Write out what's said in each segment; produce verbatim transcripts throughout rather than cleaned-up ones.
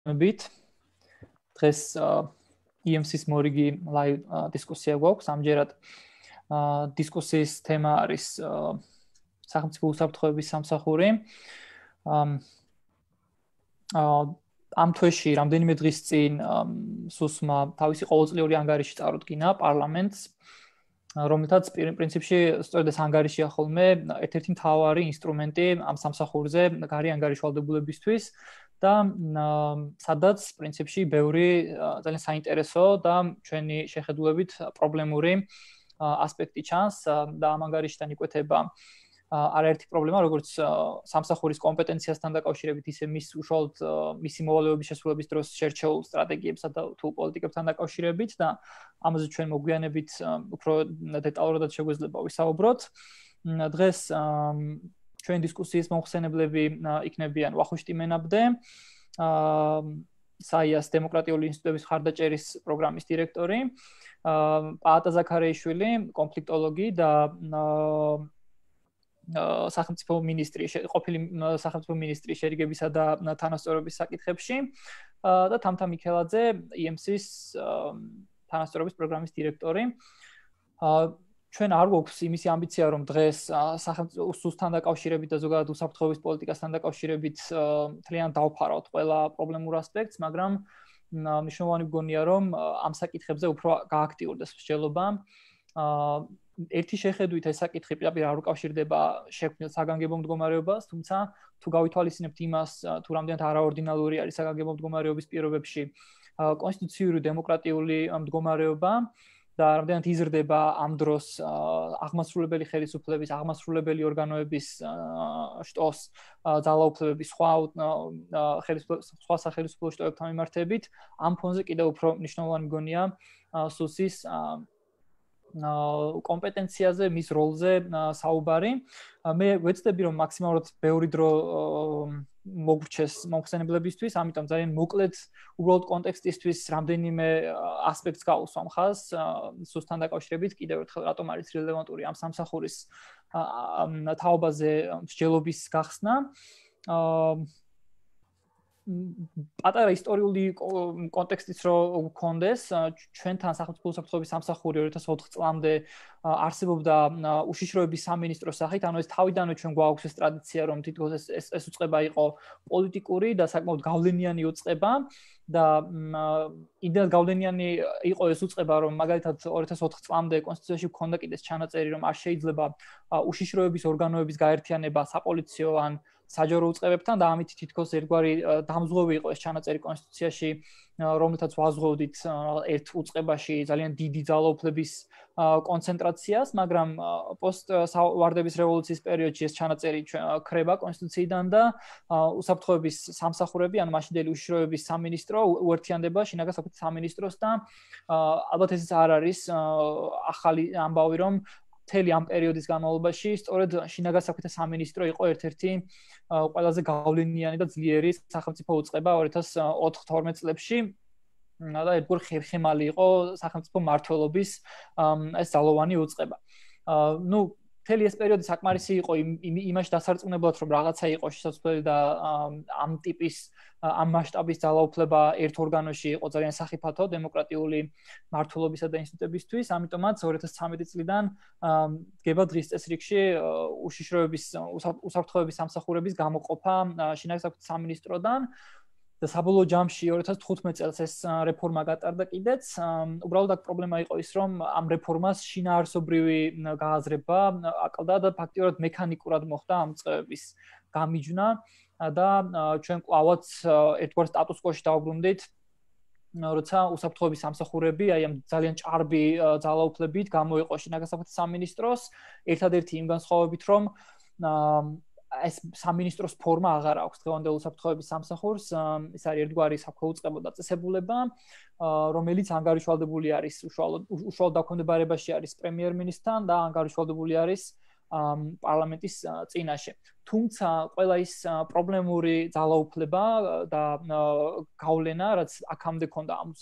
მობით დღეს ი ემ სის მორიგი ლაივ დისკუსია გვაქვს. ამჯერად დისკუსიის თემა არის სახელმწიფო უსაფრთხოების სამსახური. ამ თვეში რამდენიმე დღის წინ სუსმა თავისი ყოველწლიური ანგარიში წარუდგინა პარლამენტს, რომელთაც პრინციპში სწორედ ეს ანგარიშია ხოლმე ერთ-ერთი მთავარი ინსტრუმენტი ამ სამსახურზე გარე ანგარიშვალდებულებისთვის და სადაც პრინციპში ბევრი ძალიან საინტერესო და ჩვენი შეხედულებით პრობლემური ასპექტი ჩანს და ამ ანგარიშთან იკვეთება არაერთი პრობლემა, როგორც სამსახურის კომპეტენციასთან დაკავშირებით, ისე მის უშუალოდ მისი მოვალეობის შესრულების დროს შერჩეულ სტრატეგიებსა და თუ პოლიტიკებთან დაკავშირებით და ამაზე ჩვენ მოგვიანებით უფრო დეტალურად შეგვეძლება ვისაუბროთ. დღეს ჩვენ დისკუსიის მომხსენებლები იქნებიან ვახუშტი მენაბდე, საიას დემოკრატიული ინსტიტუტების მხარდაჭერის პროგრამის დირექტორი, პაატა ზაქარიაშვილი, კონფლიქტოლოგი და სახელმწიფო მინისტრი, ყოფილი სახელმწიფო მინისტრი შერიგებისა და თანასწორობის საკითხებში და თამთა მიქელაძე, ი ემ სის თანასწორობის პროგრამის დირექტორი. ჩვენ არ გვაქვს იმისი ამბიცია, რომ დღეს სახელმწიფო უსუსთან დაკავშირებით და ზოგადად უსაფრთხოების პოლიტიკასთან დაკავშირებით მთლიანად დავფარავთ ყველა პრობლემურ ასპექტს, მაგრამ მნიშვნელოვანი მგონია, რომ ამ საკითხებზე უფრო გააქტიურდეს მსჯელობა. ერთი შეხედვით ეს საკითხი პირდაპირ არ უკავშირდება შექმნილ საგანგებო მდგომარეობას, თუმცა თუ გავითვალისწინებთ იმას, თუ რამდენად არაორდინალური არის საგანგებო მდგომარეობის პირობებში კონსტიტუციური დემოკრატიული მდგომარეობა და რამდენად იზრდება ამ დროს აღმასრულებელი ხელისუფლების, აღმასრულებელი ორგანოების შტოს ძალაუფლებების სხვა სხვა სახელმწიფო შტოებთან მიმართებით, ამ ფონზე კიდევ უფრო მნიშვნელოვანი მგონია სუსის კომპეტენციაზე, მის როლზე საუბარი. მე ვეცდები, რომ მაქსიმალურად ბევრი დრო მოგვრჩეს მომხსენებლებისთვის, ამიტომ ძალიან მოკლედ უბრალოდ კონტექსტისთვის რამდენიმე ასპექტს გავუსვამ ხაზს სუსთან დაკავშირებით, კიდევ ერთხელ რატომ არის რელევანტური ამ სამსახურის თაობაზე მსჯელობის გახსნა. პატარა ისტორიული კონტექსტიც რო გქონდეს, ჩვენთან სახელმწიფო უსაფრთხოების სამსახური ორი ათას ოთხ წლამდე არსებობდა უშიშროების სამინისტროს სახით, ანუ ეს თავიდანვე ჩვენ გვაქვს ეს ტრადიცია, რომ თითქოს ეს ეს უწყება იყო პოლიტიკური და საკმაოდ გავლენიანი უწყება და იდეალ გავლენიანი იყო ეს უწყება, რომ მაგალითად ორი ათას ოთხ წლამდე კონსტიტუციაში გქონდა კიდეს ჩანაწერი, რომ არ შეიძლება უშიშროების ორგანოების გაერთიანება საპოლიციო ან საჯარო უწყებებთან და ამით თითქოს ერთგვარი დამზღვევი იყო ეს ჩანაწერი კონსტიტუციაში, რომელთაც ვაზღვევდით ერთ უწყებაში ძალიან დიდი ძალაუფლების კონცენტრაციას, მაგრამ პოსტ-ვარდების რევოლუციის პერიოდში ეს ჩანაწერი ქრება კონსტიტუციიდან და უსაფრთხოების სამსახურები, ანუ მაშინდელი უშიშროების სამინისტრო უერთიანდება შინაგან საქმეთა სამინისტროს და ალბათ ესეც არ არის ახალი ამბავი, რომ მთელი ამ პერიოდის განმავლობაში სწორედ შინაგან საქმეთა სამინისტრო იყო ერთ-ერთი ყველაზე გავლენიანი და ძლიერი სახელმწიფო უწყება ორი ათას ოთხ თორმეტ წლებში და ერთგვარ ხერხემალი იყო სახელმწიფო მმართველობის ეს ძალოვანი უწყება. ნუ მთელი ეს პერიოდი საკმარისი იყო იმაში დასარწმუნებლად, რომ რაღაცა იყო შესაძლებელი და ამ ტიპის ამ მასშტაბის ძალაუფლება ერთ ორგანოში იყო ძალიან სახიფათო დემოკრატიული მმართველობისა და ინსტიტუტებისთვის, ამიტომაც ორი ათას ცხრამეტი წლიდან დგება დღის წესრიგში უშიშროების უსაფრთხოების სამსახურების გამოყოფა შინაგან საქმეთა სამინისტროდან და საბოლოო ჯამში ორი ათას თხუთმეტ წელს ეს რეფორმა გატარდა კიდეც. უბრალოდ აქ პრობლემა იყო ის, რომ ამ რეფორმას შინაარსობრივი გააზრება აკლდა და ფაქტიურად მექანიკურად მოხდა ამ წევების გამიჯვნა და ჩვენ კვლავაც ერთგვარ სტატუს-კვოში დავბრუნდით, როცა უსაფრთხოების სამსახურები აი ამ ძალიან ჭარბი ძალაუფლებით გამოიყო შინაგან საქმეთა სამინისტროს, ერთადერთი იმ განსხვავებით, რომ ეს სამინისტროს ფორმა აღარ აქვს დღევანდელ უსაფრთხოების სამსახურს, ეს არის ერთგვარი საქვეუწყებო დაწესებულება, რომელიც ანგარიშვალდებული არის უშუალოდ უშუალოდ დაქვემდებარებაში არის პრემიერ-მინისტრთან და ანგარიშვალდებული არის პარლამენტის წინაშე. თუმცა ყველა ის პრობლემური ძალაუფლება და გავლენა, რაც აქამდე ქონდა ამ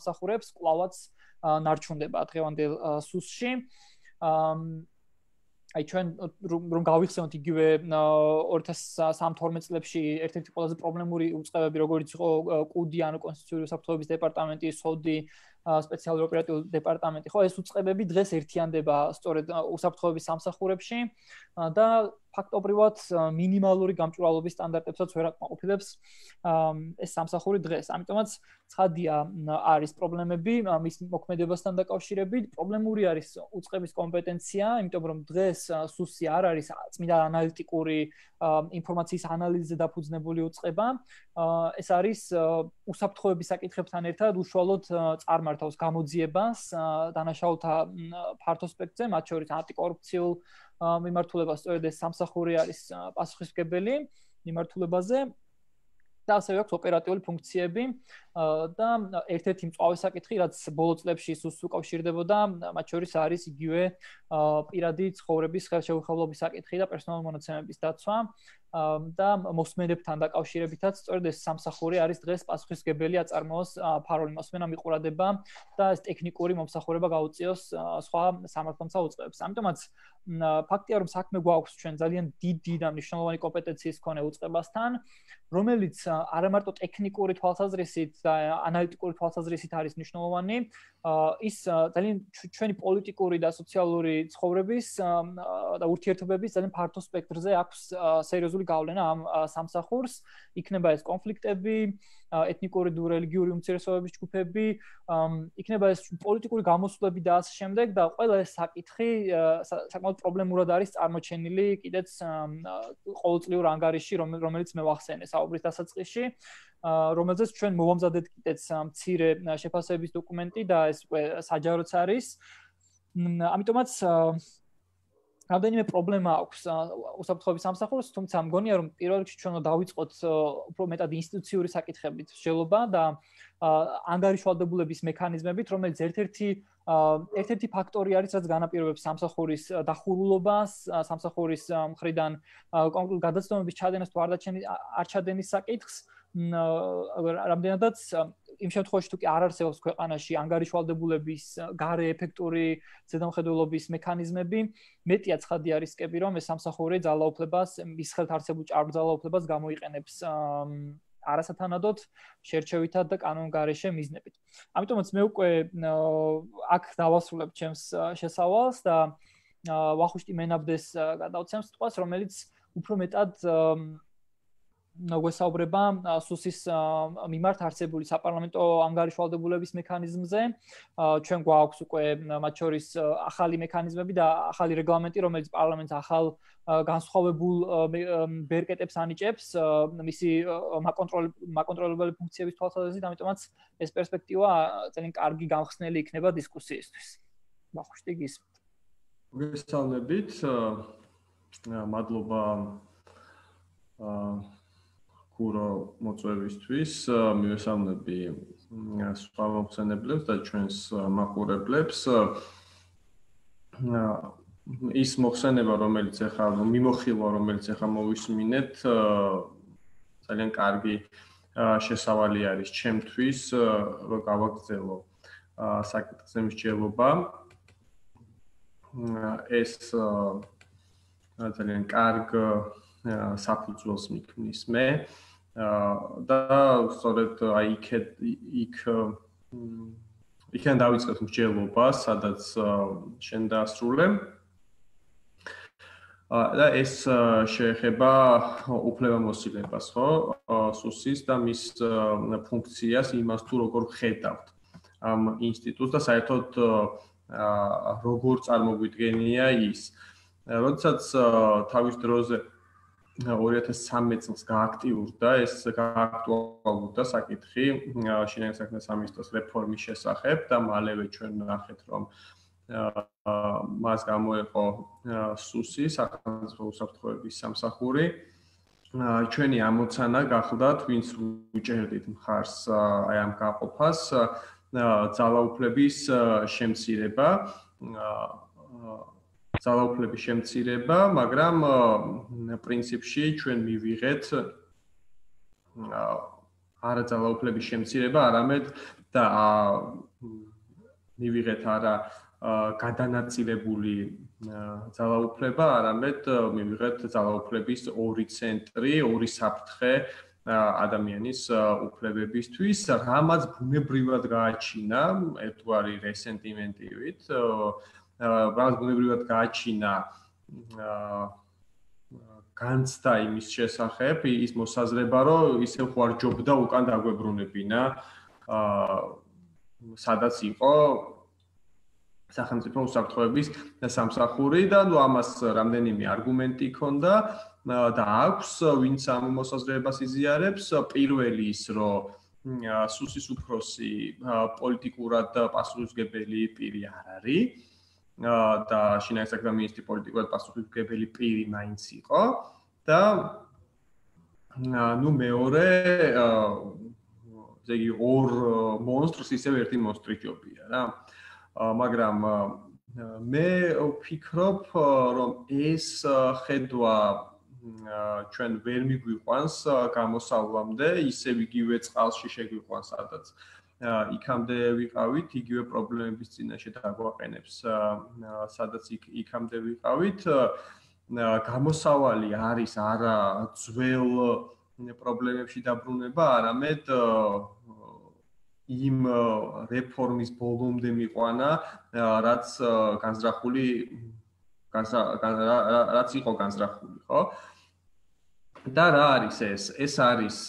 სამსახურებს, კვლავაც ნარჩუნდება დღევანდელ სუსში. აი ჩვენ რომ გავიხსენოთ იგივე ორი ათას სამთვრამეტ წლებში ერთ-ერთი ყველაზე პრობლემური უწყებები როგორიც იყო კუდი ანუ კონსტიტუციური უსაფრთხოების დეპარტამენტი, სოდი, სპეციალური ოპერატიული დეპარტამენტი, ხო, ეს უწყებები დღეს ერთიანდება სწორედ უსაფრთხოების სამსახურებში და ფაქტობრივად მინიმალური გამჭვირვალობის სტანდარტებსაც ვერ აკმაყოფილებს ეს სამსახური დღეს. ამიტომაც ცხადია არის პრობლემები მის მოქმედებასთან დაკავშირებით. პრობლემური არის უწყების კომპეტენცია, იმიტომ რომ დღეს სუსი არ არის წმინდა ანალიტიკური ინფორმაციის ანალიზზე დაფუძნებული უწყება. ეს არის უსაფრთხოების საკითხებთან ერთად უშუალოდ წარმართავს გამოძიებას დანაშაულთა ფართო სპექტრზე, მათ შორის ანტიკორუფციულ მიმართულებას, სწორედ ეს სამსახური არის პასუხისმგებელი მიმართულებაზე. და ასევე აქვს ოპერატიული ფუნქციები და ერთ-ერთი მწვავე საკითხი, რაც ბოლო წლებში სუსს უკავშირდებოდა, მათ შორის არის იგივე პირადი ცხოვრების ხელშეუხებლობის საკითხი და პერსონალური მონაცემების დაცვა და მოსმენებთან დაკავშირებითაც სწორედ ეს სამსახური არის დღეს პასუხისმგებელი აწარმოოს ფარული მოსმენა მიყურადება და ეს ტექნიკური მომსახურება გაუწიოს სხვა სამართალმცავ უწყებებს. ამიტომაც ფაქტია რომ საქმე გვაქვს ჩვენ ძალიან დიდი და მნიშვნელოვანი კომპეტენციის მქონე უწყებასთან, რომელიც არა მარტო ტექნიკური თვალსაზრისით და ანალიტიკური თვალსაზრისით არის მნიშვნელოვანი, ის ძალიან ჩვენი პოლიტიკური და სოციალური ცხოვრების და ურთიერთობების ძალიან ფართო სპექტრზე აქვს სერიოზული გავლენა ამ სამსახურს. იქნება ეს კონფლიქტები, ეთნიკური თუ რელიგიური უმცირესობების ჯგუფები, იქნება ეს პოლიტიკური გამოსვლები და ასე შემდეგ და ყველა ეს საკითხი საკმაოდ პრობლემურად არის წარმოჩენილი კიდეც ყოველწლიურ ანგარიშში, რომელიც მე ვახსენე საუბრის დასაწყისში, რომელზეც ჩვენ მოვამზადეთ კიდეც მცირე შეფასების დოკუმენტი და ეს საჯაროც არის. ამიტომაც რამდენიმე პრობლემა აქვს უსაფრთხოების სამსახურს, თუმცა მგონია რომ პირველ რიგში ჩვენ დავიწყოთ უფრო მეტად ინსტიტუციური საკითხებით მსჯელობა და ანგარიშვალდებულების მექანიზმებით, რომელიც ერთ-ერთი ერთ-ერთი ფაქტორი არის, რაც განაპირობებს სამსახურის დახურულობას, სამსახურის მხრიდან კონკრეტულ გადაცემების ჩადენას თუ არ ჩადენის საკითხს, რამდენადაც იმ შემთხვევაში თუ კი არ არსებობს ქვეყანაში ანგარიშვალდებულების გარე ეფექტური ზედამხედველობის მექანიზმები, მეტია ცხადი არის რისკები, რომ ეს სამსახური ძალაუფლებას, მის ხელთ არსებულ ჭარბ ძალაუფლებას გამოიყენებს არასათანადოდ შერჩევითად და კანონგარეშე მიზნებით. ამიტომაც მე უკვე აქ დავასრულებ ჩემს შესავალს და ვახუშტი მენაბდეს გადავცემ სიტყვას, რომელიც უფრო მეტად გვესაუბრება სუსის მიმართ არსებული საპარლამენტო ანგარიშვალდებულების მექანიზმზე. ჩვენ გვაქვს უკვე მათ შორის ახალი მექანიზმები და ახალი რეგლამენტი, რომელიც პარლამენტს ახალ განსხვავებულ ბერკეტებს ანიჭებს მისი მაკონტროლებელი ფუნქციების თვალსაზრისით, ამიტომაც ეს პერსპექტივა ძალიან კარგი გამხსნელი იქნება დისკუსიისთვის. ვახუშტი გისმენთ. მოგესალმებით. მადლობა კურო მოწვევისთვის, მივესალმები სხვა მოხსენებლებს და ჩვენს მაყურებლებს. ის მოხსენება, რომელიც ახლა მიმოხილვა, რომელიც ახლა მოვისმინეთ, ძალიან კარგი შესავალი არის ჩემთვის, რომ გავაგრძელო საკითხზე მსჯელობა. ეს ძალიან კარგ საფუძველს მიქმნის მე და სწორედ აი იქ იქ იქიდან დავიწყეთ მსჯელობა, სადაც შენ დაასრულე. და ეს შეეხება უფლებამოსილებას, ხო, სუსის და მის ფუნქციას, იმას თუ როგორ ხედავთ ამ ინსტიტუტს და საერთოდ როგორ წარმოგვიდგენია ის. როდესაც თავის დროზე ორი ათას სამი წელს გააქტიურდა ეს გააქტუალურდა საკითხი შინაგანი საქმეთა სამინისტროს რეფორმის შესახებ და მალევე ჩვენ ნახეთ რომ მას გამოეყო სუსი სახელმწიფო უსაფრთხოების სამსახური. ჩვენი ამოცანა გახლდათ, ვინც უჭერდით მხარს აი ამ გაყოფას, ძალაუფლების შემცირება, ძალაუფლების შემცირება, მაგრამ პრინციპში ჩვენ მივიღეთ არა ძალაუფლების შემცირება, არამედ და მივიღეთ არა გადანაწილებული ძალაუფლება, არამედ მივიღეთ ძალაუფლების ორი ცენტრი, ორი საფრთხე ადამიანის უფლებებისთვის, რამაც ბუნებრივად გააჩინა ერთგვარი რესენტიმენტივით, რამაც ბუნებრივად გააჩინა განცდა იმის შესახებ, ის მოსაზრება, რომ ისევ ხوارჯობდა უკან დაგვებრუნებინა, სადაც იყო სახელმწიფო უსაფრთხოების სამსახური და ნუ ამას რამდენიმე არგუმენტი ჰქონდა და აქვს, ვინც ამ მოსაზრებას იზიარებს, პირველი ის, რომ სუსის უფროსი პოლიტიკურად პასუხისმგებელი პირი არ არის და შინაგანი საქმეთა მინისტრი პოლიტიკურად პასუხისმგებელი პირი მაინც იყო და ნუ მეორე ესე იგი ორ მონსტრს ისევ ერთი მონსტრი ჯობია რა მაგრამ მე ვფიქრობ რომ ეს ხედვა ჩვენ ვერ მიგვიყვანს გამოსავლამდე ისევ იგივე წყალში შეგვიყვანს სადაც იქამდე ვიყავით იგივე პრობლემების წინაშე დაგვაყენებს სადაც იქამდე ვიყავით გამოსავალი არის არა ძველ პრობლემებში დაბრუნება არამედ იმ რეფორმის ბოლომდე მიყვანა რაც განზრახული რაც იყო განზრახული ხო და რა არის ეს ეს არის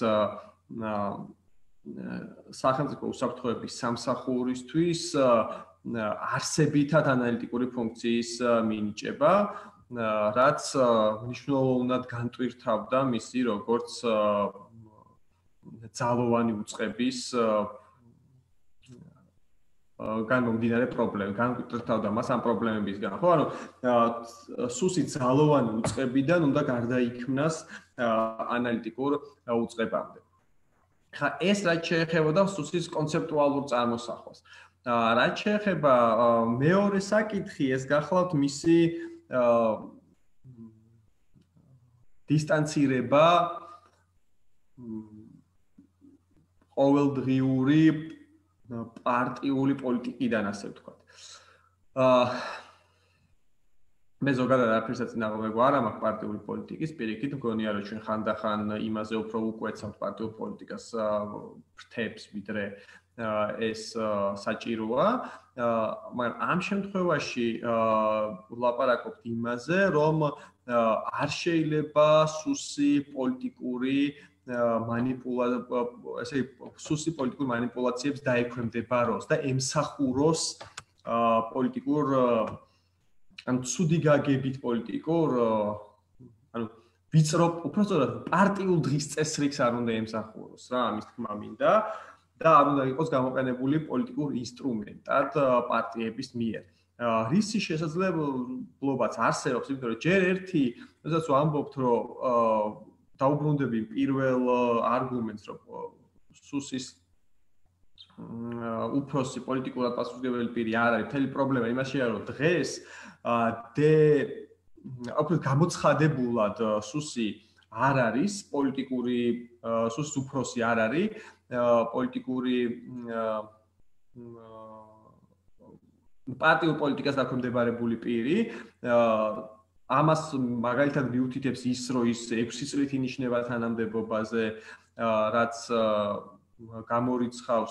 სახელმწიფო უსაფრთხოების სამსახურისთვის არსებითად ანალიტიკური ფუნქციის მინიჭება რაც მნიშვნელოვნად განტვირთავდა მისი როგორც ძალოვანი უწყების განმომდინარე პრობლემა, განკვირთავდა მას ამ პრობლემებისგან, ხო? ანუ სუსი ძალოვანი უწყებიდან უნდა გარდაიქმნას ანალიტიკურ უწყებამდე. ხა ეს რაც შეეხებოდა სუსის კონცეპტუალურ წარმოსახვას. რაც შეეხება მეორე საკითხი, ეს გახლავთ მისი დისტანცირება ყოველდღიური პარტიული პოლიტიკიდან ასე ვთქვათ. აა მე ზოგადად არაფერსაც წინააღმდეგო არ მაქვს პარტიული პოლიტიკის, პირიქით მგონია რომ ჩვენ ხანდახან იმაზე უფრო უკვეცავთ პარტიულ პოლიტიკას ფრთებს, ვიდრე ეს საჭიროა, მაგრამ ამ შემთხვევაში ვლაპარაკობთ იმაზე, რომ არ შეიძლება სუსი პოლიტიკური манипуляция, ესე სუსი პოლიტიკურ манипуляციებს დაექვემდებაროს და ემსახუროს პოლიტიკურ ან ცუდი გაგებით პოლიტიკურ ანუ ვიწრო უბრალოდ პარტიულ დღის წესრიგს არ უნდა ემსახუროს რა ამის თქმა მინდა და არ უნდა იყოს გამოყენებული პოლიტიკურ ინსტრუმენტად პარტიების მიერ. რისი შესაძლებლობაც არსებობს, იმიტომ რომ ჯერ ერთი, როდესაც ვამბობთ, რომ დაუბრუნდები პირველ არგუმენტს, რომ სუსის უფროსი პოლიტიკურად პასუხისმგებელი პირი არ არის, მთელი პრობლემა იმაშია, რომ დღეს დე უფრო გამოცხადებულად სუსი არ არის პოლიტიკური სუსის უფროსი არ არის პოლიტიკური პარტიულ პოლიტიკას დაქვემდებარებული პირი ამას მაგალითად მიუთითებს ის რომ ის ექვსი წლით ინიშნება თანამდებობაზე რაც გამორიცხავს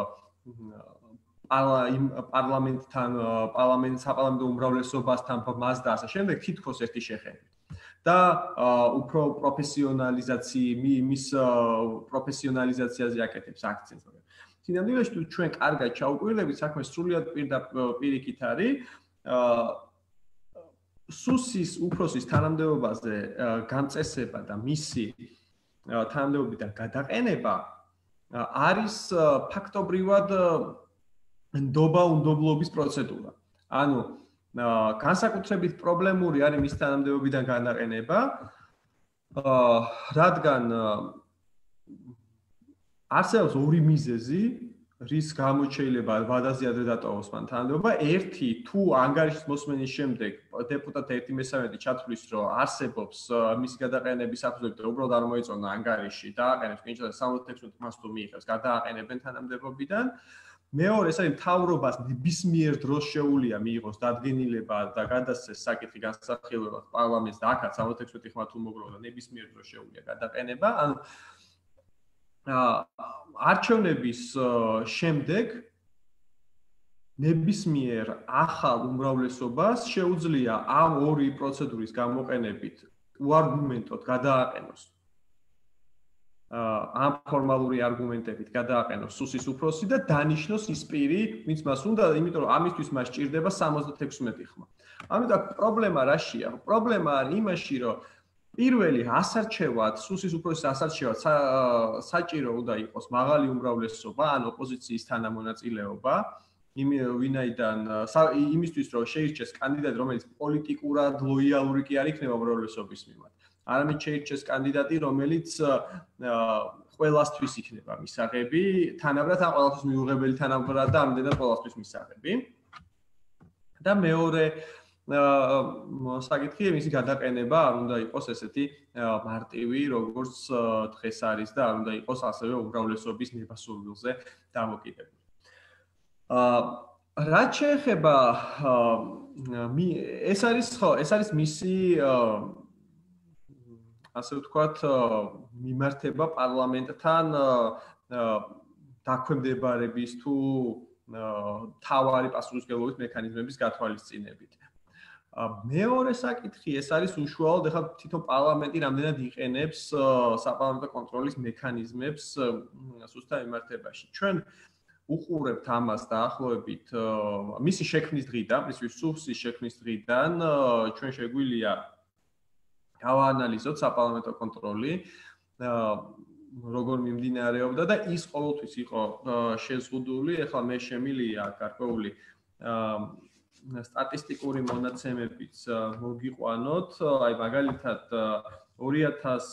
პარლამენტთან პარლამენტის საპარლამენტო უმრავლესობასთან მას და ასე შემდეგ თითქოს ერთი შეხედვით და უფრო პროფესიონალიზაციის მის პროფესიონალიზაციაზე აკეთებს აქცენტს მაგრამ სინამდვილეში თუ ჩვენ კარგად ჩაუყურებით საქმე სრულიად პირიქით არის სუსის უფროსის თანამდებობაზე გამწესება და მისი თანამდებობიდან გადაყენება არის ფაქტობრივად ნდობა-უნდობლობის პროცედურა. ანუ განსაკუთრებით პრობლემური არის მის თანამდებობიდან გადაყენება, რადგან არსებობს ორი მიზეზი, რის გამოც შეიძლება ვადაზე ადრე დატოვოს მან თანამდებობა. ერთი, თუ ანგარიშის მოსმენის შემდეგ დეპუტატი ერთი მესამედი ჩათვლის, რომ არსებობს მისი გადაყენების საფუძვლები და უბრალოდ არ მოიწონა ანგარიში და აყენებს კენჭას სამოცდაექვსი მას თუ მიიღებს, გადააყენებენ თანამდებობიდან. მეორე ეს არის მთავრობას ნებისმიერ დროს შეუძლია მიიღოს დადგენილება და გადასცეს საკითხი განსახილვება პარლამენტს და აქაც სამოცდაექვსმეტი ხმა თუ მოგროვა და ნებისმიერ დროს შეუძლია გადაყენება. ანუ არჩევნების შემდეგ ნებისმიერ ახალ უმრავლესობას შეუძლია ამ ორი პროცედურის გამოყენებით უარგუმენტოდ გადააყენოს ამ ფორმალური არგუმენტებით გადააყენოს სუსის უფროსი და დანიშნოს ის პირი, ვინც მას უნდა, იმიტომ რომ ამისთვის მას ჭირდება სამოცდაექვსმეტი ხმა. ამიტომ პრობლემა რაშია? პრობლემა არის იმაში, რომ პირველი ასარჩევად, სუსის უფროსის ასარჩევად საჭირო უნდა იყოს მაღალი უმრავლესობა, ან ოპოზიციის თანამონაწილეობა, ვინაიდან იმისთვის რომ შეირჩეს კანდიდატი, რომელიც პოლიტიკურად ლოიალური კი არ იქნება უმრავლესობის მიმართ. არამედ შეირჩეს კანდიდატი, რომელიც ყველასთვის იქნება მისაღები, თანაბრად ან ყველასთვის მიუღებელი თანაბრად და ამდენად ყველასთვის მისაღები. და მეორე საკითხი მისი გადაყენება არ უნდა იყოს ესეთი მარტივი, როგორც დღეს არის და არ უნდა იყოს ასევე უმრავლესობის ნებასურვილზე დამოკიდებული. რაც შეეხება ეს არის ხო, ეს არის მისი ასე ვთქვათ, მიმართება პარლამენტთან დაქვემდებარების თუ თავარი პასუხისმგებლობის მექანიზმების გათვალისწინებით. მეორე საკითხი ეს არის უშუალოდ ახლა თვითონ პარლამენტი რამდენად იყენებს საპარლამენტო კონტროლის მექანიზმებს სუსტ მიმართებაში. ჩვენ უყურებთ ამას დაახლოებით მისი შექმნის დღიდან, მისთვის სუსის შექმნის დღიდან ჩვენ შეგვიძლია გავაანალიზოთ საპარლამენტო კონტროლი, როგორ მიმდინარეობდა და ის ყოველთვის იყო შეზღუდული, ახლა მე შემილია გარკვეული სტატისტიკური მონაცემებიც მოგიყვანოთ, აი მაგალითად ორი ათას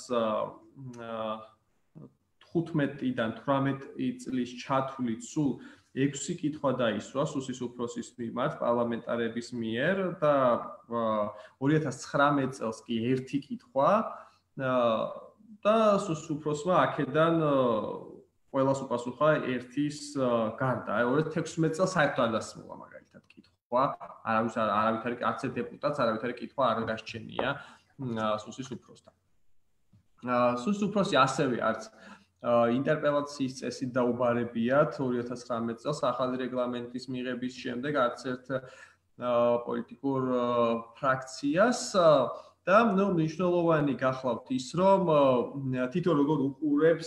თხუთმეტიდან თვრამეტი წლის ჩათვლით სულ ექვსი კითხვა დაისვა სუსის უფროსის მიმართ პარლამენტარების მიერ და ორი ათას ცხრამეტ წელს კი ერთი კითხვა და სუსის უფროსმა აქედან ყველას უპასუხა ერთის გარდა. აი ორი ათას თექვსმეტ წელს საერთოდ არ დასმულა მაგალითად კითხვა, არავის არავითარი არც ერთ დეპუტატს არავითარი კითხვა არ გასჩენია სუსის უფროსთან. სუსის უფროსი ასევე არც ინტერპელაციის წესით დაუბარებიათ ორი ათას ცხრამეტ წელს ახალი რეგლამენტის მიღების შემდეგ არც ერთ პოლიტიკურ ფრაქციას და ნუ მნიშვნელოვანი გახლავთ ის, რომ თვითონ როგორ უყურებს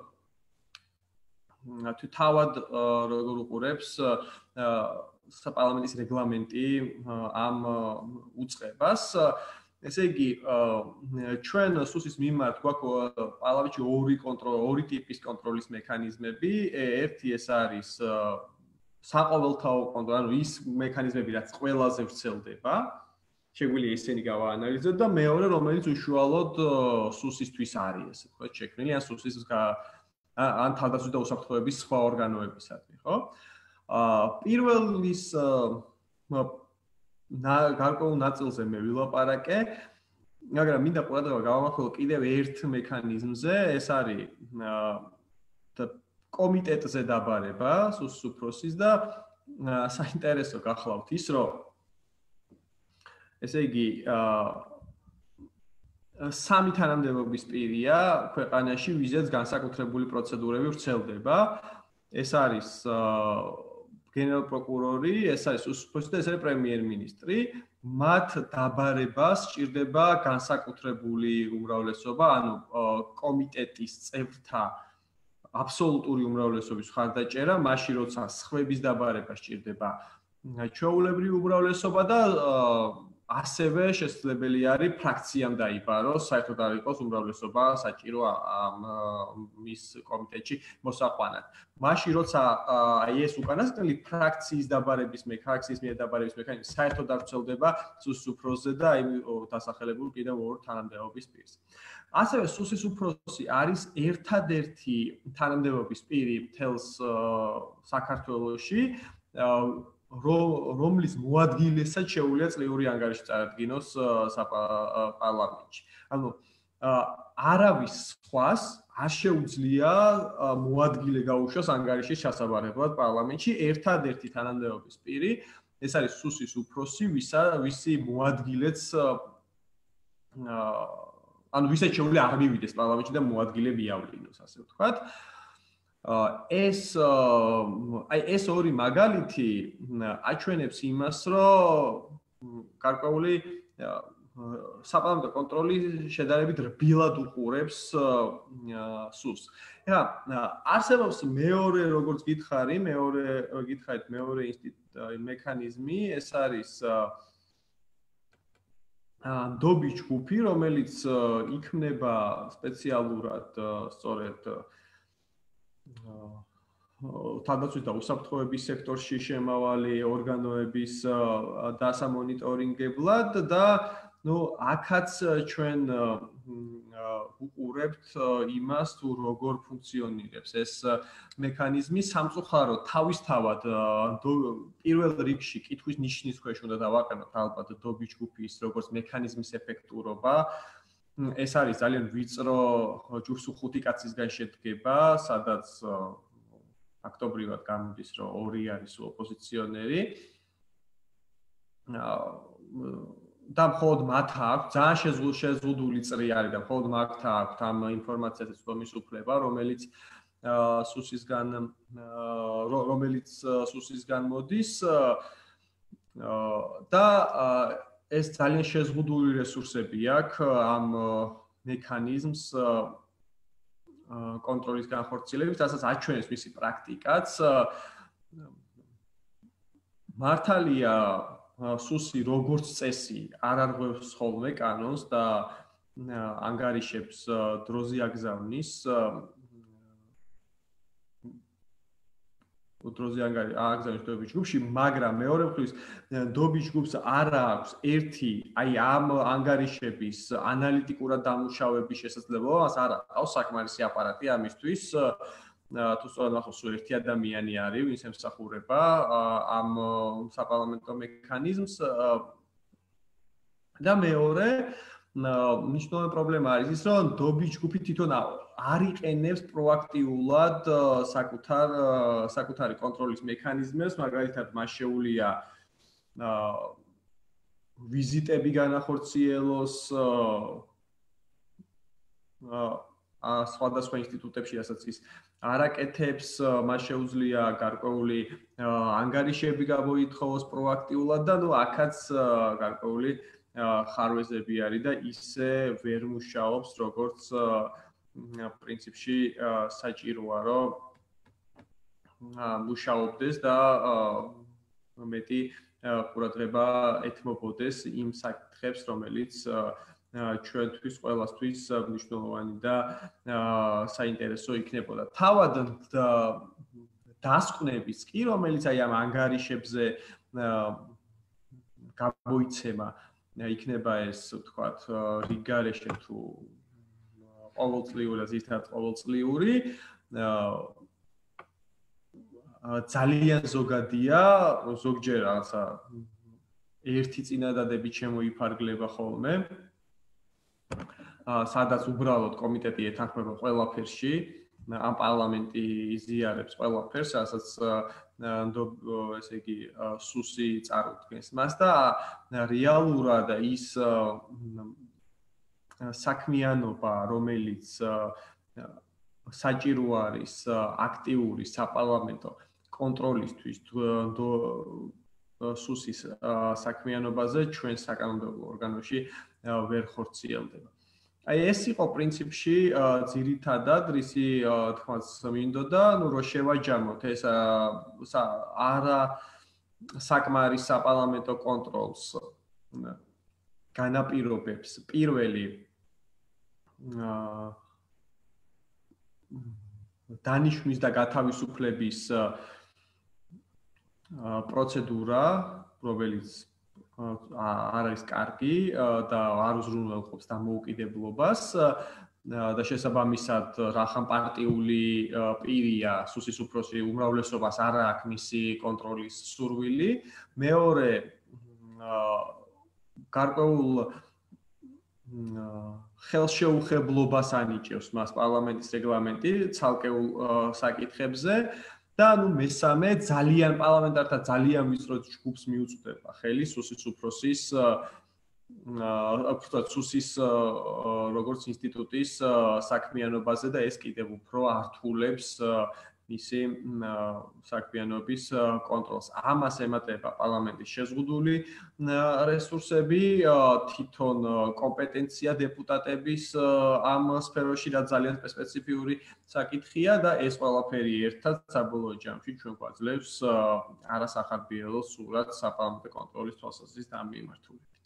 თუ თავად როგორ უყურებს საპარლამენტის რეგლამენტი ამ უწყებას. ესე იგი, ჩვენ სუსის მიმართ გვაქვს პარლამენტში ორი კონტროლ, ორი ტიპის კონტროლის მექანიზმები. ერთი ეს არის საყოველთაო კონტროლი, ანუ ის მექანიზმები, რაც ყველაზე ვრცელდება. შეგვიძლია ისინი გავაანალიზოთ და მეორე, რომელიც უშუალოდ სუსისთვის არის, ესე ვთქვათ, შექმნილი, ან სუსის ან თავდაცვის და უსაფრთხოების სხვა ორგანოებისადმი, ხო? პირველის გარკვეულ ნაწილზე მე ვილაპარაკე, მაგრამ მინდა ყურადღება გავამახვილო კიდევ ერთ მექანიზმზე, ეს არის კომიტეტზე დაბარება სუსის უფროსის და საინტერესო გახლავთ ის, რომ ესე იგი სამი თანამდებობის პირია ქვეყანაში, ვიზეც განსაკუთრებული პროცედურები ვრცელდება. ეს არის გენერალ პროკურორი, ეს არის სუსის უფროსი და ეს არის პრემიერ-მინისტრი. მათ დაბარებას სჭირდება განსაკუთრებული უმრავლესობა, ანუ კომიტეტის წევრთა აბსოლუტური უმრავლესობის მხარდაჭერა, მაშინ როცა სხვების დაბარება სჭირდება ჩვეულებრივი უმრავლესობა და ასევე შესაძლებელი არის ფრაქციამ დაიბაროს, საერთოდ არ იყოს უმრავლესობა საჭირო ამ მის კომიტეტში მოსაყვანად. მაშინ როცა აი ეს უკანასკნელი ფრაქციის დაბარების მექანიზმი, ფრაქციის მიერ დაბარების მექანიზმი საერთოდ არ ვრცელდება სუსის უფროსზე და აი დასახელებულ კიდევ ორ თანამდებობის პირს. ასევე სუსის უფროსი არის ერთადერთი თანამდებობის პირი მთელს საქართველოში, რომლის მოადგილესაც შეუძლია წლიური ანგარიში წარადგინოს პარლამენტში. ანუ არავის სხვას არ შეუძლია მოადგილე გაუშვას ანგარიშის ჩასაბარებლად პარლამენტში. ერთადერთი თანამდებობის პირი ეს არის სუსის უფროსი, ვისა ვისი მოადგილეც ანუ ვისაც შეუძლია არ მივიდეს პარლამენტში და მოადგილე მიავლინოს, ასე ვთქვათ. ეს აი ეს ორი მაგალითი აჩვენებს იმას, რომ გარკვეული საპარლამენტო კონტროლი შედარებით რბილად უყურებს სუსს. ეხლა არსებობს მეორე, როგორც გითხარი, მეორე გითხარით, მეორე მექანიზმი, ეს არის ნდობის ჯგუფი, რომელიც იქმნება სპეციალურად სწორედ თავდაცვის და უსაფრთხოების სექტორში შემავალი ორგანოების დასამონიტორინგებლად და ნუ აქაც ჩვენ უყურებთ იმას, თუ როგორ ფუნქციონირებს ეს მექანიზმი. სამწუხაროდ თავისთავად პირველ რიგში კითხვის ნიშნის ქვეშ უნდა დავაყენოთ ალბათ ნდობის ჯგუფის როგორც მექანიზმის ეფექტურობა. ეს არის ძალიან ვიწრო ჯგუფს ხუთი კაცისგან შედგება, სადაც ფაქტობრივად გამოდის, რომ ორი არის ოპოზიციონერი. და მხოლოდ მათ აქვს ძალიან შეზღუდული წრი არის და მხოლოდ მათ აქვს ამ ინფორმაციაზე ცდომის უფლება, რომელიც სუსისგან რომელიც სუსისგან მოდის და ეს ძალიან შეზღუდული რესურსები აქვს ამ მექანიზმს კონტროლის განხორციელებით, რასაც აჩვენებს მისი პრაქტიკაც. მართალია სუსი როგორც წესი არ არღვევს ხოლმე კანონს და ანგარიშებს დროზე აგზავნის დროზე აგზავნის ნდობის ჯგუფში, მაგრამ მეორე მხრივ ნდობის ჯგუფს არ აქვს ერთი აი ამ ანგარიშების ანალიტიკურად დამუშავების შესაძლებლობა, მას არ აქვს საკმარისი აპარატი ამისთვის. თუ სწორად ნახოს, სულ ერთი ადამიანი არის, ვინც ემსახურება ამ საპარლამენტო მექანიზმს და მეორე მნიშვნელოვანი პრობლემა არის ის, რომ ნდობის ჯგუფი თვითონ არ იყენებს პროაქტიულად საკუთარ საკუთარი კონტროლის მექანიზმებს, მაგალითად მას შეუძლია ვიზიტები განახორციელოს სხვადასხვა ინსტიტუტებში, რასაც ის არაკეთებს, მას შეუძლია გარკვეული ანგარიშები გამოითხოვოს პროაქტიულად და ნუ აქაც გარკვეული ხარვეზები არის და ისე ვერ მუშაობს, როგორც პრინციპში საჭიროა, რომ მუშაობდეს და მეტი ყურადღება ეთმობოდეს იმ საკითხებს, რომელიც ჩვენთვის ყველასთვის მნიშვნელოვანი და საინტერესო იქნებოდა. თავად დასკვნების კი, რომელიც აი ამ ანგარიშებზე გამოიცემა იქნება ეს, ვთქვათ, რიგგარეშე თუ ყოველწლიური, ზუსტად ყოველწლიური, ძალიან ზოგადია, ზოგჯერ რაღაცა ერთი წინადადები შემოიფარგლება ხოლმე. სადაც უბრალოდ კომიტეტი ეთანხმება ყველაფერში, ამ პარლამენტი იზიარებს ყველაფერს, რასაც ესე იგი სუსი წარუდგენს მას და რეალურად ის საქმიანობა, რომელიც საჭირო არის აქტიური საპარლამენტო კონტროლისთვის სუსის საქმიანობაზე ჩვენ საკანონმდებლო ორგანოში ვერ ხორციელდება. აი ეს იყო პრინციპში ძირითადად რისი თქმაც მინდოდა, ნუ რომ შევაჯამოთ ეს არა საკმარის საპარლამენტო კონტროლს განაპირობებს პირველი დანიშვნის და გათავისუფლების პროცედურა, რომელიც არ არის კარგი და არ უზრუნველყოფს დამოუკიდებლობას და შესაბამისად რახან პარტიული პირია სუსის უფროსი უმრავლესობას არ აქვს მისი კონტროლის სურვილი. მეორე გარკვეულ ხელშეუხებლობას ანიჭებს მას პარლამენტის რეგლამენტი ცალკეულ საკითხებზე და ნუ მესამე ძალიან პარლამენტართა ძალიან ვიწრო ჯგუფს მიუწვდება ხელი სუსის უფროსის აა სუსის როგორც ინსტიტუტის საქმიანობაზე და ეს კიდევ უფრო ართულებს მისი საქმიანობის კონტროლს. ამას ემატება პარლამენტის შეზღუდული რესურსები, თვითონ კომპეტენცია დეპუტატების ამ სფეროში და ძალიან სპეციფიური საკითხია და ეს ყველაფერი ერთად საბოლოო ჯამში ჩვენ გვაძლევს არასახარბიელო სურათს საპარლამენტო კონტროლის თვალსაზრისით ამ მიმართულებით.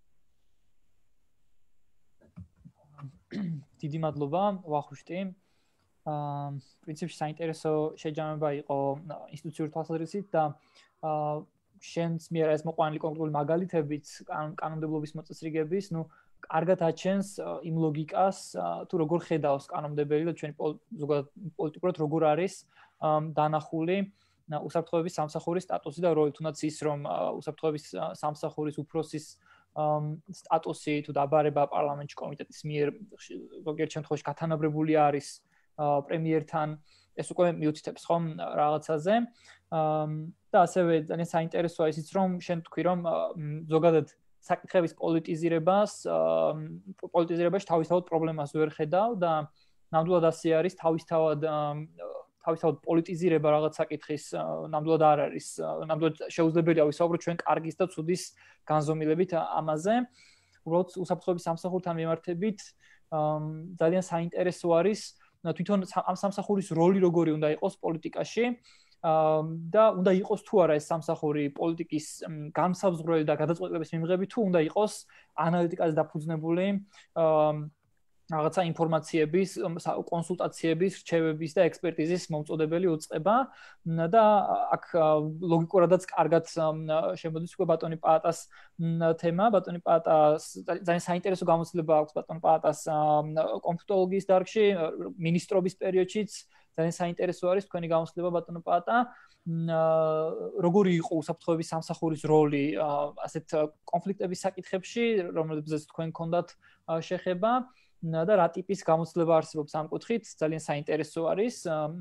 დიდი მადლობა, ვახუშტი. აა პრინციპში საინტერესო შეჯამება იყო ინსტიტუციური თვალსაზრისით და აა შენს მიერ ეს მოყვანილი კონკრეტული მაგალითებით კანონმდებლობის მოწესრიგების, ნუ კარგად აჩენს იმ ლოგიკას, თუ როგორ ხედავს კანონმდებელი და ჩვენი ზოგადად პოლიტიკურად როგორ არის დანახული უსაფრთხოების სამსახურის სტატუსი და როლი, თუნდაც ის რომ უსაფრთხოების სამსახურის უფროსის სტატუსი თუ დაბარება პარლამენტში კომიტეტის მიერ ზოგიერთ შემთხვევაში გათანაბრებული არის პრემიერთან ეს უკვე მიუთითებს ხომ რაღაცაზე და ასევე ძალიან საინტერესოა ისიც რომ შენ თქვი რომ ზოგადად საკითხების პოლიტიზირებას პოლიტიზირებაში თავისთავად პრობლემას ვერ ხედავ და ნამდვილად ასე არის თავისთავად თავისთავად პოლიტიზირება რაღაც საკითხის ნამდვილად არ არის ნამდვილად შეუძლებელია ვისაუბროთ ჩვენ კარგის და ცუდის განზომილებით ამაზე უბრალოდ უსაფრთხოების სამსახურთან მიმართებით ძალიან საინტერესო არის თვითონ ამ სამსახურის როლი როგორი უნდა იყოს პოლიტიკაში და უნდა იყოს თუ არა ეს სამსახური პოლიტიკის განსაზღვრელი და გადაწყვეტილების მიღებით თუ უნდა იყოს ანალიტიკაზე დაფუძნებული რაღაცა ინფორმაციების, კონსულტაციების, რჩევების და ექსპერტიზის მომწოდებელი უწყება და აქ ლოგიკურადაც კარგად შემოდის უკვე ბატონი პაატას თემა, ბატონი პაატას ძალიან საინტერესო გამოცდილება აქვს ბატონი პაატას კონფლიქტოლოგიის დარგში, მინისტრობის პერიოდშიც ძალიან საინტერესო არის თქვენი გამოცდილება ბატონი პაატა. როგორი იყო უსაფრთხოების სამსახურის როლი ასეთ კონფლიქტების საკითხებში, რომლებზეც თქვენ გქონდათ შეხება და რა ტიპის გამოცდილება არსებობს ამ კუთხით, ძალიან საინტერესო არის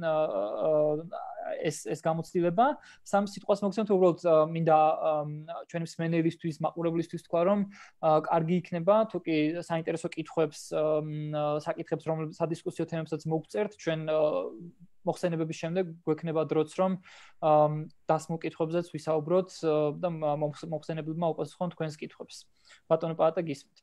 ეს ეს გამოცდილება. სამ სიტყვას მოგცემთ, უბრალოდ მინდა ჩვენი მსმენელისთვის, მაყურებლისთვის თქვა, რომ კარგი იქნება, თუ კი საინტერესო კითხვებს, საკითხებს, რომლებიც სადისკუსიო თემებსაც მოგწერთ, ჩვენ მოხსენებების შემდეგ გვექნება დროც, რომ დასმულ კითხვებზეც ვისაუბროთ და მოხსენებლებმა უპასუხონ თქვენს კითხვებს. ბატონო პაატა, გისმენთ.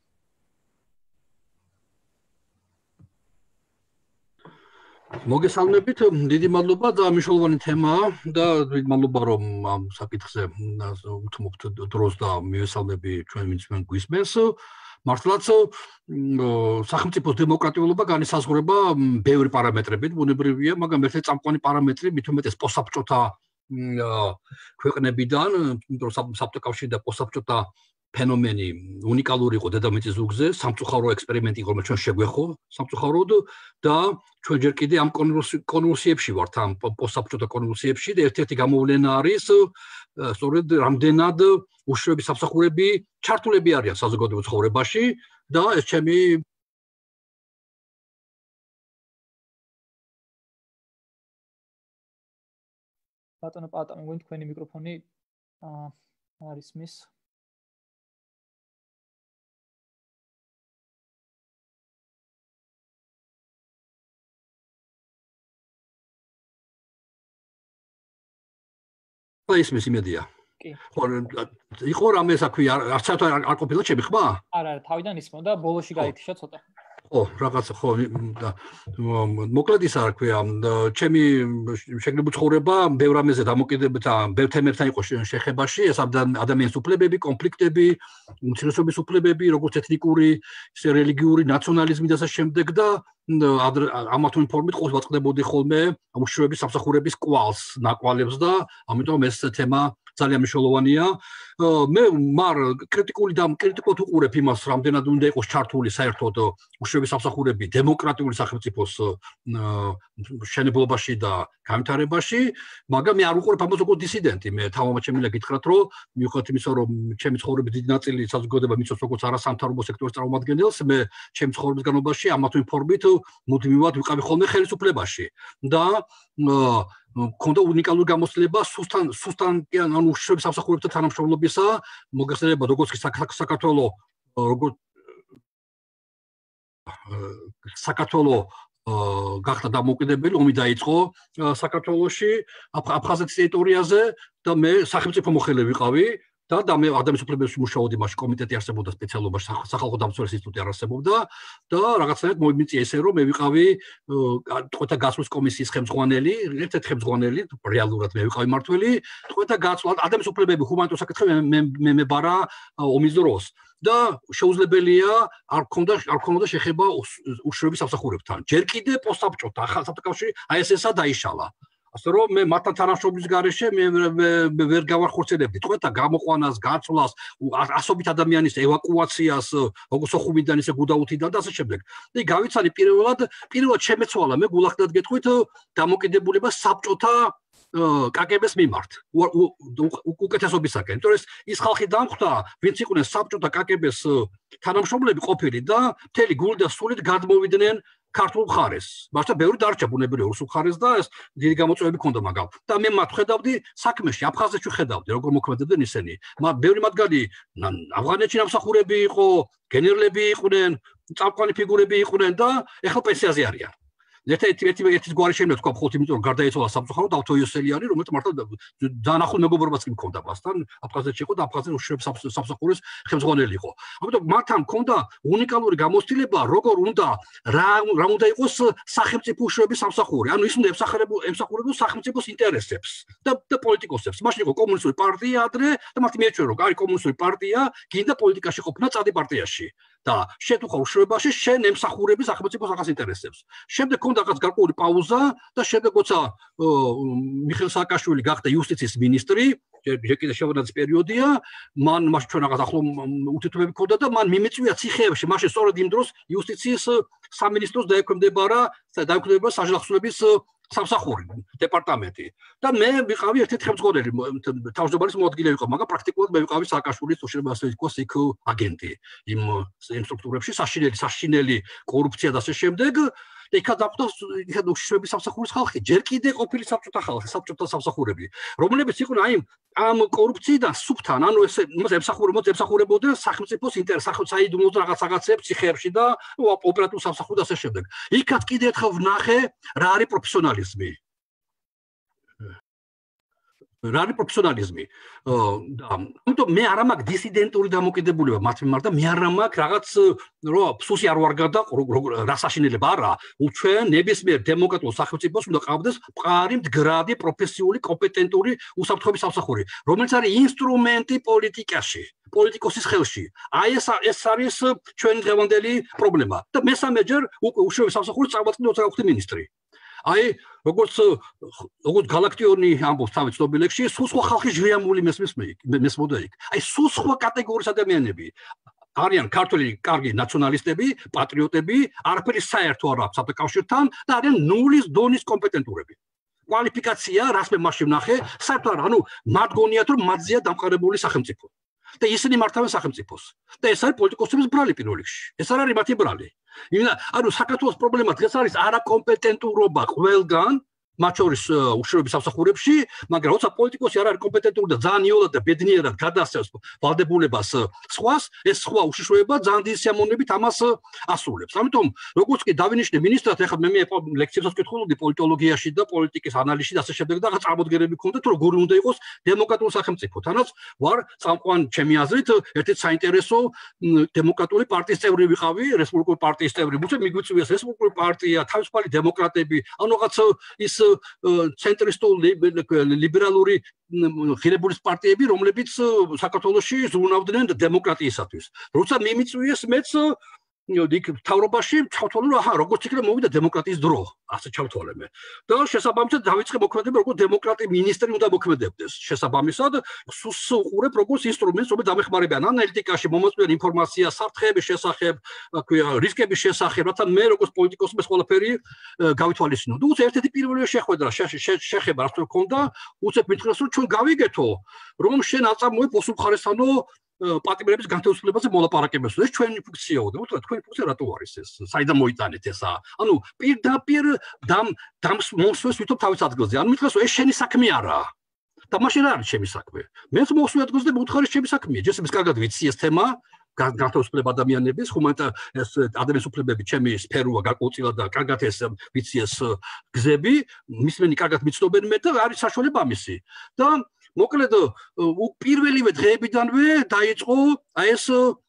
მოგესალმებით, დიდი მადლობა და მნიშვნელოვანი თემაა და დიდი მადლობა რომ ამ საკითხზე უთმობთ დროს და მივესალმები ჩვენ ვინც მან გვისმენს. მართლაც სახელმწიფოს დემოკრატიულობა განისაზღვრება ბევრი პარამეტრებით, ბუნებრივია, მაგრამ ერთ-ერთი წამყვანი პარამეტრი მით უმეტეს პოსტსაბჭოთა ქვეყნებიდან, იმიტომ რომ საბჭოთა კავშირი და პოსტსაბჭოთა ფენომენი უნიკალური იყო დედამიწის ზურგზე, სამწუხარო ექსპერიმენტი, რომელიც ჩვენ შეგვეხო სამწუხაროდ და ჩვენ ჯერ კიდე ამ კონვულსიებში ვართ, ამ პოსტსაბჭოთა კონვულსიებში და ერთ-ერთი გამოვლენა არის სწორედ რამდენად უშიშროების სამსახურები ჩართულები არიან საზოგადოებრივ ცხოვრებაში და ეს ჩემი ბატონო პაატა, მოგონი თქვენი მიკროფონი არის მის ის მის იმედია. ხო, იყო რამე საქმე არც არ ყოფილა ჩემი ხმა? არა, არა, თავიდან ისმოდა, ბოლოში გაითიშა ცოტა. ხო, რაღაცა ხო და მოკლედ ის არ ქვია, ჩემი შეგნებული ცხოვრება ბევრ რამეზე დამოკიდებულებთან, ბევრ თემებთან იყო შეხებაში, ეს ადამიანის უფლებები, კონფლიქტები, უმცირესობის უფლებები, როგორც ეთნიკური, ისე რელიგიური, ნაციონალიზმი და ასე შემდეგ და ამა თუ იმ ფორმით ყოველთვის ვაწყდებოდი ხოლმე უშიშროების სამსახურების კვალს, ნაკვალებს და ამიტომ ეს თემა ძალიან მნიშვნელოვანია. მე მარ კრიტიკული და კრიტიკულად უყურებ იმას, რამდენად უნდა იყოს ჩართული საერთოდ უშუალო სამსახურები დემოკრატიული სახელმწიფოს მშენებლობაში და განვითარებაში, მაგრამ მე არ უყურებ ამას როგორც დისიდენტი. მე თავმოყრა შემიძლია გითხრათ, რომ მიუხედავად იმისა, რომ ჩემი ცხოვრების დიდი ნაწილი საზოგადოება მიწევს როგორც არასამთავრობო სექტორის წარმომადგენელს, მე ჩემი ცხოვრების განმავლობაში ამა თუ იმ ფორმით მუდმივად ვიყავი ხოლმე ხელისუფლებაში და კონდა უნიკალური გამოცდილება სუსტან სუსტან ანუ უშუალო სამსახურებთან თანამშრომლობისა, მოგეხსენება როგორც საქართველოს როგორც საქართველოს გახდა დამოუკიდებელი, ომი დაიწყო საქართველოში, აფხაზეთის ტერიტორიაზე და მე სახელმწიფო მოხელე ვიყავი და და მე ადამიანის უფლებებში მუშაობდი, მაშინ კომიტეტი არსებობდა სპეციალობაში, სახალხო დამცველის ინსტიტუტი არსებობდა და რაღაცნაირად მომიწია ესე რომ მე ვიყავი ტყვეთა გაცვლის კომისიის ხელმძღვანელი, ერთ-ერთი ხელმძღვანელი, რეალურად მე ვიყავი მართველი, ტყვეთა გაცვლა, ადამიანის უფლებები, ჰუმანიტარული საკითხები მე მე მებარა ომის დროს და შეუძლებელია არ ქონდა არ ქონდა შეხება უშუალო სამსახურებთან. ჯერ კიდე პოსტსაბჭოთა ახალ საბჭოთა აი ეს ესა დაიშალა. ასე რომ მე მათთან თანამშრომლობის გარეშე მე ვერ გავახორციელებდი ტყვეთა გამოყვანას, გაცვლას, ასობით ადამიანის ევაკუაციას, როგორც ოხუმიდან ისე გუდაუთიდან და ასე შემდეგ. და გავიცანი პირველად, პირველად შემეცვალა მე გულახდად გეტყვით დამოკიდებულება საბჭოთა კაკების მიმართ. უკეთესობისაკენ. იმიტომ რომ ის ხალხი დამხვდა, ვინც იყვნენ საბჭოთა კაკების თანამშრომლები ყოფილი და მთელი გულით და სულით გადმოვიდნენ ქართულ მხარეს. მაგრამ ბევრი დარჩა ბუნებრივი რუსულ მხარეს და ეს დიდი გამოწვევები ჰქონდა მაგალ. და მე მათ ხედავდი საქმეში, აფხაზეთში ხედავდი, როგორ მოქმედებდნენ ისინი. მაგრამ ბევრი მათგანი ავღანეთში დამსახურები იყო, გენერლები იყვნენ, წამყვანი ფიგურები იყვნენ და ეხლა პენსიაზე არიან. ერთ-ერთი ერთ-ერთი გვარი შემიძლია თქვა მხოლოდ იმიტომ რომ გარდაიცვალა სამწუხარო დავთო იოსელიანი, რომელიც მართლა ძალიან ახლო მეგობრობაც კი მქონდა მასთან, აფხაზეთში იყო და აფხაზეთის უშუალო სამსახურის ხელმძღვანელი იყო. ამიტომ მათთან მქონდა უნიკალური გამოცდილება, როგორ უნდა რა რა უნდა იყოს სახელმწიფო უშუალო სამსახური. ანუ ის უნდა ემსახურებოს სახელმწიფოს ინტერესებს და და პოლიტიკოსებს. მაშინ იყო კომუნისტური პარტია ადრე და მართლა მიეჩვენა რომ არის კომუნისტური პარტია, გინდა პოლიტიკაში ყოფნა წადი პარტიაში. და შენ თუ ხარ უშუალოში, შენ ემსახურები სახელმწიფოს რაღაც ინტერესებს. შემდეგ ქონდა რაღაც გარკვეული პაუზა და შემდეგ როცა მიხეილ სააკაშვილი გახდა იუსტიციის მინისტრი, ჯერ კიდევ შევარდნაძის პერიოდია, მან მას ჩვენ რაღაც ახლო უთითობები ჰქონდა და მან მიმიწვია ციხეებში, მაშინ სწორედ იმ დროს იუსტიციის სამინისტროს დაექვემდებარა დაექვემდებარა საჯლახსოვრების სამსახური დეპარტამენტი და მე ვიყავი ერთ-ერთი ხელმძღვანელი თავმჯდომარის მოადგილე ვიყავ, მაგრამ პრაქტიკულად მე ვიყავი სააკაშვილის უშუალო ასე ვთქვას იქ აგენტი იმ იმ სტრუქტურებში, საშინელი საშინელი კორუფცია და ასე შემდეგ. და იქა დახვდა იქა უშუალო სამსახურის ხალხი, ჯერ კიდე ყოფილი საბჭოთა ხალხი, საბჭოთა სამსახურები, რომლებიც იყვნენ აი ამ კორუფციიდან სუფთან, ანუ ეს იმას ემსახურებოდნენ, ემსახურებოდნენ სახელმწიფოს ინტერესს, საიდუმლო რაღაც რაღაცებს ციხეებში და ოპერატიულ სამსახურს და ასე შემდეგ. იქაც კიდე ერთხელ ვნახე რა არის პროფესიონალიზმი. რა არის პროფესიონალიზმი? და ამიტომ მე არ მაქვს დისიდენტური დამოკიდებულება მათ მიმართ და მე არ მაქვს რაღაც რო ფსუსი არ ვარ გადა რა საშინელება არა. ჩვენ ნებისმიერ დემოკრატიულ სახელმწიფოს უნდა ყავდეს მყარი მდგრადი პროფესიული კომპეტენტური უსაფრთხოების სამსახური, რომელიც არის ინსტრუმენტი პოლიტიკაში, პოლიტიკოსის ხელში. აი ეს ეს არის ჩვენი დღევანდელი პრობლემა. და მესამეჯერ უკვე უშუალო სამსახურის წარმომადგენელი როცა გავხდი მინისტრი. აი როგორც როგორც galaktioni ამბობს თავის ცნობილებში, სულ სხვა ხალხი ჟრიამული მესმის მესმოდა იქ. აი სულ სხვა კატეგორიის ადამიანები არიან ქართული კარგი ნაციონალისტები, პატრიოტები, არაფერი საერთო არ აქვს საბჭოთა კავშირთან და არიან ნულის დონის კომპეტენტურები. კვალიფიკაცია, რას მე მაშინ ვნახე, საერთოდ არა, ანუ მათ გონიათ რომ მათზეა დამყარებული სახელმწიფო. და ისინი მართავენ სახელმწიფოს. და ეს არის პოლიტიკოსების ბრალი პირველ რიგში. ეს არ არის მათი ბრალი. იმენა, ანუ საქართველოს პრობლემა დღეს არის არაკომპეტენტურობა ყველგან, მათ შორის უშუალო სამსახურებში, მაგრამ როცა პოლიტიკოსი არ არის კომპეტენტური და ძალიან იოლად და ბედნიერად გადასცემს ვალდებულებას სხვას, ეს სხვა უშიშროება ძალიან დიდი სიამოვნებით ამას ასრულებს. ამიტომ როგორც კი დავინიშნე მინისტრად, ეხლა მე მე ლექციებსაც ვკითხულობდი პოლიტოლოგიაში და პოლიტიკის ანალიზში და ასე შემდეგ და რაღაც წარმოდგენები მქონდა, თუ როგორი უნდა იყოს დემოკრატიული სახელმწიფო. თანაც ვარ წამყვან ჩემი აზრით ერთ-ერთი საინტერესო დემოკრატიული პარტიის წევრი ვიყავი, რესპუბლიკური პარტიის წევრი, მოწე მიგვიწვიეს რესპუბლიკური პარტია, თავისუფალი დემოკრატები, ანუ რაღაც ის ცენტრისტული ლიბერალური ღირებულის პარტიები, რომლებიც საქართველოში ზრუნავდნენ დემოკრატიისათვის. როცა მიმიწვიეს მეც იქ თავრობაში ჩავთვალე რომ აჰა როგორც იქნება მოვიდა დემოკრატიის დრო ასე ჩავთვალე მე და შესაბამისად დავიწყე მოქმედება როგორც დემოკრატი მინისტრი უნდა მოქმედებდეს შესაბამისად სულს უყურებ როგორც ინსტრუმენტს რომელიც დამეხმარებიან ანალიტიკაში მომწვევ ინფორმაციას საფრთხეების შესახებ ქვია რისკების შესახებ რათა მე როგორც პოლიტიკოსი მე ყველაფერი გავითვალისწინო და უცებ ერთ-ერთი პირველი შეხვედრა შეხება რაც თქონდა უცებ მითხრას რომ ჩვენ გავიგეთო რომ შენ აწამოებ ოსურ მხარესთანო პატიმრების განთავისუფლებაზე მოლაპარაკებებს. ეს ჩვენი ფუნქციაა. უთხრა თქვენი ფუნქცია რატო არის ეს? საიდან მოიტანეთ ესა? ანუ პირდაპირ დამ დამს მოსვეს ვითომ თავის ადგილზე. ანუ მითხრას ეს შენი საქმე არაა. და მაშინ რა არის ჩემი საქმე? მეც მოსვე ადგილზე და მუთხარი ჩემი საქმეა. ჯერ კარგად ვიცი ეს თემა განთავისუფლება ადამიანების, ჰუმანიტარ ეს ადამიანის უფლებები ჩემი სფეროა გარკვეულწილად და კარგად ეს ვიცი ეს გზები, მისმენი კარგად მიცნობენ მე და არის საშუალება ამისი. და მოკლედ პირველივე დღეებიდანვე დაიწყო აი ეს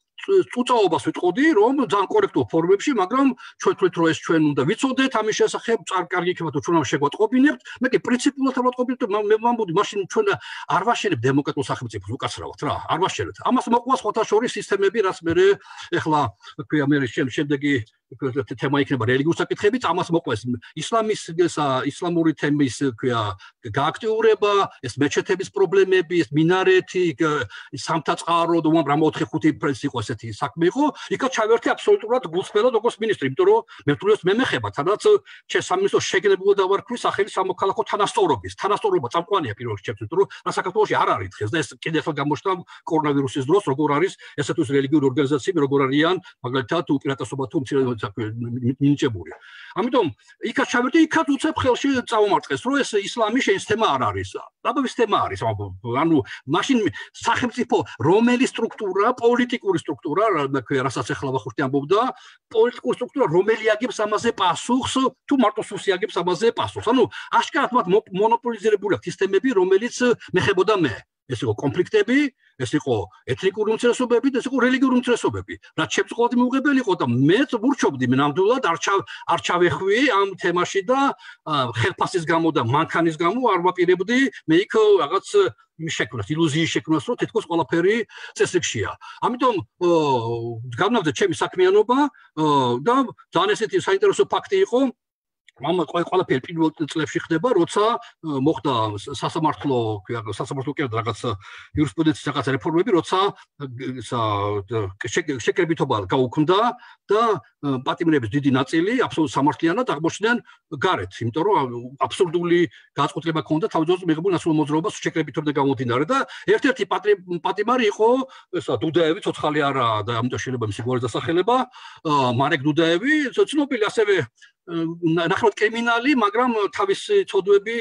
წუწაობას ვიტყოდი რომ ძალიან კორექტულ ფორმებში მაგრამ ჩვენ თვლით რომ ეს ჩვენ უნდა ვიცოდეთ ამის შესახებ კარგი იქნება თუ ჩვენ ამ შეგვატყობინებთ მე კი პრინციპულად ავატყობინებთ მე ვამბობდი მაშინ ჩვენ არ ვაშენებ დემოკრატიულ სახელმწიფოს უკაცრავად რა არ ვაშენებთ ამას მოყვა სხვათა შორის სისტემები რაც მე ეხლა ქვია მე შემდეგი თემა იქნება რელიგიურ საკითხებიც ამას მოყვეს ისლამის ისლამური თემის ქვია გააქტიურება ეს მეჩეთების პრობლემები ეს მინარეთი სამთაწყარო და უამრავ მოთხე ხუთი პრინციპი იყო ესეთი საქმე იყო იქაც ჩავერთე აბსოლუტურად გულწრფელად როგორც მინისტრი იმიტომ რომ მე ვთვლი მე მეხება თანაც ჩემს სამინისტრო შეგნებულად დავარქვი სახელი სამოქალაქო თანასწორობის თანასწორობა წამყვანია პირველ რიგში იმიტომ რომ რა საქართველოში არ არის დღეს და ეს კიდევ ახლა გამოჩნდა კორონავირუსის დროს როგორ არის ესეთ ის რელიგიური ორგანიზაციები როგორ არიან მაგალითად უპირატესობა თუ მინიჭებული. ამიტომ იქაც ჩავერთე, იქაც უცებ ხელში წავამარცხეს, რომ ეს ისლამი შენის თემა არ არის. დაბავის თემა არის, ანუ მაშინ სახელმწიფო რომელი სტრუქტურა, პოლიტიკური სტრუქტურა, რასაც ახლა ვახუშტი ამბობდა, პოლიტიკური სტრუქტურა რომელი აგებს ამაზე პასუხს, თუ მარტო სუსი აგებს ამაზე პასუხს. ანუ აშკარად მათ მონოპოლიზირებული აქვს სისტემები, რომელიც მეხებოდა მე. ეს იყო კონფლიქტები, ეს იყო ეთნიკური უმცირესობები და ეს იყო რელიგიური უმცირესობები. რაც ჩემს ყოველდღე მიუღებელი იყო და მეც ვურჩობდი ნამდვილად არ არ ჩავეხვი ამ თემაში და ხელფასის გამო და მანქანის გამო არ ვაპირებდი მე იქ რაღაც შექმნას, ილუზიის შექმნას, რომ თითქოს ყველაფერი წესრიგშია. ამიტომ განმავლდა ჩემი საქმიანობა და ძალიან ესეთი საინტერესო ფაქტი იყო ამ ყველაფერი პირველ წლებში ხდება, როცა მოხდა სასამართლო, სასამართლო კიდე რაღაც იურისპრუდენციის რაღაც რეფორმები, როცა შეკრებითობა გაუქმდა და პატიმრების დიდი ნაწილი აბსოლუტურად სამართლიანად აღმოჩნდნენ გარეთ, იმიტომ რომ აბსურდული განწყობილება ჰქონდა თავდაცვის მიღებულ ნაცნობ მოძრაობას შეკრებითობიდან გამომდინარე და ერთ-ერთი პატიმარი იყო ესა დუდაევი, ცოცხალი არა და ამიტომ შეიძლება მისი გვარის დასახელება, მარეკ დუდაევი, ცნობილი ასევე ნახევრად კრიმინალი, მაგრამ თავისი ცოდვები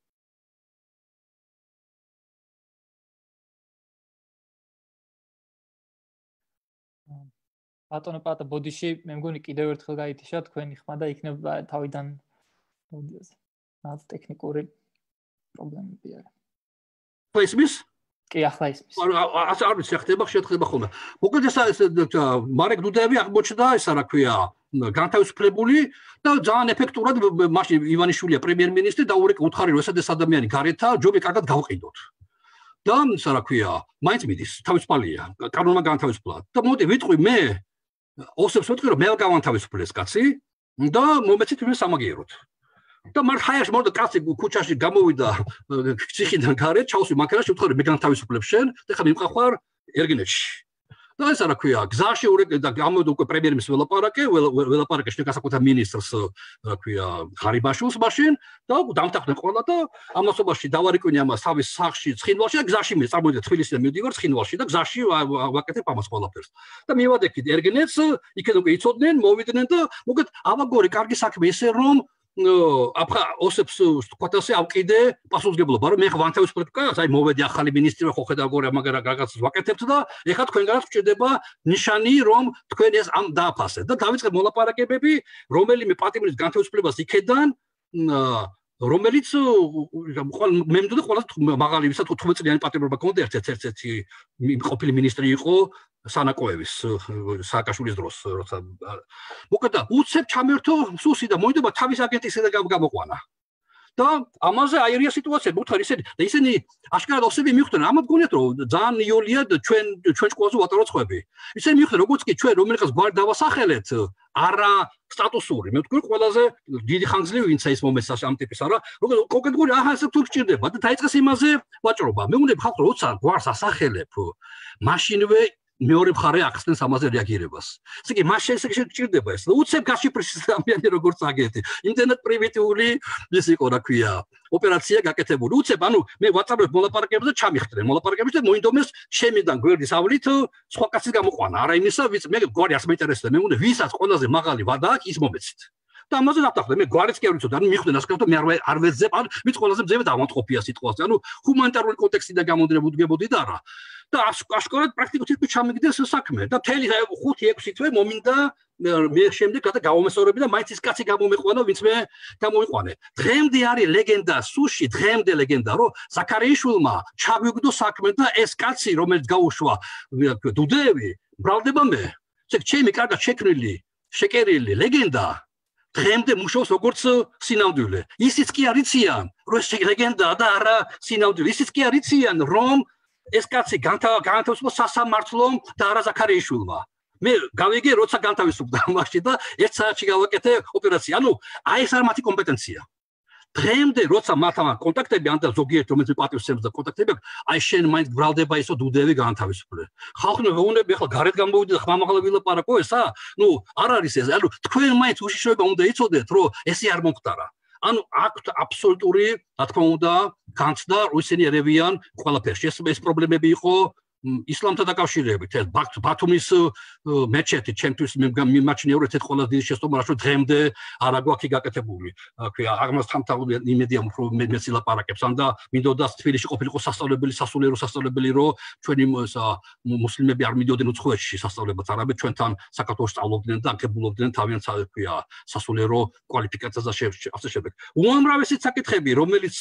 ბატონო პატა ბოდიში მე მგონი კიდევ ერთხელ გაითიშა თქვენი ხმა და იქნება თავიდან რაღაც ტექნიკური პრობლემები არის. ფეისბუქ კი ახლა ისმის. ასე არ ვიცი ხდება შეთხება ხოლმე. მოკლედ ეს მარეკ დუდაევი აღმოჩნდა ესა რა ქვია განთავისუფლებული და ძალიან ეფექტურად მაშინ ივანიშვილია პრემიერ-მინისტრი და ურეკ უთხარი რომ ესა ეს ადამიანი გარეთა ჯობი კარგად გავყიდოთ. და ესა რა ქვია მაინც მიდის თავისუფალია კანონმა განთავისუფლა და მოდი ვიტყვი მე ოსებს ვიტყვი რომ მე გავანთავისუფლეს კაცი და მომეცით მე სამაგიეროთ. და მარ ხაერში მორდა კაცი ქუჩაში გამოვიდა ციხიდან გარეთ ჩავსვი მანქანაში ვთქვი მე განთავისუფლებ შენ და ხა მიმყავარ ერგინეთში. და ეს რა ქვია გზაში ურეკ და გამოვიდა უკვე პრემიერ-მინისტრის ველაპარაკე ველაპარაკე შენ გასაკუთრებულ მინისტრს რა ქვია ღარიბაშვილს მაშინ და დამთანხმდნენ ყველა და ამასობაში დავარიკვინე ამას თავის სახლში ცხინვალში და გზაში მე წამოვიდა თბილისიდან მივდივარ ცხინვალში და გზაში ვაკეთებ ამას ყველაფერს და მივადექით ერგენეთს იქიდან უკვე იცოდნენ მოვიდნენ და მოგეთ ავაგორი კარგი საქმე ისე რომ აფხა ოსებს თქვათასე ავყიდე პასუხისგებლობა რომ მე ხ ვანთავისუფლებ კაცს აი მოვედი ახალი მინისტრი ხო ხედავ გორე მაგრამ რაღაცას ვაკეთებთ და ეხლა თქვენგანაც გვჭირდება ნიშანი რომ თქვენ ეს ამ დააფასეთ და დავიწყე მოლაპარაკებები რომელიმე პატიმრის განთავისუფლებას იქედან რომელიც მე მდოდა ყველა მაღალი ვისაც თხუთმეტ წლიანი პატიმრობა ქონდა ერთ-ერთი ყოფილი მინისტრი იყო სანაკოევის სააკაშვილის დროს როცა მოკლედ უცებ ჩამერთო სუსი და მოიდება თავის აგენტის და გამოყვანა და ამაზე აერია სიტუაცია მოთხარ ისინი და ისინი აშკარად ოსები მიხვდნენ ამათ გონიათ რომ ძალიან იოლიად ჩვენ ჩვენ სკოლაზე ვატარო წვები ისინი მიხვდნენ როგორც კი ჩვენ რომელიღაც გვარი დავასახელეთ არა სტატუსური მე ვთქვი ყველაზე დიდი ხანგრძლივი ვინცა ის მომეცას ამ ტიპის არა როგორ კონკრეტული აჰა ეს თუ გჭირდება და დაიწყეს იმაზე ვაჭრობა მე უნდა ხალხო როცა გვარს ასახელებ მაშინვე მეორე მხარე ახსნეს ამაზე რეაგირებას. ესე იგი, მას შეიძლება გჭირდება ეს. უცებ გაშიფრის ადამიანი როგორც აგეთი. იმდენად პრიმიტიული ის იყო, რა ქვია, ოპერაცია გაკეთებული. უცებ, ანუ მე ვატარებ მოლაპარაკებებს და ჩამიხდნენ. მოლაპარაკებებს და მოინდომეს ჩემიდან გვერდის ავლით სხვა კაცის გამოყვანა. არა იმისა, ვიც მე გვარი არ მეინტერესდა. მე უნდა ვისაც ყველაზე მაღალი ვადა აქვს ის მომეცით. და ამაზე დავთანხმდი. მე გვარიც კი არ ვიცოდი. ანუ მიხვდნენ ასე რომ მე არ არ ვეძებ, ან ვიც ყველაზე მძიმე დავამტყოფია სიტყვაზე. ანუ ჰუმანიტარული კონტექსტიდან გამომდინებუდგებოდი და რა. და აშკარად პრაქტიკულად თვითონ ჩამიგდეს საქმე და მთელი ხუთი ექვსი თვე მომინდა მე შემდეგ და გავომესწორები და მაინც ის კაცი გამომეყვანა ვინც მე გამოიყვანე დღემდე არის ლეგენდა სუში დღემდე ლეგენდა რომ ზაქარიაშვილმა ჩაგვიგდო საქმე და ეს კაცი რომელიც გაუშვა დუდეევი ბრალდება მე ეს ჩემი კარგად შექმნილი შეკერილი ლეგენდა დღემდე მუშაობს როგორც სინამდვილე ისიც კი არიციან რომ ეს ლეგენდა და არა სინამდვილე ისიც კი არიციან რომ ეს კაცი განთავისუფლდა სასამართლო და არა ზაქარიაშვილმა. მე გავიგე როცა განთავისუფლდა მაშინ და ერთ საათში გავაკეთე ოპერაცია. ანუ აი ეს არ მათი კომპეტენცია. დღემდე როცა მათ ამ კონტაქტები ან და ზოგიერთ რომელიც პატივსცემს და კონტაქტები აი შენ მაინც ბრალდება ისო დუდეევი განთავისუფლე. ხალხი მეუბნები ახლა გარეთ გამოვიდი და ხმამაღლა ვილაპარაკო ესა? ნუ არ არის ეს. ანუ თქვენ მაინც უშიშროება უნდა იცოდეთ რომ ესე არ მომხდარა. ანუ აქვთ აბსოლუტური, რა თქმა უნდა, განცდა, რომ ისინი ერევიან ყველაფერში. ეს ეს პრობლემები იყო ისლამთან დაკავშირებით. ეს ბათუმის მეჩეთი ჩემთვის მიმაჩნია რომ ერთ-ერთი ყველაზე დიდი შეცდომა რა დღემდე არ აგვაქვს გაკეთებული. აქვე აღმას თამთავრული იმედია უფრო მეც ილაპარაკებს. ან და მინდოდა თბილისში ყოფილიყო სასწავლებელი, სასულიერო სასწავლებელი, რომ ჩვენი მუსლიმები არ მიდიოდნენ უცხოეთში სასწავლებად, არამედ ჩვენთან საქართველოს სწავლობდნენ და აღებულობდნენ თავიანთ აქვია სასულიერო კვალიფიკაციას და ასე შემდეგ. უამრავი საკითხები, რომელიც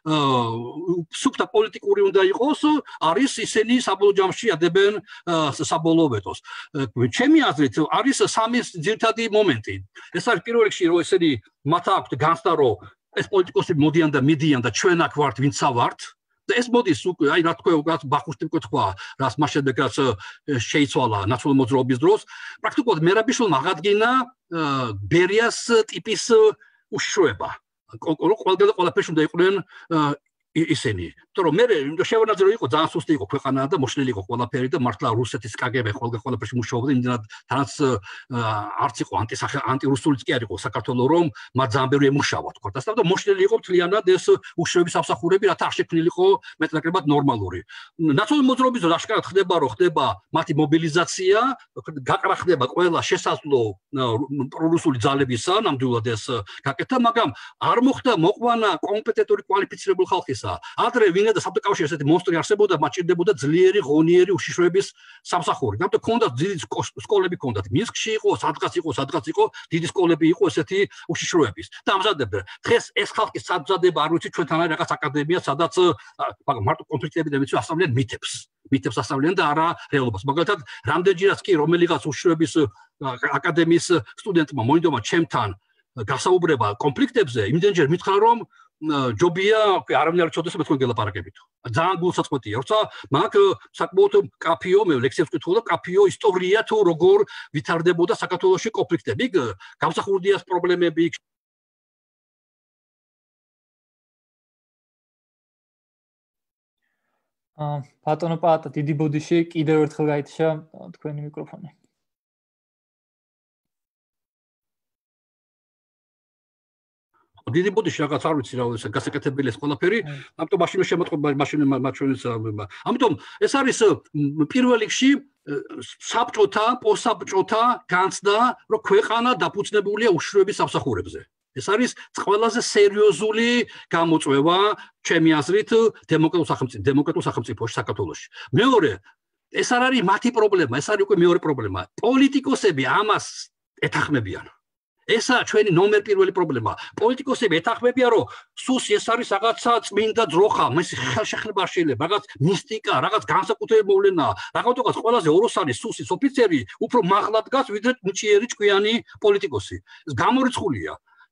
სუფთა პოლიტიკური უნდა იყოს, არის ისინი ჯამში ადებენ საბოლოო ვეტოს. ჩემი აზრით არის სამი ძირითადი მომენტი. ეს არის პირველ რიგში რომ ესენი მათ აქვთ განცდა რომ ეს პოლიტიკოსები მოდიან და მიდიან და ჩვენ აქ ვართ ვინცა ვართ და ეს მოდის უკვე აი რა თქვა უკაც ბახუშტი მკითხვა რას მას შემდეგ რაც შეიცვალა ნაციონალური მოძრაობის დროს პრაქტიკულად მერაბიშვილმა აღადგინა ბერიას ტიპის უშიშროება. ყველგან ყველაფერში უნდა იყვნენ ისინი. თორემ მე შევანაძე რომ იყო ძალიან სუსტი იყო ქვეყანა და მოშლილი იყო ყველაფერი და მართლა რუსეთის კაგები ყველგან ყველაფერში მუშაობდა იმდენად თანაც არც იყო ანტისახე ანტირუსულიც კი არ იყო საქართველოს რომ მათ ძალიან ბევრი ემუშავა თქვა და და მოშლილი იყო მთლიანად ეს უშიშროების სამსახურები რათა არ შექმნილიყო მეტნაკლებად ნორმალური. ნაციონალური მოძრაობის დროს აშკარად ხდება რომ ხდება მათი მობილიზაცია გაკრა ხდება ყველა შესაძლო პრორუსული ძალებისა ნამდვილად ეს გაკეთა მაგრამ არ მოხდა მოყვანა კომპეტენტური კვალიფიცირებული ხალხის ადრე ვინმე და საბჭოთა კავშირში ესეთი მონსტრი არსებობდა, მათ ჭირდებოდა ძლიერი ღონიერი უშიშროების სამსახური. ამიტომ ქონდათ დიდი სკოლები ქონდათ. მინსკში იყო, სადღაც იყო, სადღაც იყო, დიდი სკოლები იყო ესეთი უშიშროების. და ამზადებდნენ. დღეს ეს ხალხი სადმზადება არ ვიცი ჩვენთან არის რაღაც აკადემია, სადაც მაგრამ მარტო კონფლიქტები და ვიცი ასწავლიან მითებს. მითებს ასწავლიან და არა რეალობას. მაგალითად, რამდენჯერაც კი რომელიღაც უშიშროების აკადემიის სტუდენტმა მოინდომა ჩემთან გასაუბრება კონფლიქტებზე, იმდენჯერ მითხრა რომ ჯობია არავინ არ ჩოდეს მე თქვენ გელაპარაკებით. ძალიან გულსაწყვეტია, როცა მაგ საკმაოდ კაფეო მე ლექციებს ვკითხულობ და კაფეო ისტორია თუ როგორ ვითარდებოდა საქართველოში კონფლიქტები, გამსახურდია პრობლემები. აა ბატონო პაატა დიდი ბოდიში კიდევ ერთხელ გაითიშა თქვენი მიკროფონი. დიდი ბოდიში რაღაც არ ვიცი რა ეს გასაკეთებელი ეს ყველაფერი ამიტომ მაშინ შემოწყობა მაშინ მაჩვენეს ამიტომ ეს არის პირველ რიგში საბჭოთა პოსტსაბჭოთა განცდა რომ ქვეყანა დაფუძნებულია უშიშროების სამსახურებზე ეს არის ყველაზე სერიოზული გამოწვევა ჩემი აზრით დემოკრატიულ სახელმწიფო დემოკრატიულ სახელმწიფოში საქართველოში მეორე ეს არ არის მათი პრობლემა ეს არის უკვე მეორე პრობლემა პოლიტიკოსები ამას ეთანხმებიან ესა ჩვენი ნომერ პირველი პრობლემა. პოლიტიკოსები ეთანხმებიან, რომ სუსი ეს არის რაღაცა წმინდა ძროხა, მის ხელშეხნება არ შეიძლება, რაღაც მისტიკა, რაღაც განსაკუთრებული მოვლენა. რაღაცა ყველაზე ოროსანი სუსის ოფიცერი უფრო მაღლა დგას, ვიდრე მჭიერი ჭკვიანი პოლიტიკოსი. ეს გამორიცხულია.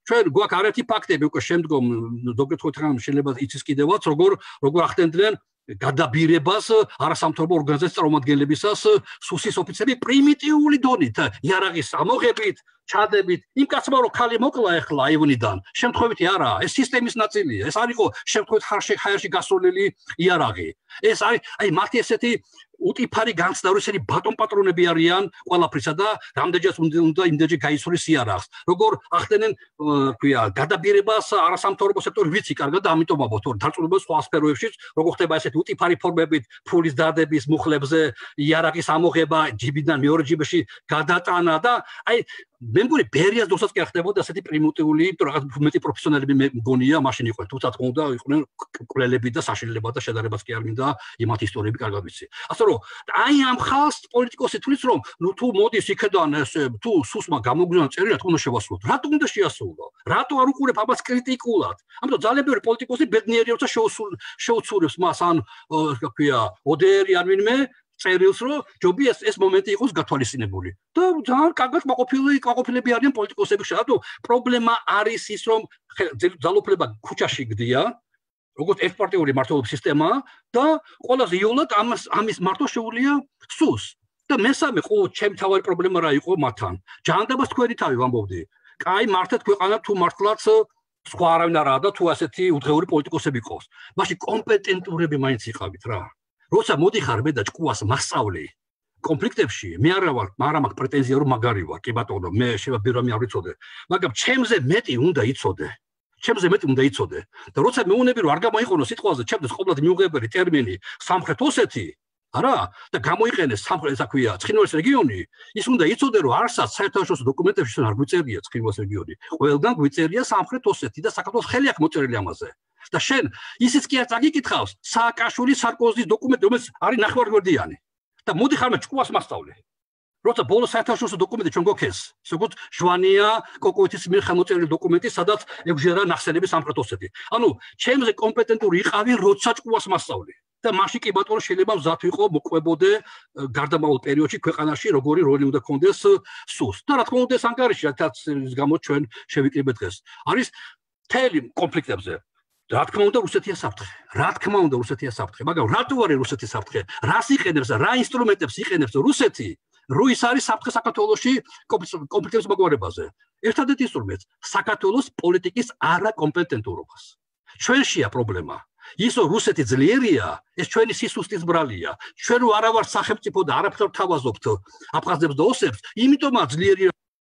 ჩვენ გვაქვს არეთი ფაქტები უკვე შემდგომ ზოგიერთ ხან შეიძლება იცის კიდევაც როგორ როგორ ახდენდნენ გადაბირებას არასამთავრობო ორგანიზაციის წარმომადგენლებისას სუსის ოფიცრები პრიმიტიული დონით იარაღის ამოღებით ჩადებით იმ კაცმა რო ხალი მოკლა ახლა აივნიდან შემთხვევითი არა ეს სისტემის ნაწილია ეს არ იყო შემთხვევით ხარში ხაერში გასულელი იარაღი ეს არის აი მათი ესეთი უტიფარი განცდა რომ ესენი ბატონ პატრონები არიან ყველაფრისა და რამდენჯერ უნდა იმდენჯერ გაიცვლეს იარაღს როგორ ახდენენ ქვია გადაბირებას არასამთავრობო სექტორი ვიცი კარგად ამიტომ აბოთ რომ დარწმუნება სხვა სფეროებშიც როგორ ხდება ესეთი უტიფარი ფორმებით ფულის დადების მუხლებზე იარაღის ამოღება ჯიბიდან მეორე ჯიბში გადატანა და აი მე მგონი ბერიას დროსაც კი ხდებოდა ასეთი პრიმიტიული რაღაც მეტი პროფესიონალები მე მგონია მაშინ იყვნენ თუმცა თქო უნდა იყვნენ კვლელები და საშინელება და შედარებაც კი არ მინდა იმათ ისტორიები კარგად ვიცი ასე რომ აი ამ ხალხს პოლიტიკოსი თulis რომ ნუ თუ მოდის იქედან ეს თუ სუსმა გამოგვიძნა წერია თქო უნდა შევასრულოთ რატო უნდა შეასრულო რატო არ უყურებ ამას კრიტიკულად ამიტომ ძალიან ბევრი პოლიტიკოსი ბედნიერი როცა შეუცურებს მას ან რა ქვია ოდერი არ ვინმე წერილს რომ ჯობია ეს ეს მომენტი იყოს გათვალისწინებული და ძალიან კარგად მოყოფილი მოყოფილები არიან პოლიტიკოსები შედარებით პრობლემა არის ის რომ ძალოფლება ქუჩაში გდია როგორც ერთპარტიული მმართველობის სისტემა და ყველაზე იოლად ამას ამის მარტო შეუულია სუს და მესამე ყოველ ჩემი თავარი პრობლემა რა იყო მათთან ჯანდაბას თქვენი თავი ვამბობდი კაი მართლაც ქვეყანა თუ მართლაც სხვა არავინ არაა და თუ ასეთი უძღეული პოლიტიკოსები ყავს მაშინ კომპეტენტურები მაინც იყავით რა როცა მოდიხარ მე და ჭკუას მასწავლი კონფლიქტებში მე არა ვარ მაგრამ აქ პრეტენზია რომ მაგარი ვარ კი ბატონო მე შეიძლება რომ არ ვიცოდე მაგრამ ჩემზე მეტი უნდა იცოდე ჩემზე მეტი უნდა იცოდე და როცა მეუნები რომ არ გამოიყენო სიტყვაზე ჩემთვის ყოველდღე მიუღებელი ტერმინი სამხრეთ ოსეთი არა და გამოიყენეს სამხრეთ ისა ქვია ცხინვალის რეგიონი ის უნდა იცოდე რომ არსად საერთაშორისო დოკუმენტებში არ გვიწერია ცხინვალის რეგიონი ყველგან გვიწერია სამხრეთ ოსეთი და საქართველოს ხელი აქვს მოწერილი ამაზე და შენ ისიც კი არ წაგიკითხავს სააკაშვილის სარკოზის დოკუმენტი რომელიც არის ნახევარგვერდიანი და მოდი ხარ მე ჭკუას მასწავლე როცა ბოლო საერთაშორისო დოკუმენტი ჩვენ გვქეს როგორც ჟვანია კოკოვითის მიერ ხელმოწერილი დოკუმენტი სადაც ებჟერა ნახსენები სამხრეთ ოსეთი ანუ ჩემზე კომპეტენტური იყავი როცა ჭკუას მასწავლე და მაშინ კი ბატონო შეიძლება მზად ვიყო მოყვებოდე გარდამავალ პერიოდში ქვეყანაში როგორი როლი უნდა ქონდეს სუს და რა თქმა უნდა ეს ანგარიში რაც გამო ჩვენ შევიკრიბეთ დღეს არის თელი კონფლიქტებზე რა თქმა უნდა რუსეთია საფრთხე რა თქმა უნდა რუსეთია საფრთხე მაგრამ რატო არის რუსეთი საფრთხე რას იყენებს და რა ინსტრუმენტებს იყენებს რუსეთი რო ის არის საფრთხე საქართველოში კონფლიქტების მოგვარებაზე ერთადერთი ინსტრუმენტი საქართველოს პოლიტიკის არაკომპეტენტურობას ჩვენშია პრობლემა ისო რუსეთი ძლიერია ეს ჩვენი სისუსტის ბრალია ჩვენ რო არა ვარ სახელმწიფო და არაფერ თავაზობთ აფხაზებს და ოსებს იმიტომაც ძლიერია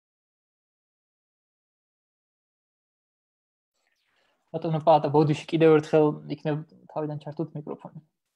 ბატონო პაატა ბოდიში კიდევ ერთხელ იქნებ თავიდან ჩართოთ მიკროფონი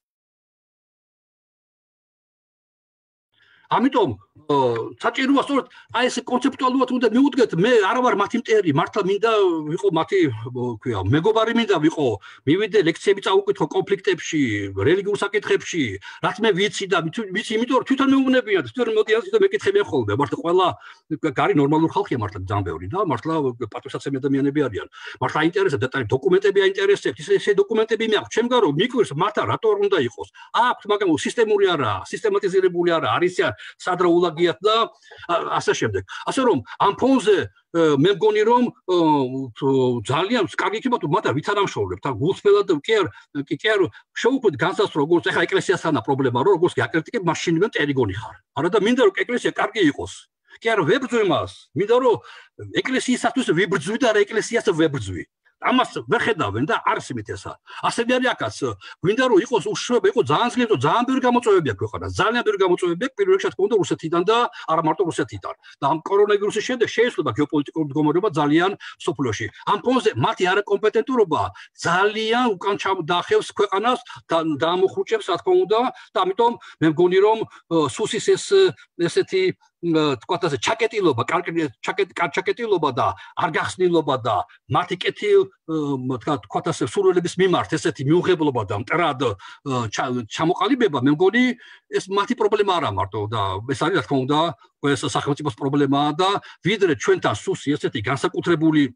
ამიტომ საჭიროა სწორედ აი ეს კონცეპტუალურად უნდა მიუდგეთ მე არა ვარ მათი მტერი მართლა მინდა ვიყო მათი ქვია მეგობარი მინდა ვიყო მივიდე ლექციები წავუკითხო კონფლიქტებში რელიგიურ საკითხებში რაც მე ვიცი და ვიცი იმიტომ რომ თვითონ მეუბნებიან თვითონ მოდიან თვითონ მეკითხებიან ხოლმე მართლა ყველა გარი ნორმალური ხალხია მართლა ძალიან ბევრი და მართლა პატრიოტები ადამიანები არიან მართლა აინტერესებს დეტალი დოკუმენტები აინტერესებს ისე ისე დოკუმენტები მე აქვს ჩემგან რომ მიკვირს მართლა რატო არ უნდა იყოს აქვს მაგრამ სისტემური არაა სისტემატიზირებული არა არის სადროულაგიათ და ასე შემდეგ. ასე რომ ამ ფონზე მე მგონი რომ ძალიან კარგი იქნება თუ მათ ვითანამშრომლებთ და გულწრფელად კი არ კი არ შევუქმნით განსაზღვროს როგორც ახლა ეკლესიასთან პრობლემა რომ როგორც გაკრიტიკებ მაშინიდან ტერიგონი ხარ. არა და მინდა რომ ეკლესია კარგი იყოს. კი არ ვებრძვი მას. მინდა რომ ეკლესიისათვის ვიბრძვი და რა ეკლესიას ვებრძვი. ამას ვერ ხედავენ და არ სიმით ესა. ასევე არის აქაც გვინდა რომ იყოს უშუალო იყო ძალიან ძლიერი და ძალიან ბევრი გამოწვევები აქვს ქვეყანას. ძალიან ბევრი გამოწვევები აქვს პირველ რიგში თქო უნდა რუსეთიდან და არა მარტო რუსეთიდან. და ამ კორონავირუსის შემდეგ შეიძლება გეოპოლიტიკური მდგომარეობა ძალიან სოფლიოში. ამ ფონზე მათი არაკომპეტენტურობა ძალიან უკან ჩამდახევს ქვეყანას და დაამოხრუჭებს რა თქმა უნდა და ამიტომ მე მგონი რომ სუსის ეს ესეთი თქვათ ასე ჩაკეტილობა, ჩაკეტილობა და არ გახსნილობა და მათი კეთილ თქვათ ასე სურვილების მიმართ ესეთი მიუღებლობა და მტრად ჩამოყალიბება მე მგონი ეს მათი პრობლემა არა მარტო და ეს არის რა თქმა უნდა ეს სახელმწიფოს პრობლემაა და ვიდრე ჩვენთან სუსი ესეთი განსაკუთრებული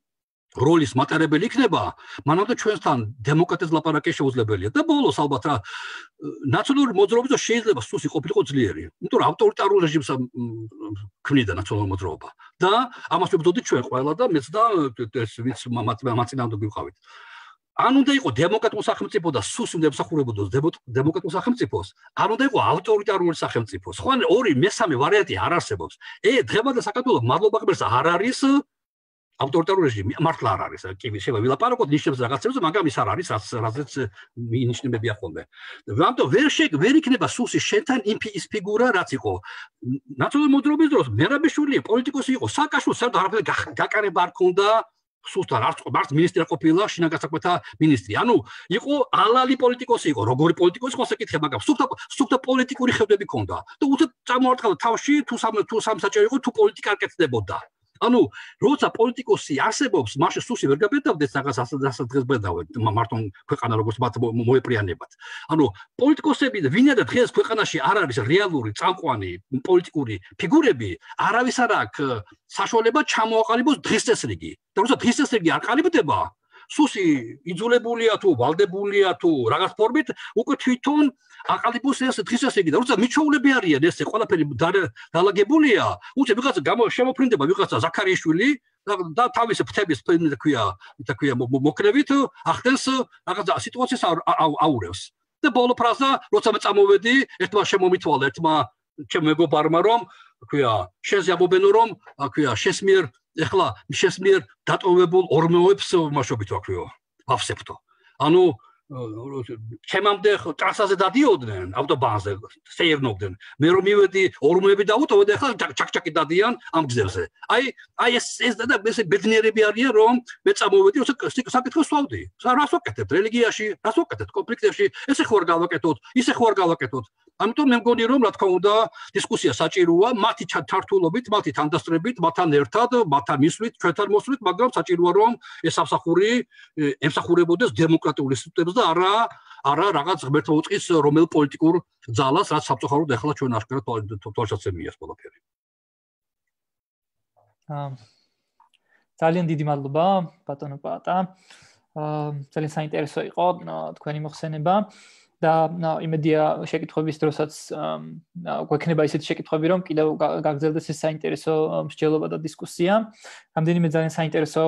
როლის მატარებელი იქნება, მანამდე ჩვენთან დემოკრატიის ლაპარაკი შეუძლებელია და ბოლოს ალბათ რა ნაციონალური მოძრაობა შეიძლება სუსი ყოფილიყო ძლიერი. იმიტომ რომ ავტორიტარულ რეჟიმს ქმნიდა ნაციონალური მოძრაობა და ამას ვებდოდით ჩვენ ყველა და მეც და ეს ვინც მაწინააღმდეგე ვიყავით. ან უნდა იყოს დემოკრატიული სახელმწიფო და სუსი უნდა ემსახურებოდოს დემოკრატიულ სახელმწიფოს, ან უნდა იყოს ავტორიტარული სახელმწიფო. სხვა ორი მესამე ვარიანტი არ არსებობს. ე დღემდე საქართველოს მადლობა ღმერთს არ არის ავტორიტარული რეჟიმი, მართლა არ არის. კი, შეიძლება ვილაპარაკოთ ნიშნებს რაღაცებს, მაგრამ ის არ არის, რაც რაზეც მინიშნებებია ხოლმე. ამიტომ ვერ შეგ ვერ იქნება სუსი შენთან ის ფიგურა, რაც იყო ნაციონალური მოძრაობის დროს მერაბიშვილი პოლიტიკოსი იყო, სააკაშვილო საერთოდ არაფერი გაკარება არ ქონდა. სუსთან არც მართ მინისტრი ყოფილა, შინაგან საქმეთა მინისტრი. ანუ იყო ალალი პოლიტიკოსი იყო, როგორი პოლიტიკოსი ხო საკითხე, მაგრამ სუფთა სუფთა პოლიტიკური ხედვები ქონდა. და უთო წამოარტყა თავში თუ სამ თუ სამსაჭირო იყო, თუ პოლიტიკა არ კეთდებოდა. ანუ როცა პოლიტიკოსი არსებობს, მაშინ სუსი ვერ გაბედავდეს რაღაც ასად დღეს ბედავენ მარტო ქვეყანა როგორც მათ მოეპრიანებათ. ანუ პოლიტიკოსები ვინადა დღეს ქვეყანაში არ არის რეალური წამყვანი პოლიტიკური ფიგურები, არავის არ აქვს საშუალება ჩამოაყალიბოს დღის წესრიგი. და როცა დღის წესრიგი არ ყალიბდება, სუსი იძულებულია თუ ვალდებულია თუ რაღაც ფორმით უკვე თვითონ აყალიბოს ეს დღის წესრიგი და როცა მიჩვეულები არიან ეს ყველაფერი დალაგებულია, უცებ ვიღაცა შემოფრინდება ვიღაცა ზაქარიაშვილი და თავის ფრთების თქვია, თქვია მოკრევით ახდენს რაღაც სიტუაციას აურევს. და ბოლო ფრაზა, როცა მე წამოვედი, ერთმა შემომითვალა, ერთმა ჩემ მეგობარმა რომ თქვია, შენზე ამობენო რომ, თქვია, შესმიერ ეხლა შესმიერ დატოვებულ ორმოებს მაშობით ვაქვიო, ვავსებთო. ანუ ჩემამდე ტრასაზე დადიოდნენ ავტობანზე, შეერნობდნენ. მე რომ მივედი ორმოები დავუტოვე და ეხლა ჩაკჩაკი დადიან ამ გზებზე. აი, აი ეს ეს და ესე ბედნიერები არიან რომ მე წამოვედი, საკითხს ვსვავდი. რას ვაკეთებთ რელიგიაში, რას ვაკეთებთ კონფლიქტებში, ესე ხო არ გავაკეთოთ, ისე ხო არ გავაკეთოთ. ამიტომ მე მგონი რომ რა თქმა უნდა დისკუსია საჭიროა, მათი ჩართულობით, მათი თანდასწრებით, მათთან ერთად, მათთან მისვლით, ჩვენთან მოსვლით, მაგრამ საჭიროა რომ ეს სამსახური ემსახურებოდეს დემოკრატიული სისტემას და არა არა რაღაც ღმერთო უწყის რომელ პოლიტიკურ ძალას, რაც სამწუხაროდ ახლა ჩვენ აშკარად თვალსაჩინოა ეს ყველაფერი. აა ძალიან დიდი მადლობა ბატონო პატა. აა ძალიან საინტერესო იყო თქვენი მოხსენება. და იმედია შეკითხვების დროსაც გვექნება ისეთი შეკითხვები რომ კიდევ გაგრძელდეს ეს საინტერესო მსჯელობა და დისკუსია. რამდენიმე ძალიან საინტერესო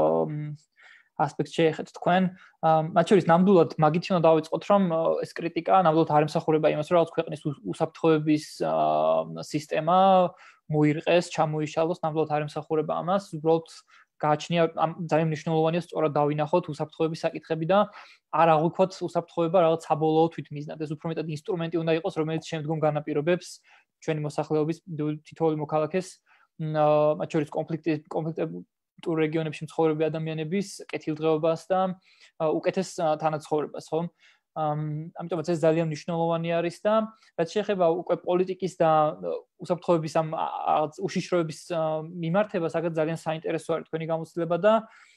ასპექტს შეეხეთ თქვენ. მათ შორის ნამდვილად მაგით უნდა დავიწყოთ რომ ეს კრიტიკა ნამდვილად არ ემსახურება იმას რომ რაღაც ქვეყნის უსაფრთხოების სისტემა მოირყეს, ჩამოიშალოს, ნამდვილად არ ემსახურება ამას. უბრალოდ გააჩნია ძალიან მნიშვნელოვანია სწორად დავინახოთ უსაფრთხოების საკითხები და არ აღვიქვათ უსაფრთხოება რაღაც საბოლოო თვითმიზნად. ეს უფრო მეტად ინსტრუმენტი უნდა იყოს, რომელიც შემდგომ განაპირობებს ჩვენი მოსახლეობის თითოეული მოქალაქეს, მათ შორის კონფლიქტის კონფლიქტურ რეგიონებში მცხოვრები ადამიანების კეთილდღეობას და უკეთეს თანაცხოვრებას, ხო? ამიტომაც ეს ძალიან მნიშვნელოვანი არის და რაც შეეხება უკვე პოლიტიკის და უსაფრთხოების ამ უშიშროების მიმართებას, აქაც ძალიან საინტერესო არის თქვენი გამოცდილება და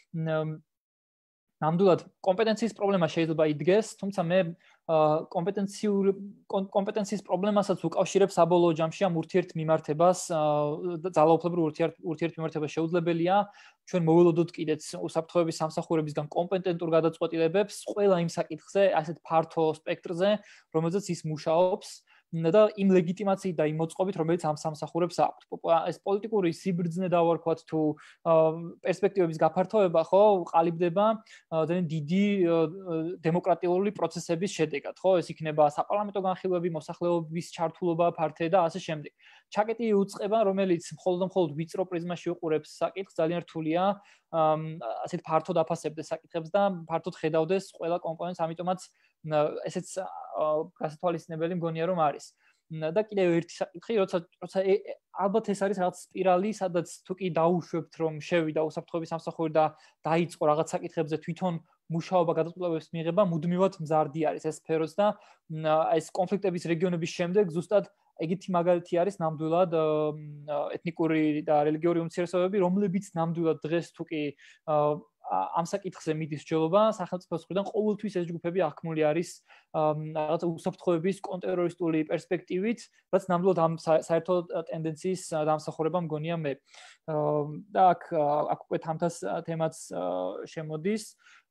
ნამდვილად კომპეტენციის პრობლემა შეიძლება იდგეს, თუმცა მე კომპეტენციურ კომპეტენციის პრობლემასაც უკავშირებ საბოლოო ჯამში ამ ურთიერთმიმართებას, ძალაუფლებრივ ურთიერთმიმართებას შეუძლებელია ჩვენ მოველოდოთ კიდეც უსაფრთხოების სამსახურებისგან კომპეტენტურ გადაწყვეტილებებს ყველა იმ საკითხზე, ასეთ ფართო სპექტრზე, რომელზეც ის მუშაობს და იმ ლეგიტიმაციით და იმ მოწყობით, რომელიც ამ სამსახურებს აქვს. ეს პოლიტიკური სიბრძნე დავარქვათ თუ პერსპექტივების გაფართოება, ხო, ყალიბდება ძალიან დიდი დემოკრატიული პროცესების შედეგად, ხო? ეს იქნება საპარლამენტო განხილვები, მოსახლეობის ჩართულობა, ფართე და ასე შემდეგ. ჩაკეტი უწყება, რომელიც მხოლოდ და მხოლოდ ვიწრო პრიზმაში უყურებს საკითხს, ძალიან რთულია ასეთ ფართოდ აფასებდეს საკითხებს და ფართოდ ხედავდეს ყველა კომპონენტს, ამიტომაც ესეც გასათვალისწინებელი მგონია რომ არის. და კიდევ ერთი საკითხი, როცა როცა ალბათ ეს არის რაღაც სპირალი, სადაც თუ კი დაუშვებთ რომ შევიდა უსაფრთხოების სამსახური და დაიწყო რაღაც საკითხებზე თვითონ მუშაობა გადაწყვეტილებებს მიიღება, მუდმივად მზარდი არის ეს სფეროც და ეს კონფლიქტების რეგიონების შემდეგ ზუსტად ეგეთი მაგალითი არის ნამდვილად ეთნიკური და რელიგიური უმცირესობები, რომლებიც ნამდვილად დღეს თუ კი ამ საკითხზე მიდის ჯელობა, სახელმწიფოს მხრიდან ყოველთვის ეს ჯგუფები აღქმული არის რაღაცა უსაფრთხოების კონტერორისტული პერსპექტივით, რაც ნამდვილად ამ საერთო ტენდენციის დამსახურება მგონია მე. და აქ აქ უკვე თამთას თემაც შემოდის.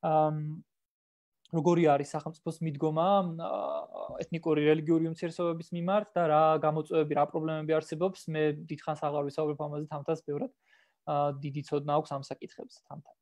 როგორი არის სახელმწიფოს მიდგომა ეთნიკური რელიგიური უმცირესობების მიმართ და რა გამოწვევები, რა პრობლემები არსებობს, მე დიდხანს აღარ ვისაუბრებ ამაზე, თამთას ბევრად დიდი ცოდნა აქვს ამ საკითხებზე, თამთა.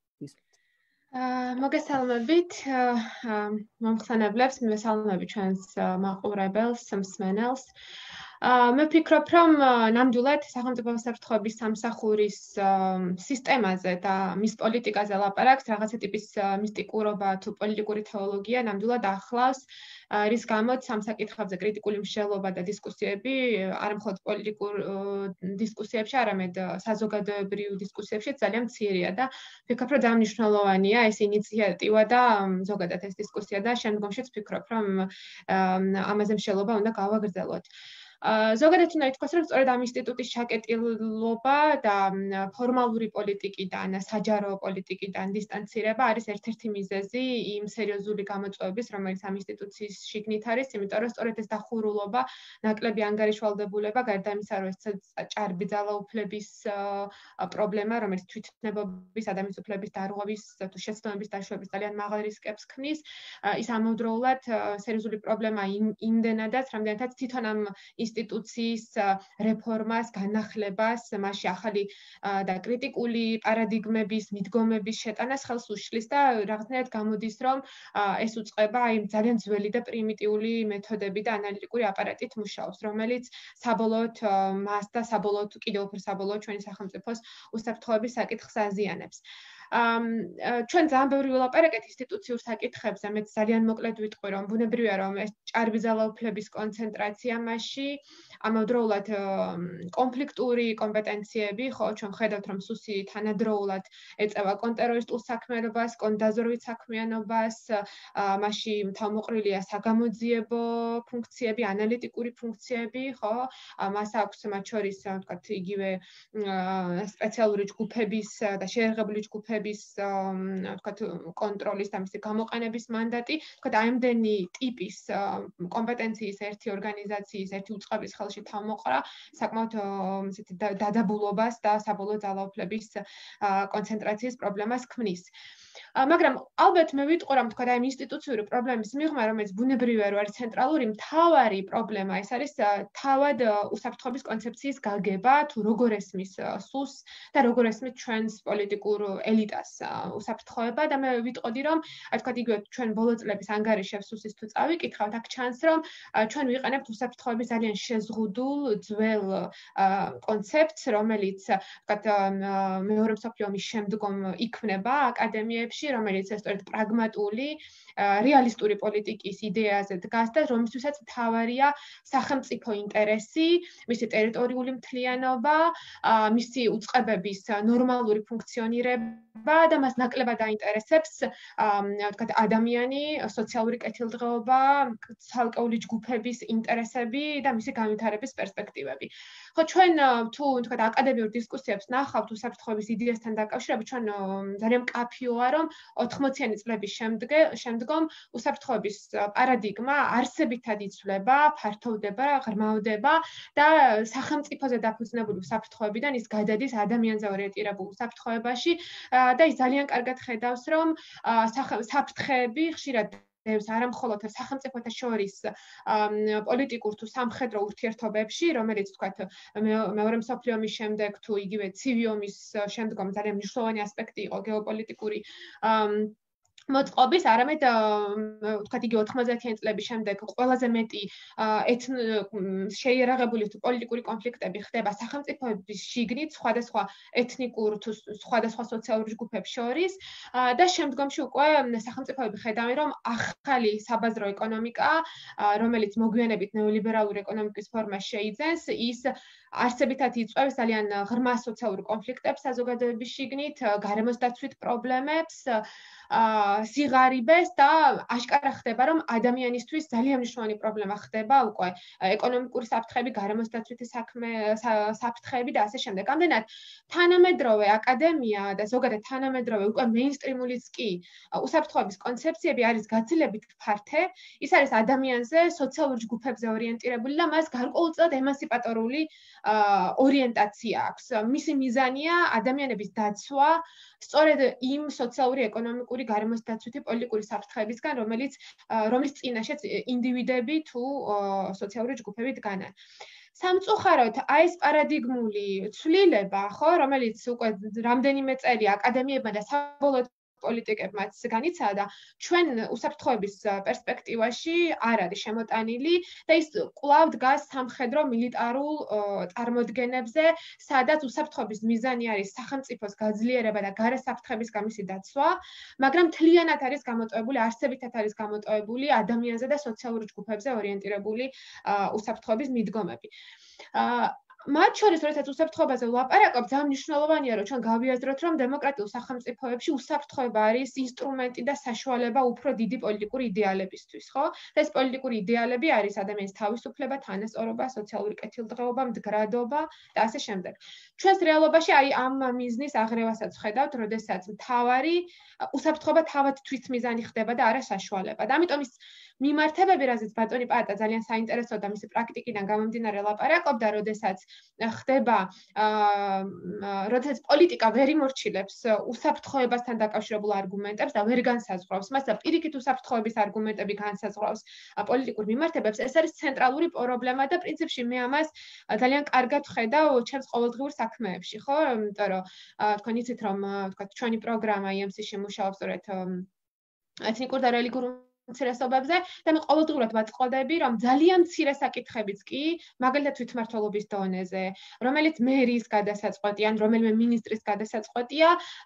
მოგესალმებით მომხსენებლებს, მივესალმები ჩვენს მაყურებელს, მსმენელს. მე ვფიქრობ, რომ ნამდვილად სახელმწიფო უსაფრთხოების სამსახურის სისტემაზე და მის პოლიტიკაზე ლაპარაკს რაღაცა ტიპის მისტიკურობა თუ პოლიტიკური თეოლოგია ნამდვილად ახლავს, რის გამოც ამ საკითხებზე კრიტიკული მსჯელობა და დისკუსიები არა მხოლოდ პოლიტიკურ დისკუსიებში, არამედ საზოგადოებრივ დისკუსიებში ძალიან მცირეა და ვფიქრობ, რომ ძალიან მნიშვნელოვანია ეს ინიციატივა და ზოგადად ეს დისკუსია და შემდგომშიც ვფიქრობ, რომ ამაზე მსჯელობა უნდა გავაგრძელოთ. ზოგადად უნდა ითქვას, რომ სწორედ ამ ინსტიტუტის ჩაკეტილობა და ფორმალური პოლიტიკიდან, საჯარო პოლიტიკიდან დისტანცირება არის ერთ-ერთი მიზეზი იმ სერიოზული გამოწვევების, რომელიც ამ ინსტიტუციის შიგნით არის, იმიტომ რომ სწორედ ეს დახურულობა, ნაკლები ანგარიშვალდებულება, გარდა იმისა, რომ ეს ჭარბი ძალაუფლების პრობლემა, რომელიც თვითნებობის, ადამიანის უფლების დარღვევის თუ შეცდომების დაშვების ძალიან მაღალ რისკებს ქმნის, ის ამავდროულად სერიოზული პრობლემა იმდენადაც, რამდენადაც თვითონ ამ ინსტიტუციის რეფორმას, განახლებას, მასში ახალი და კრიტიკული პარადიგმების, მიდგომების შეტანას ხელს უშლის და რაღაცნაირად გამოდის, რომ ეს უწყება იმ ძალიან ძველი და პრიმიტიული მეთოდები და ანალიტიკური აპარატით მუშაობს, რომელიც საბოლოოდ მას და საბოლოოდ კიდევ უფრო საბოლოოდ ჩვენი სახელმწიფოს უსაფრთხოების საკითხს აზიანებს. ჩვენ ძალიან ბევრი ვილაპარაკეთ ინსტიტუციურ საკითხებზე, მეც ძალიან მოკლედ ვიტყვი, რომ ბუნებრივია, რომ ეს ჭარბი ძალაუფლების კონცენტრაცია მასში, ამავდროულად კონფლიქტური კომპეტენციები, ხო, ჩვენ ხედავთ, რომ სუსი თანადროულად ეწევა კონტერორისტულ საქმიანობას, კონდაზროვით საქმიანობას, მასში თავმოყრილია საგამოძიებო ფუნქციები, ანალიტიკური ფუნქციები, ხო, მას აქვს მათ შორის, ვთქვათ, იგივე სპეციალური ჯგუფების და შეერაღებული ჯგუფების ვთქვათ, კონტროლის და მისი გამოყენების მანდატი, ვთქვათ, ამდენი ტიპის კომპეტენციის ერთი ორგანიზაციის, ერთი უწყების ხელში თავმოყრა, საკმაოდ ისეთი დადაბულობას და საბოლოო ძალაუფლების კონცენტრაციის პრობლემას ქმნის. მაგრამ ალბათ მე ვიტყვი, რომ თქვა და ამ ინსტიტუციური პრობლემის მიღმა, რომელიც ბუნებრივია, რომ არის ცენტრალური, მთავარი პრობლემა ეს არის თავად უსაფრთხოების კონცეფციის გაგება, თუ როგორ ესმის სუს და როგორ ესმის ჩვენს პოლიტიკურ ელიტას უსაფრთხოება და მე ვიტყოდი, რომ აი თქვა იგივე ჩვენ ბოლო წლების ანგარიშებს სუსის თუ წავიკითხავთ, აქ ჩანს, რომ ჩვენ ვიყენებთ უსაფრთხოების ძალიან შეზღუდულ, ძველ კონცეფტს, რომელიც თქვა მეორე მსოფლიო ომის შემდგომ იქმნება აკადემიებში, რომელიც სწორედ პრაგმატული, რეალისტური პოლიტიკის იდეაზე დგას და რომლისთვისაც მთავარია სახელმწიფო ინტერესი, მისი ტერიტორიული მთლიანობა, მისი უწყებების ნორმალური ფუნქციონირება და მას ნაკლებად აინტერესებს, ვთქვათ, ადამიანი, სოციალური კეთილდღეობა, ცალკეული ჯგუფების ინტერესები და მისი განვითარების პერსპექტივები. ხო, ჩვენ თუ ვთქვათ, აკადემიურ დისკუსიებს ნახავთ უსაფრთხოების იდეასთან დაკავშირებით, ჩვენ ძალიან მკაფიოა, რომ ოთხმოციანი წლების შემდგომ უსაფრთხოების პარადიგმა არსებითად იცვლება, ფართოვდება, ღრმავდება და სახელმწიფოზე დაფუძნებული უსაფრთხოებიდან ის გადადის ადამიანზე ორიენტირებულ უსაფრთხოებაში და ის ძალიან კარგად ხედავს, რომ საფრთხეები ხშირად დევს არამხოლოდ სახელმწიფოთა შორის პოლიტიკურ თუ სამხედრო ურთიერთობებში, რომელიც თქვათ მეორე მსოფლიო ომის შემდეგ თუ იგივე ცივი ომის შემდგომ ძალიან მნიშვნელოვანი ასპექტი იყო გეოპოლიტიკური მოწყობის, არამედ ვთქვათ, იგივე ოთხმოციანი წლების შემდეგ ყველაზე მეტი შეიარაღებული თუ პოლიტიკური კონფლიქტები ხდება სახელმწიფოების შიგნით, სხვადასხვა ეთნიკურ თუ სხვადასხვა სოციალურ ჯგუფებს შორის და შემდგომში უკვე სახელმწიფოები ხედავენ, რომ ახალი საბაზრო ეკონომიკა, რომელიც მოგვიანებით ნეოლიბერალური ეკონომიკის ფორმას შეიძენს, ის არსებითად იწვევს ძალიან ღრმა სოციალურ კონფლიქტებს საზოგადოების შიგნით, გარემოს დაცვით პრობლემებს სიღარიბეს და აშკარა ხდება, რომ ადამიანისთვის ძალიან მნიშვნელოვანი პრობლემა ხდება უკვე ეკონომიკური საფრთხეები, გარემოს დაცვითი საქმე საფრთხეები და ასე შემდეგ. ამდენად თანამედროვე აკადემია და ზოგადად თანამედროვე უკვე მეინსტრიმულიც კი უსაფრთხოების კონცეფციები არის გაცილებით ფართე. ის არის ადამიანზე, სოციალურ ჯგუფებზე ორიენტირებული და მას გარკვეულწილად ემანსიპატორული ორიენტაცია აქვს. მისი მიზანია ადამიანების დაცვა სწორედ იმ სოციალური, ეკონომიკური, გარემოს დაცვითი პოლიტიკური საფრთხეებისგან, რომელიც რომლის წინაშეც ინდივიდები თუ სოციალური ჯგუფები დგანან. სამწუხაროდ, აი ეს პარადიგმული ცვლილება, ხო, რომელიც უკვე რამდენიმე წელი აკადემიებმა და საბოლოოდ პოლიტიკებმაც განიცადა, ჩვენ უსაფრთხოების პერსპექტივაში არ არის შემოტანილი და ის კვლავ დგას სამხედრო მილიტარულ წარმოდგენებზე, სადაც უსაფრთხოების მიზანი არის სახელმწიფოს გაძლიერება და გარე საფრთხებისგან მისი დაცვა, მაგრამ მთლიანად არის გამოტოვებული, არსებითად არის გამოტოვებული ადამიანზე და სოციალურ ჯგუფებზე ორიენტირებული უსაფრთხოების მიდგომები. მათ შორის, როდესაც უსაფრთხოებაზე ვლაპარაკობ, ძალიან მნიშვნელოვანია, რომ ჩვენ გავიაზროთ, რომ დემოკრატიულ სახელმწიფოებში უსაფრთხოება არის ინსტრუმენტი და საშუალება უფრო დიდი პოლიტიკური იდეალებისთვის, ხო? და ეს პოლიტიკური იდეალები არის ადამიანის თავისუფლება, თანასწორობა, სოციალური კეთილდღეობა, მდგრადობა და ასე შემდეგ. ჩვენს რეალობაში აი ამ მიზნის აღრევასაც ვხედავთ, როდესაც მთავარი უსაფრთხოება თავად თვითმიზანი ხდება და არა საშუალება. და ამიტომ ის მიმართებები, რაზეც ბატონი პაატა ძალიან საინტერესო და მისი პრაქტიკიდან გამომდინარე ლაპარაკობდა, როდესაც ხდება, როდესაც პოლიტიკა ვერ იმორჩილებს უსაფრთხოებასთან დაკავშირებულ არგუმენტებს და ვერ განსაზღვრავს მას და პირიქით უსაფრთხოების არგუმენტები განსაზღვრავს პოლიტიკურ მიმართებებს, ეს არის ცენტრალური პრობლემა და პრინციპში მე ამას ძალიან კარგად ვხედავ ჩემს ყოველდღიურ საქმეებში, ხო? იმიტომ რომ თქვენ იცით, რომ თქვა ჩვენი პროგრამა ი ემ სი-ში მუშაობს სწორედ ეთნიკურ და რელიგიურ უმცირესობებზე და მე ყოველდღურად ვაწყდები, რომ ძალიან მცირე საკითხებიც კი, მაგალითად თვითმმართველობის დონეზე, რომელიც მერის გადასაწყვეტია, ან რომელიმე მინისტრის გადასაწყვეტია,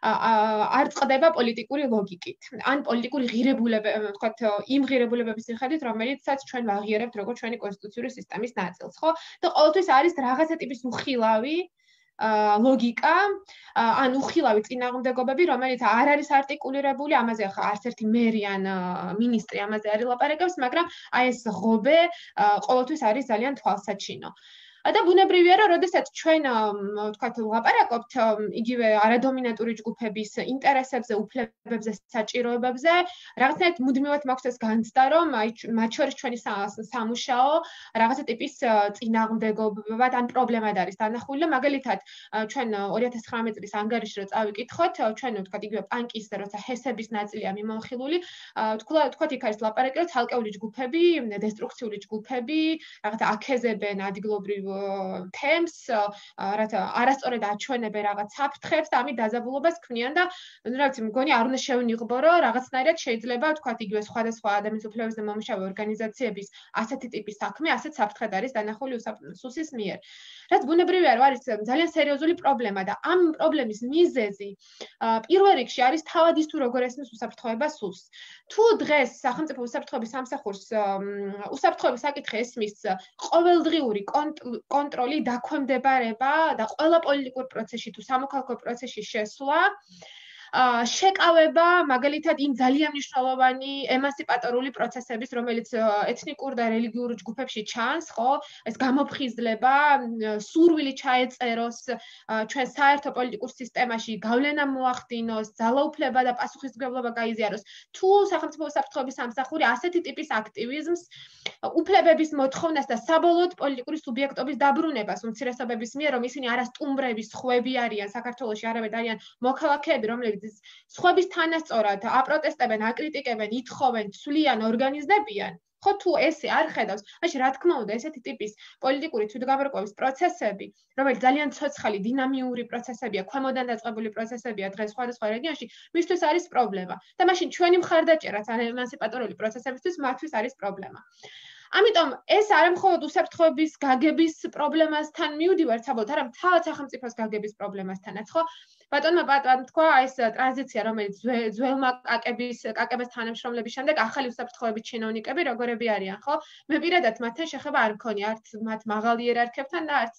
არ წყდება პოლიტიკური ლოგიკით. ან პოლიტიკური ღირებულებები, ვთქვათ, იმ ღირებულებების მიხედვით, რომელიცაც ჩვენ ვაღიარებთ როგორც ჩვენი კონსტიტუციური სისტემის ნაწილს, ხო? და ყოველთვის არის რაღაცა ტიპის უხილავი ლოგიკა, ან უხილავი წინააღმდეგობები, რომელიც არ არის არტიკულირებული, ამაზე ახლა არც ერთი მერი ან მინისტრი ამაზე არ ილაპარაკებს, მაგრამ აი ეს ღობე ყოველთვის არის ძალიან თვალსაჩინო. და ბუნებრივია, რომ როდესაც ჩვენ ვთქვათ, ვლაპარაკობთ იგივე არადომინანტური ჯგუფების ინტერესებზე, უფლებებზე, საჭიროებებზე, რაღაცნაირად მუდმივად მაქვს ეს განცდა, რომ აი მათ შორის ჩვენი სამუშაო რაღაცა ტიპის წინააღმდეგობად ან პრობლემად არის დანახული და მაგალითად ჩვენ ორი ათას ცხრამეტი წლის ანგარიშში რო წავიკითხოთ, ჩვენ ვთქვათ იგივე პანკის როცა ჰესების ნაწილია მიმოხილული, ვთქვათ იქ არის ლაპარაკი, რომ ცალკეული ჯგუფები, დესტრუქციული ჯგუფები, რაღაცა აკეზებენ ადგილობრივ თემს, რათა არასწორად აჩვენებენ რაღაც საფრთხებს და ამით დაძაბულობას ქმნიან და რა ვიცი, მგონი არ უნდა შევნიღბო, რომ რაღაცნაირად შეიძლება ვთქვათ იგივე სხვადასხვა ადამიანის უფლებებზე მომუშავე ორგანიზაციების ასეთი ტიპის საქმე ასეთ საფრთხედ არის დანახული სუსის მიერ. რაც ბუნებრივია, რომ არის ძალიან სერიოზული პრობლემა და ამ პრობლემის მიზეზი პირველ რიგში არის თავად ის თუ როგორ ესმის უსაფრთხოება სულს. თუ დღეს სახელმწიფო უსაფრთხოების სამსახურს უსაფრთხოების საკითხი ესმის ყოველდღიური კონტროლი, დაქვემდებარება და ყველა პოლიტიკურ პროცესში თუ სამოქალაქო პროცესში შესვლა, შეკავება მაგალითად იმ ძალიან მნიშვნელოვანი ემანსიპატორული პროცესების, რომელიც ეთნიკურ და რელიგიურ ჯგუფებში ჩანს, ხო? ეს გამოფხიზლება, სურვილი ჩაეწეროს ჩვენ საერთო პოლიტიკურ სისტემაში, გავლენა მოახდინოს, ძალაუფლება და პასუხისმგებლობა გაიზიაროს. თუ სახელმწიფო უსაფრთხოების სამსახური ასეთი ტიპის აქტივიზმს, უფლებების მოთხოვნას და საბოლოოდ პოლიტიკური სუბიექტობის დაბრუნებას უმცირესობების მიერ, რომ ისინი არა სტუმრები, სხვები არიან საქართველოში, არამედ არიან მოქალაქეები, რომლებიც სხვების თანასწორად აპროტესტებენ, აკრიტიკებენ, ითხოვენ, ცვლიან, ორგანიზდებიან. ხო, თუ ესე არ ხედავს, მაშინ რა თქმა უნდა, ესეთი ტიპის პოლიტიკური თვითგამორკვევის პროცესები, რომელიც ძალიან ცოცხალი, დინამიური პროცესებია, ქვემოდან დაწყებული პროცესებია დღეს სხვადასხვა რეგიონში, მისთვის არის პრობლემა. და მაშინ ჩვენი მხარდაჭერაც ან ემანსიპატორული პროცესებისთვის მათთვის არის პრობლემა. ამიტომ ეს არა მხოლოდ უსაფრთხოების გაგების პრობლემასთან მივდივართ საბოლოოდ, არამედ თავად სახელმწიფოს გაგების პრობლემასთანაც, ხო? ბატონმა პატამ თქვა ეს ტრანზიცია, რომელიც ძველმა კაკების კაკების თანამშრომლების შემდეგ ახალი უსაფრთხოების ჩინოვნიკები როგორები არიან, ხო? მე პირადად მათთან შეხება არ მქონია, არც მათ მაღალ იერარქიებთან და არც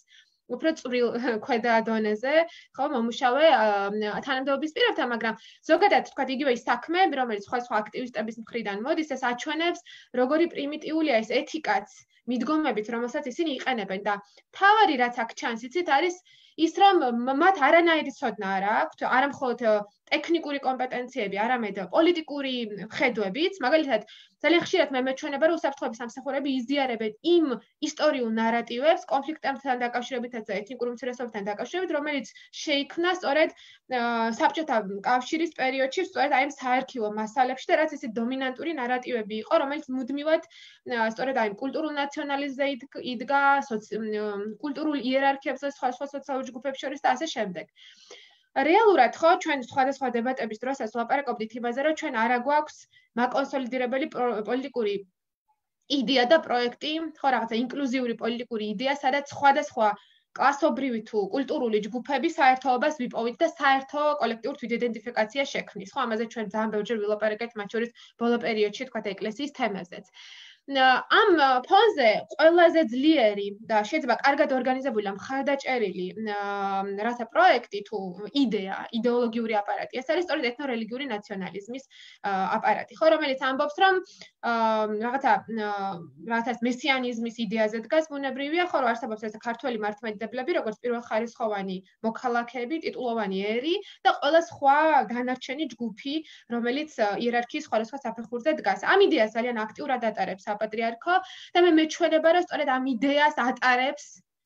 უფრო წვრილ ქვედა დონეზე, ხო, მომუშავე თანამდებობის პირებთან, მაგრამ ზოგადად თქვა იგივე ის საქმეები, რომელიც სხვა სხვა აქტივისტების მხრიდან მოდის, ეს აჩვენებს, როგორი პრიმიტიულია ეს ეთიკაც, მიდგომებით, რომელსაც ისინი იყენებენ და თავარი რაც აქ ჩანს, იცით, არის ის რომ მათ არანაირი ცოდნა არ აქვთ, არა მხოლოდ ტექნიკური კომპეტენციები, არამედ პოლიტიკური ხედვებიც, მაგალითად, ძალიან ხშირად მე მეჩვენება, რომ უსაფრთხოების სამსახურები იზიარებენ იმ ისტორიულ ნარატივებს, კონფლიქტებთან დაკავშირებითაც და ეთნიკურ უმცირესობებთან დაკავშირებით, რომელიც შეიქმნა სწორედ საბჭოთა კავშირის პერიოდში, სწორედ აი ამ საარქივო მასალებში და რაც ისე დომინანტური ნარატივები იყო, რომელიც მუდმივად სწორედ აი კულტურულ ნაციონალიზმზე იდგა, კულტურულ იერარქიებზე სხვა სხვა სოციალურ ჯგუფებს შორის და ასე შემდეგ. რეალურად ხო ჩვენ სხვადასხვა დებატების დროსაც ვლაპარაკობდით იმაზე, რომ ჩვენ არა გვაქვს მაკონსოლიდირებელი პოლიტიკური იდეა და პროექტი, ხო რაღაცა ინკლუზიური პოლიტიკური იდეა, სადაც სხვადასხვა კლასობრივი თუ კულტურული ჯგუფები საერთოობას ვიპოვით და საერთო კოლექტიურ თვითიდენტიფიკაციას შექმნის. ხო, ამაზე ჩვენ ძალიან ბევრჯერ ვილაპარაკეთ, მათ შორის ბოლო პერიოდში თქვა ეკლესიის თემაზეც. ამ ფონზე ყველაზე ძლიერი და შეიძლება კარგად ორგანიზებული მხარდაჭერილი რათა პროექტი თუ იდეა, იდეოლოგიური აპარატი, ეს არის სწორედ ეთნორელიგიური ნაციონალიზმის აპარატი, ხო, რომელიც ამბობს, რომ რაღაცა რაღაცა მესიანიზმის იდეაზე დგას ბუნებრივია, ხო, რომ არსებობს ეს ქართველი მართლმადიდებლები, როგორც პირველხარისხოვანი მოქალაქეები, ტიტულოვანი ერი და ყველა სხვა დანარჩენი ჯგუფი, რომელიც იერარქიის სხვადასხვა საფეხურზე დგას. ამ იდეას ძალიან აქტიურად ატარებს საპატრიარქო და მე მეჩვენება, რომ სწორედ ამ იდეას ატარებს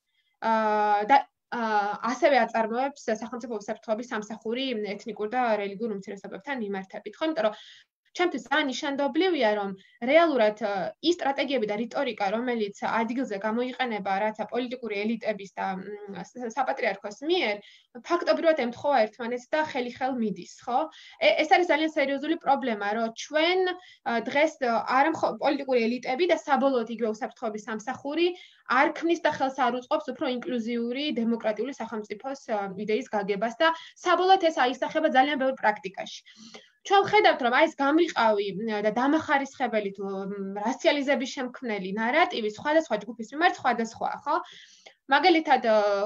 და ასევე აწარმოებს სახელმწიფო უსაფრთხოების სამსახური ეთნიკურ და რელიგიურ უმცირესობებთან მიმართებით, ხო, იმიტომ რომ ჩემთვის ძალიან ნიშანდობლივია, რომ რეალურად ის სტრატეგიები და რიტორიკა, რომელიც ადგილზე გამოიყენება რათა პოლიტიკური ელიტების და საპატრიარქოს მიერ, ფაქტობრივად ემთხვევა ერთმანეთს და ხელი-ხელ მიდის, ხო? ეს არის ძალიან სერიოზული პრობლემა, რომ ჩვენ დღეს არა მხოლოდ პოლიტიკური ელიტები და საბოლოოდ იგივე უსაფრთხოების სამსახური არ ქმნის და ხელს არ უწყობს უფრო ინკლუზიური დემოკრატიული სახელმწიფოს იდეის გაგებას და საბოლოოდ ეს აისახება ძალიან ბევრ პრაქტიკაში. ჩვენ ვხედავთ, რომ აი ეს გამრიყავი და დამახარისხებელი თუ რასიალიზების შემქმნელი ნარატივი სხვადასხვა ჯგუფის მიმართ სხვადასხვაა, ხო? მაგალითად,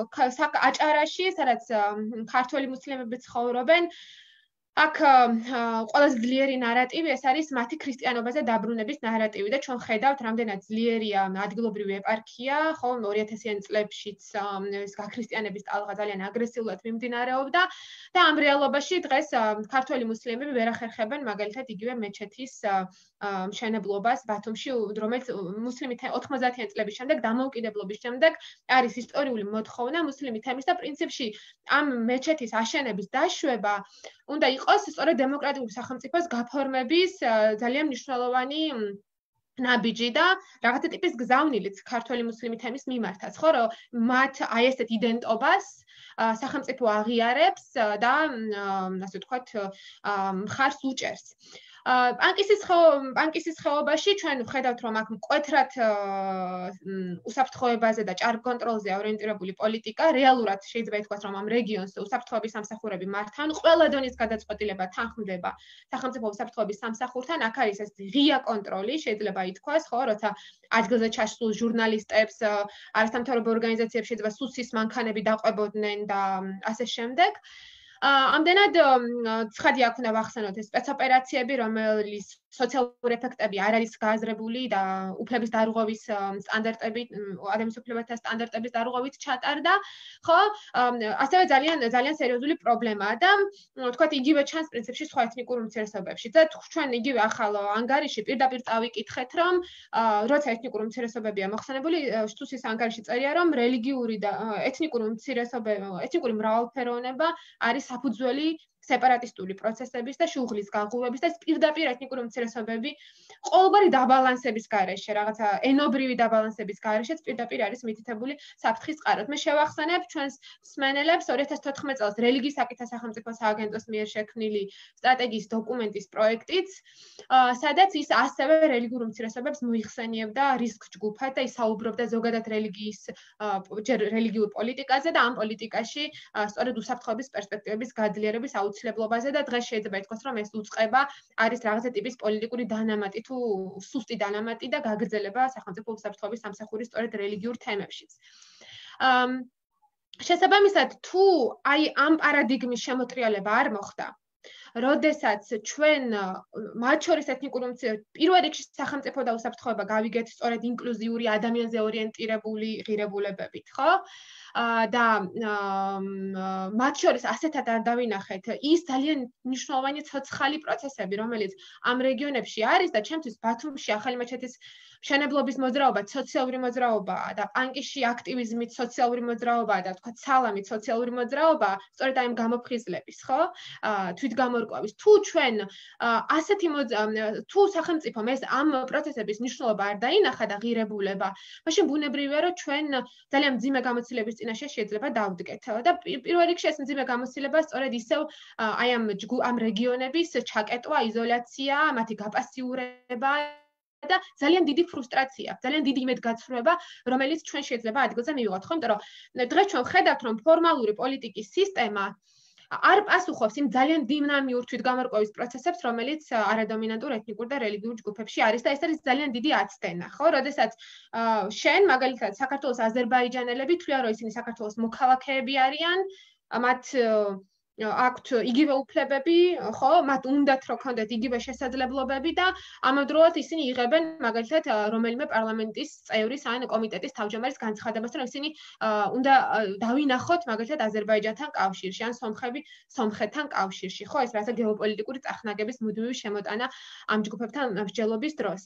აჭარაში, სადაც ქართველი მუსლიმები ცხოვრობენ, აქ ყველაზე ძლიერი ნარატივი ეს არის მათი ქრისტიანობაზე დაბრუნების ნარატივი და ჩვენ ხედავთ, რამდენად ძლიერია ადგილობრივი ეპარქია, ხო, ორი ათასიან წლებშიც ეს გაქრისტიანების ტალღა ძალიან აგრესიულად მიმდინარეობდა და ამ რეალობაში დღეს ქართველი მუსლიმები ვერ ახერხებენ მაგალითად იგივე მეჩეთის მშენებლობას ბათუმში, რომელიც მუსლიმი ოთხმოცდაათიან წლების შემდეგ დამოუკიდებლობის შემდეგ არის ისტორიული მოთხოვნა მუსლიმი თემის და პრინციპში ამ მეჩეთის აშენების დაშვება უნდა იყოს სწორედ დემოკრატიული სახელმწიფოს გაფორმების ძალიან მნიშვნელოვანი ნაბიჯი და რაღაცა ტიპის გზავნილიც ქართველი მუსლიმი თემის მიმართაც, ხო, რომ მათ აი ესეთ იდენტობას სახელმწიფო აღიარებს და ასე ვთქვათ, მხარს უჭერს. პანკისის პანკისის ხეობაში ჩვენ ვხედავთ, რომ აქ მკვეთრად უსაფრთხოებაზე და ჭარბ-კონტროლზე ორიენტირებული პოლიტიკა, რეალურად შეიძლება ითქვას, რომ ამ რეგიონს უსაფრთხოების სამსახურები მართავენ, ყველა დონის გადაწყვეტილება თანხმდება სახელმწიფო უსაფრთხოების სამსახურთან, აქ არის ეს ღია კონტროლი, შეიძლება ითქვას, ხო, როცა ადგილზე ჩასულ ჟურნალისტებს, არასამთავრობო ორგანიზაციებს შეიძლება სუსის მანქანები დაყვებოდნენ და ასე შემდეგ. ამდენად ცხადი აქ უნდა ვახსენოთ ეს სპეცოპერაციები, რომელიც სოციალური ეფექტები არ არის გააზრებული და უფლების დარღვევის სტანდარტები, ადამიანის უფლებათა სტანდარტების დარღვევით ჩატარდა, ხო? ასევე ძალიან ძალიან სერიოზული პრობლემაა და ვთქვათ, იგივე ჩანს პრინციპში სხვა ეთნიკურ უმცირესობებში. და ჩვენ იგივე ახალ ანგარიში პირდაპირ წავიკითხეთ, რომ როცა ეთნიკური უმცირესობებია მოხსენებული, შტუსის ანგარიში წერია, რომ რელიგიური და ეთნიკური უმცირესობები, ეთნიკური მრავალფეროვნება არის საფუძველი სეპარატისტული პროცესების და შუღლის განხილვების და პირდაპირ ეთნიკური უმცირესობები ყოველგვარი დაბალანსების გარეშე, რაღაცა ენობრივი დაბალანსების გარეშეც პირდაპირ არის მითითებული საფრთხის წყაროდ. მე შევახსენებ ჩვენს მსმენელებს ორი ათას თოთხმეტ წელს რელიგიის საკითხთა სახელმწიფო სააგენტოს მიერ შექმნილი სტრატეგიის დოკუმენტის პროექტიც, სადაც ის ასევე რელიგიურ უმცირესობებს მოიხსენიებდა რისკ ჯგუფად და ის საუბრობდა ზოგადად რელიგიის რელიგიურ პოლიტიკაზე და ამ პოლიტიკაში სწორედ უსაფრთხოების პერსპექტივების გაძლიერების აუცილებლობაზე და დღეს შეიძლება ითქვას, რომ ეს უწყება არის რაღაცა ტიპის პოლიტიკური დანამატი თუ სუსტი დანამატი და გაგრძელება სახელმწიფო უსაფრთხოების სამსახურის სწორედ რელიგიურ თემებშიც. შესაბამისად, თუ აი ამ პარადიგმის შემოტრიალება არ მოხდა, როდესაც ჩვენ მათ შორის ეთნიკური უმცირესობები პირველ რიგში სახელმწიფო და უსაფრთხოება გავიგეთ სწორედ ინკლუზიური ადამიანზე ორიენტირებული ღირებულებებით, ხო? და მათ შორის ასეთად არ დავინახეთ ის ძალიან მნიშვნელოვანი ცოცხალი პროცესები, რომელიც ამ რეგიონებში არის და ჩემთვის ბათუმში ახალი მეჩეთის მშენებლობის მოძრაობა, სოციალური მოძრაობაა და პანკიში აქტივიზმით სოციალური მოძრაობაა და თქვა სალამით სოციალური მოძრაობაა, სწორედ აი ამ გამოფხიზლების, ხო? თვითგამორკვევის. თუ ჩვენ ასეთი თუ სახელმწიფომ ეს ამ პროცესების მნიშვნელობა არ დაინახა და ღირებულება, მაშინ ბუნებრივია, რომ ჩვენ ძალიან მძიმე გამოცდილების წინაშე შეიძლება დავდგეთ. და პირველ რიგში ეს მძიმე გამოცდილება სწორედ ისევ აი ამ ამ რეგიონების ჩაკეტვა, იზოლაცია, მათი გაპასიურება და ძალიან დიდი ფრუსტრაცია, ძალიან დიდი იმედგაცრუება, რომელიც ჩვენ შეიძლება ადგილზე მივიღოთ, ხო? იმიტომ რომ დღეს ჩვენ ხედავთ, რომ ფორმალური პოლიტიკის სისტემა არ პასუხობს იმ ძალიან დინამიურ თვითგამორკვევის პროცესებს, რომელიც არადომინანტურ ეთნიკურ და რელიგიურ ჯგუფებში არის და ეს არის ძალიან დიდი აცდენა, ხო? როდესაც შენ მაგალითად საქართველოს აზერბაიჯანელები თვლიან, რომ ისინი საქართველოს მოქალაქეები არიან, მათ აქვთ იგივე უფლებები, ხო? მათ უნდათ რომ ქონდეთ იგივე შესაძლებლობები და ამავდროულად ისინი იღებენ მაგალითად რომელიმე პარლამენტის წევრის ან კომიტეტის თავმჯდომარის განცხადებას, რომ ისინი უნდა დავინახოთ მაგალითად აზერბაიჯანთან კავშირში ან სომხები სომხეთთან კავშირში, ხო? ეს რაცა გეოპოლიტიკური წახნაგების მუდმივი შემოტანა ამ ჯგუფებთან მსჯელობის დროს.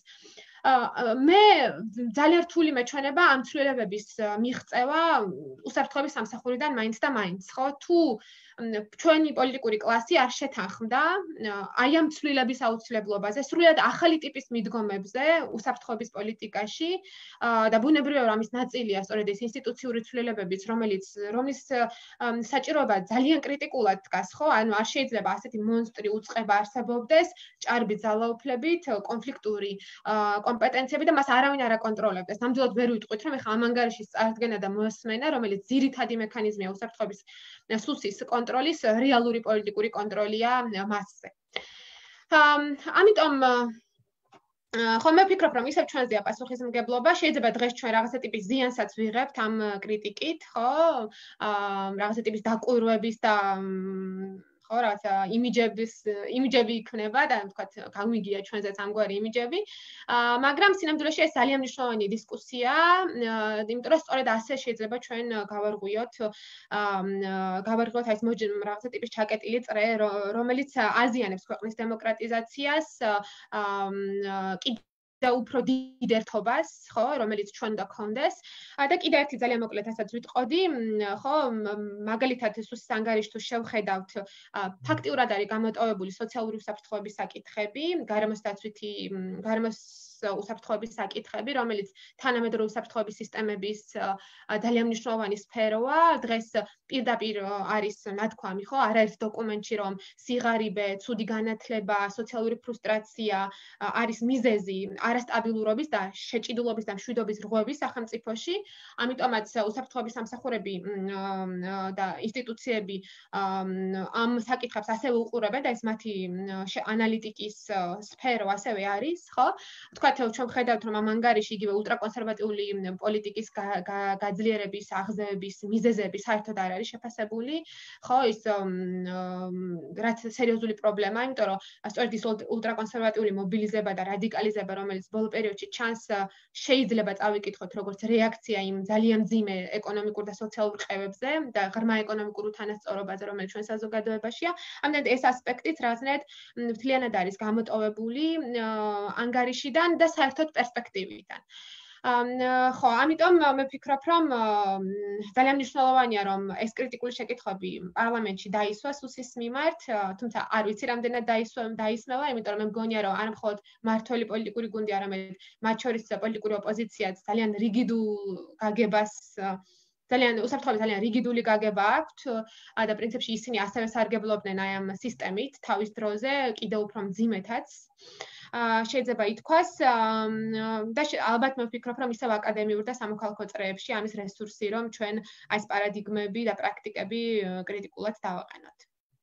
მე ძალიან რთული მეჩვენება ამ ცვლილებების მიღწევა უსაფრთხოების სამსახურიდან მაინც და მაინც, ხო? თუ ჩვენი პოლიტიკური კლასი არ შეთანხმდა აი ამ ცვლილების აუცილებლობაზე, სრულიად ახალი ტიპის მიდგომებზე უსაფრთხოების პოლიტიკაში და ბუნებრივია, რომ ამის ნაწილია სწორედ ეს ინსტიტუციური ცვლილებებიც, რომელიც რომლის საჭიროება ძალიან კრიტიკულად დგას, ხო? ანუ არ შეიძლება ასეთი მონსტრი უწყება არსებობდეს ჭარბი ძალაუფლებით, კონფლიქტური კომპეტენციები და მას არავინ არ აკონტროლებდეს. ნამდვილად ვერ ვიტყვით, რომ ეხლა ამ ანგარიშის წარდგენა და მოსმენა, რომელიც ძირითადი მექანიზმია უსაფრთხოების სუსის კონტროლის რეალური პოლიტიკური კონტროლია მასზე. ამიტომ ხო მე ვფიქრობ, რომ ისევ ჩვენზეა პასუხისმგებლობა, შეიძლება დღეს ჩვენ რაღაცა ტიპის ზიანსაც ვიღებთ ამ კრიტიკით, ხო? რაღაცა ტიპის დაკვირვების და ხო, რაღაცა იმიჯების იმიჯები იქნება და თქვათ გამიგია ჩვენზეც ამგვარი იმიჯები. მაგრამ სინამდვილეში ეს ძალიან მნიშვნელოვანი დისკუსია, იმიტომ რომ სწორედ ასე შეიძლება ჩვენ გავარღვიოთ გავარღვიოთ ეს რაღაცა ტიპის ჩაკეტილი წრე, რომელიც აზიანებს ქვეყნის დემოკრატიზაციას, და უფრო დიდ ერთობას, ხო, რომელიც ჩვენ უნდა გქონდეს. და კიდე ერთი ძალიან მოკლედ ასაც ვიტყოდი, ხო, მაგალითად სუსის ანგარიში თუ შევხედავთ, ფაქტიურად არის გამოტოვებული სოციალური უსაფრთხოების საკითხები, გარემოს დაცვითი, გარემოს უსაფრთხოების საკითხები, რომელიც თანამედროვე უსაფრთხოების სისტემების ძალიან მნიშვნელოვანი სფეროა. დღეს პირდაპირ არის ნათქვამი, ხო, არაერთ დოკუმენტში, რომ სიღარიბე, ცუდი განათლება, სოციალური ფრუსტრაცია არის მიზეზი არასტაბილურობის და შეჭიდულობის და მშვიდობის რღვევის სახელმწიფოში. ამიტომაც უსაფრთხოების სამსახურები და ინსტიტუციები ამ საკითხებს ასევე უყურებენ და ეს მათი ანალიტიკის სფერო ასევე არის, ხო? თქვათ, ჩვენ ვხედავთ, რომ ამ ანგარიში იგივე ულტრაკონსერვატიული პოლიტიკის გაძლიერების, აღზევების მიზეზები საერთოდ არ არის შეფასებული, ხო? ის რაც სერიოზული პრობლემაა, იმიტომ რომ სწორედ ის ულტრაკონსერვატიული მობილიზება და რადიკალიზება, რომელიც ბოლო პერიოდში ჩანს, შეიძლება წავიკითხოთ როგორც რეაქცია იმ ძალიან მძიმე ეკონომიკურ და სოციალურ ყევებზე და ღრმა ეკონომიკურ უთანასწორობაზე, რომელიც ჩვენ საზოგადოებაშია. ამდენად ეს ასპექტიც რაღაცნაირად მთლიანად არის გამოტოვებული ანგარიშიდან და საერთოდ პერსპექტივიდან. ხო, ამიტომ მე ვფიქრობ, რომ ძალიან მნიშვნელოვანია, რომ ეს კრიტიკული შეკითხვები პარლამენტში დაისვა სუსის მიმართ, თუმცა არ ვიცი რამდენად დაისმევა, იმიტომ რომ მე მგონია, რომ არ მხოლოდ მართველი პოლიტიკური გუნდი, არამედ მათ შორის პოლიტიკური ოპოზიციაც ძალიან რიგიდულ გაგებას ძალიან უსაფრთხოების ძალიან რიგიდული გაგება აქვთ და პრინციპში ისინი ასევე სარგებლობდნენ აი ამ სისტემით თავის დროზე, კიდევ უფრო მძიმეთაც. შეიძლება ითქვას და ალბათ მე ვფიქრობ, რომ ისევ აკადემიურ და სამოქალაქო წრეებში ამის რესურსი, რომ ჩვენ აი ეს პარადიგმები და პრაქტიკები კრიტიკულად დავაყენოთ.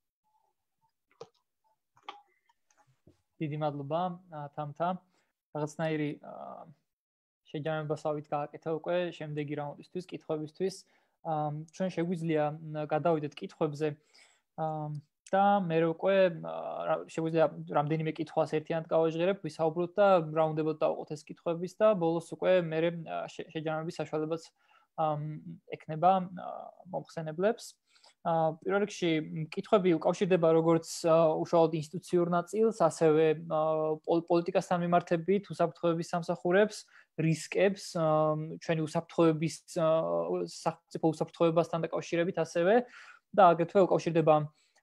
დიდი მადლობა თამთა. რაღაცნაირი შეჯამებას ავით გააკეთა უკვე შემდეგი რაუნდისთვის, კითხვებისთვის. ჩვენ შეგვიძლია გადავიდეთ კითხვებზე და მე უკვე შეგვიძლია რამდენიმე კითხვას ერთიანად გავაჟღერებ, ვისაუბროთ და რა უნდათ დავყოთ ეს კითხვების და ბოლოს უკვე მე შეჯამების საშუალებაც ექნება მომხსენებლებს. პირველ რიგში კითხვები უკავშირდება როგორც უშუალოდ ინსტიტუციურ ნაწილს, ასევე პოლიტიკასთან მიმართებით, უსაფრთხოების სამსახურებს, რისკებს, ჩვენი უსაფრთხოების სახელმწიფო უსაფრთხოებასთან დაკავშირებით, ასევე და აგრეთვე უკავშირდება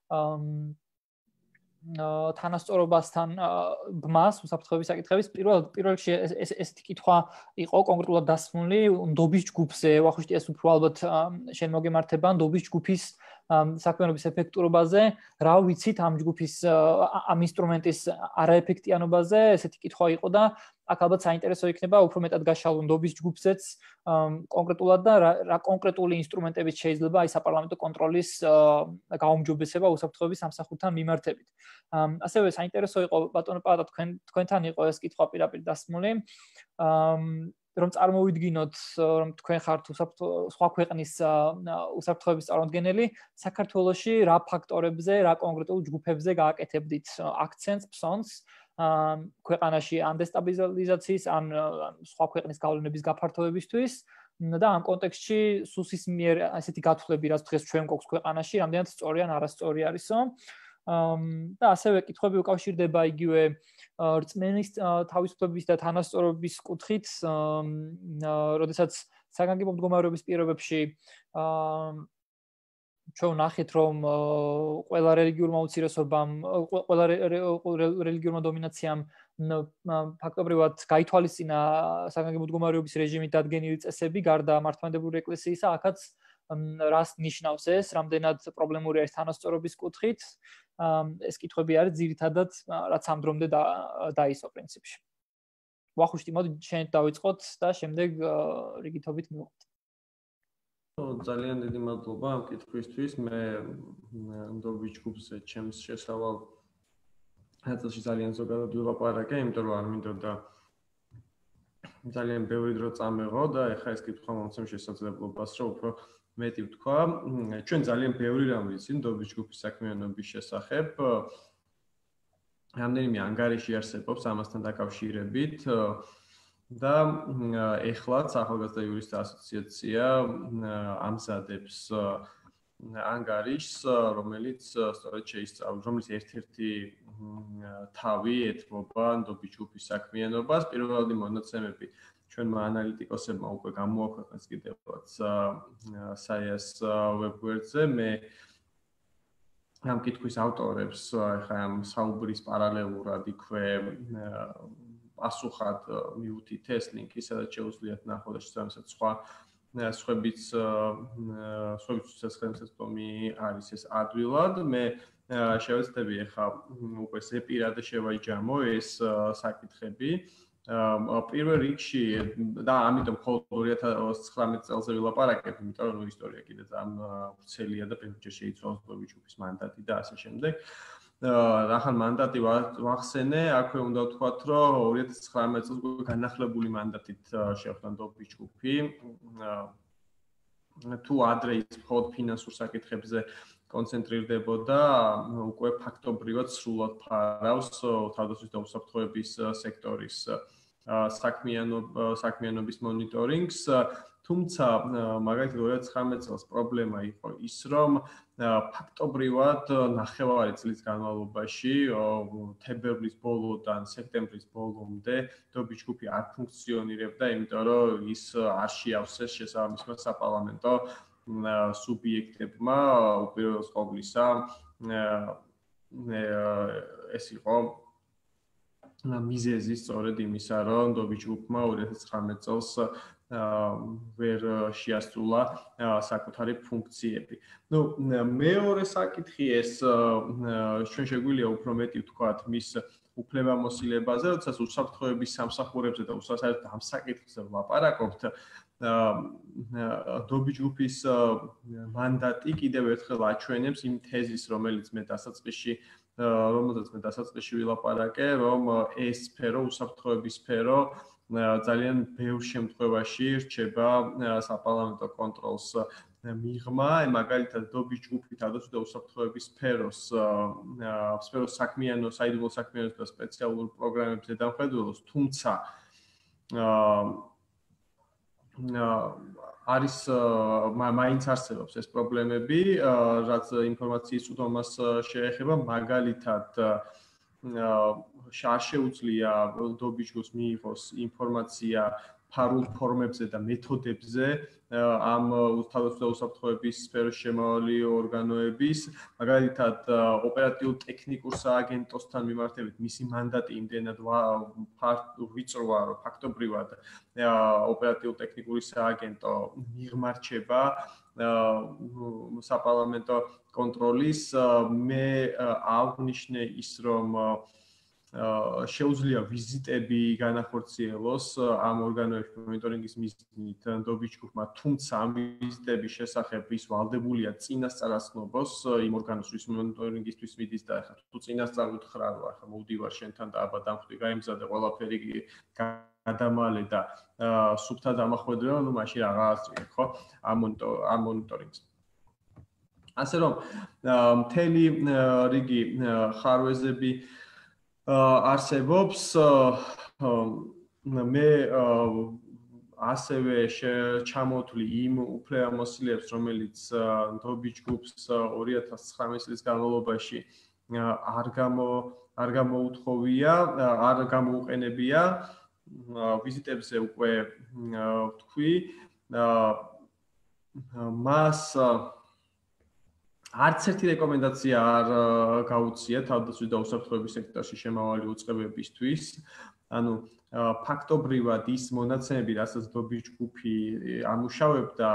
თანასწორობასთან ბმას უსაფრთხოების საკითხების. პირველ პირველ რიგში ესეთი კითხვა იყო კონკრეტულად დასმული ნდობის ჯგუფზე. ვახუშტი ეს უფრო ალბათ შენ მოგემართება ნდობის ჯგუფის საქმიანობის ეფექტურობაზე, რა ვიცით ამ ჯგუფის ამ ინსტრუმენტის არაეფექტიანობაზე, ესეთი კითხვა იყო და აქ ალბათ საინტერესო იქნება უფრო მეტად გაშალო ნდობის ჯგუფზეც კონკრეტულად და რა კონკრეტული ინსტრუმენტებით შეიძლება აი საპარლამენტო კონტროლის გაუმჯობესება უსაფრთხოების სამსახურთან მიმართებით. ასევე საინტერესო იყო ბატონო პაატა თქვენ თქვენთან იყო ეს კითხვა პირდაპირ დასმული. რომ წარმოვიდგინოთ, რომ თქვენ ხართ სხვა ქვეყნის უსაფრთხოების წარმომადგენელი, საქართველოში რა ფაქტორებზე, რა კონკრეტულ ჯგუფებზე გააკეთებდით აქცენტს, ფსონს ქვეყანაში ან დესტაბილიზაციის, ან სხვა ქვეყნის გავლენების გაფართოებისთვის და ამ კონტექსტში სუსის მიერ ასეთი გათვლები, რაც დღეს ჩვენ გვაქვს ქვეყანაში, რამდენად სწორი ან არასწორი არისო. და ასევე კითხვები უკავშირდება იგივე რწმენის თავისუფლების და თანასწორობის კუთხით, როდესაც საგანგებო მდგომარეობის პირობებში ჩვენ ნახეთ, რომ ყველა რელიგიურმა უმცირესობამ, ყველა რელიგიურმა დომინაციამ ფაქტობრივად გაითვალისწინა საგანგებო მდგომარეობის რეჟიმით დადგენილი წესები გარდა მართლმადიდებლური ეკლესიისა, აქაც რას ნიშნავს ეს, რამდენად პრობლემური არის თანასწორობის კუთხით. ეს კითხვები არის ძირითადად რაც ამ დრომდე დაისო პრინციპში. ვახუშტი, მოდი შენ დავიწყოთ და შემდეგ რიგითობით მივყვეთ. ძალიან დიდი მადლობა ამ კითხვისთვის. მე ნდობის ჯგუფზე ჩემს შესავალ ნაწილში ძალიან ზოგადად ვილაპარაკე, იმიტომ რომ არ მინდოდა ძალიან ბევრი დრო წამეღო და ეხლა ეს კითხვა მომცემ შესაძლებლობას, რომ უფრო მეტი ვთქვა. ჩვენ ძალიან ბევრი რამ ვიცით ნდობის ჯგუფის საქმიანობის შესახებ. რამდენიმე ანგარიში არსებობს ამასთან დაკავშირებით და ეხლაც ახალგაზრდა იურისტთა ასოციაცია ამზადებს ანგარიშს, რომელიც სწორედ შეისწავლის, რომლის ერთ-ერთი თავი ეთმობა ნდობის ჯგუფის საქმიანობას. პირველადი მონაცემები ჩვენმა ანალიტიკოსებმა უკვე გამოაქვეყნეს კიდევაც საიას ვებგვერდზე. მე ამ კითხვის ავტორებს ახლა ამ საუბრის პარალელურად იქვე პასუხად მივუთით ეს ლინკი, სადაც შეუძლიათ ნახოთ და შესაბამისად სხვა სხვებიც სხვებიც სახელმწიფომი არის ეს ადვილად. მე შევეცდები ახლა უკვე ზეპირად და შევაიჯამო ეს საკითხები. პირველ რიგში და ამიტომ მხოლოდ ორი ათას ცხრამეტ წელზე ვილაპარაკებ, იმიტომ რომ ისტორია კიდე ძალიან ვრცელია და პირველჯერ შეიცვალა ნდობის ჯგუფის მანდატი და ასე შემდეგ. რახან მანდატი ვახსენე, აქვე უნდა ვთქვათ, რომ ორი ათას ცხრამეტ წელს განახლებული მანდატით შეხვდა ნდობის ჯგუფი. თუ ადრე ის მხოლოდ ფინანსურ საკითხებზე კონცენტრირდებოდა, უკვე ფაქტობრივად სრულად ფარავს თავდაცვის და უსაფრთხოების სექტორის საქმიანობის მონიტორინგს. თუმცა მაგალითად ორი ათას ცხრამეტ წელს პრობლემა იყო ის, რომ ფაქტობრივად ნახევარი წლის განმავლობაში, თებერვლის ბოლოდან სექტემბრის ბოლომდე ნდობის ჯგუფი არ ფუნქციონირებდა, იმიტომ რომ ის არ შეავსეს შესაბამისმა საპარლამენტო სუბიექტებმა. უპირველეს ყოვლისა ეს იყო მიზეზი სწორედ იმისა, რომ ნდობის ჯგუფმა ორი ათას ცხრამეტ წელს ვერ შეასრულა საკუთარი ფუნქციები. ნუ მეორე საკითხი ეს ჩვენ შეგვიძლია უფრო მეტი ვთქვათ მის უფლებამოსილებაზე, როდესაც უსაფრთხოების სამსახურებზე და უსასაერთო ამ საკითხზე ვლაპარაკობთ. ნდობის ჯგუფის მანდატი კიდევ ერთხელ აჩვენებს იმ თეზის, რომელიც მე დასაწყისში რომელზეც მე დასაწყისში ვილაპარაკე, რომ ეს სფერო, უსაფრთხოების სფერო ძალიან ბევრ შემთხვევაში რჩება საპარლამენტო კონტროლს მიღმა, მაგალითად დობის ჯგუფი თავდაცვის და უსაფრთხოების სფეროს სფეროს საქმიანო, საიდუმლო საქმიანობის და სპეციალურ პროგრამებზე დამხედველოს, თუმცა არის მაინც არსებობს ეს პრობლემები, რაც ინფორმაციის უდომას შეეხება, მაგალითად არ შეუძლია დობის ჯგუფს მიიღოს ინფორმაცია ფარულ ფორმებზე და მეთოდებზე ამ თავდაცვის და უსაფრთხოების სფეროს შემავალი ორგანოების, მაგალითად ოპერატიულ ტექნიკურ სააგენტოსთან მიმართებით მისი მანდატი იმდენად ვიწროა, რომ ფაქტობრივად ოპერატიულ ტექნიკური სააგენტო მიღმარჩება საპარლამენტო კონტროლის. მე აღვნიშნე ის, რომ შეუძლია ვიზიტები განახორციელოს ამ ორგანოებში მონიტორინგის მიზნით დობის ჯგუფმა, თუმცა ამ ვიზიტების შესახებ ის ვალდებულია წინასწარაცნობს იმ ორგანოსთვის მონიტორინგისთვის მიდის და ახლა თუ წინასწარ უთხრა, რომ ახლა მოვდივარ შენთან და აბა დამხვდი, გაიმზადე ყველაფერი გადამალე და სუფთა დამახვედრება, ну მაშინ რაღაც წინ, ხო? ამ ამ მონიტორინგს. ასე რომ მთელი რიგი ხარვეზები არსებობს. მე ასევე ჩამოვთვლი იმ უფლებამოსილებს, რომელიც დობის ჯგუფს ორი ათას ცხრამეტი წლის განმავლობაში არ გამო არ გამოუთხოვია, არ გამოუყენებია. ვიზიტებზე უკვე ვთქვი, მას არც ერთი რეკომენდაცია არ გაუწია თავდაცვის და უსაფრთხოების სექტორში შემავალი უწყებებისთვის. ანუ ფაქტობრივად ის მონაცემები, რასაც დობის ჯგუფი ამუშავებდა,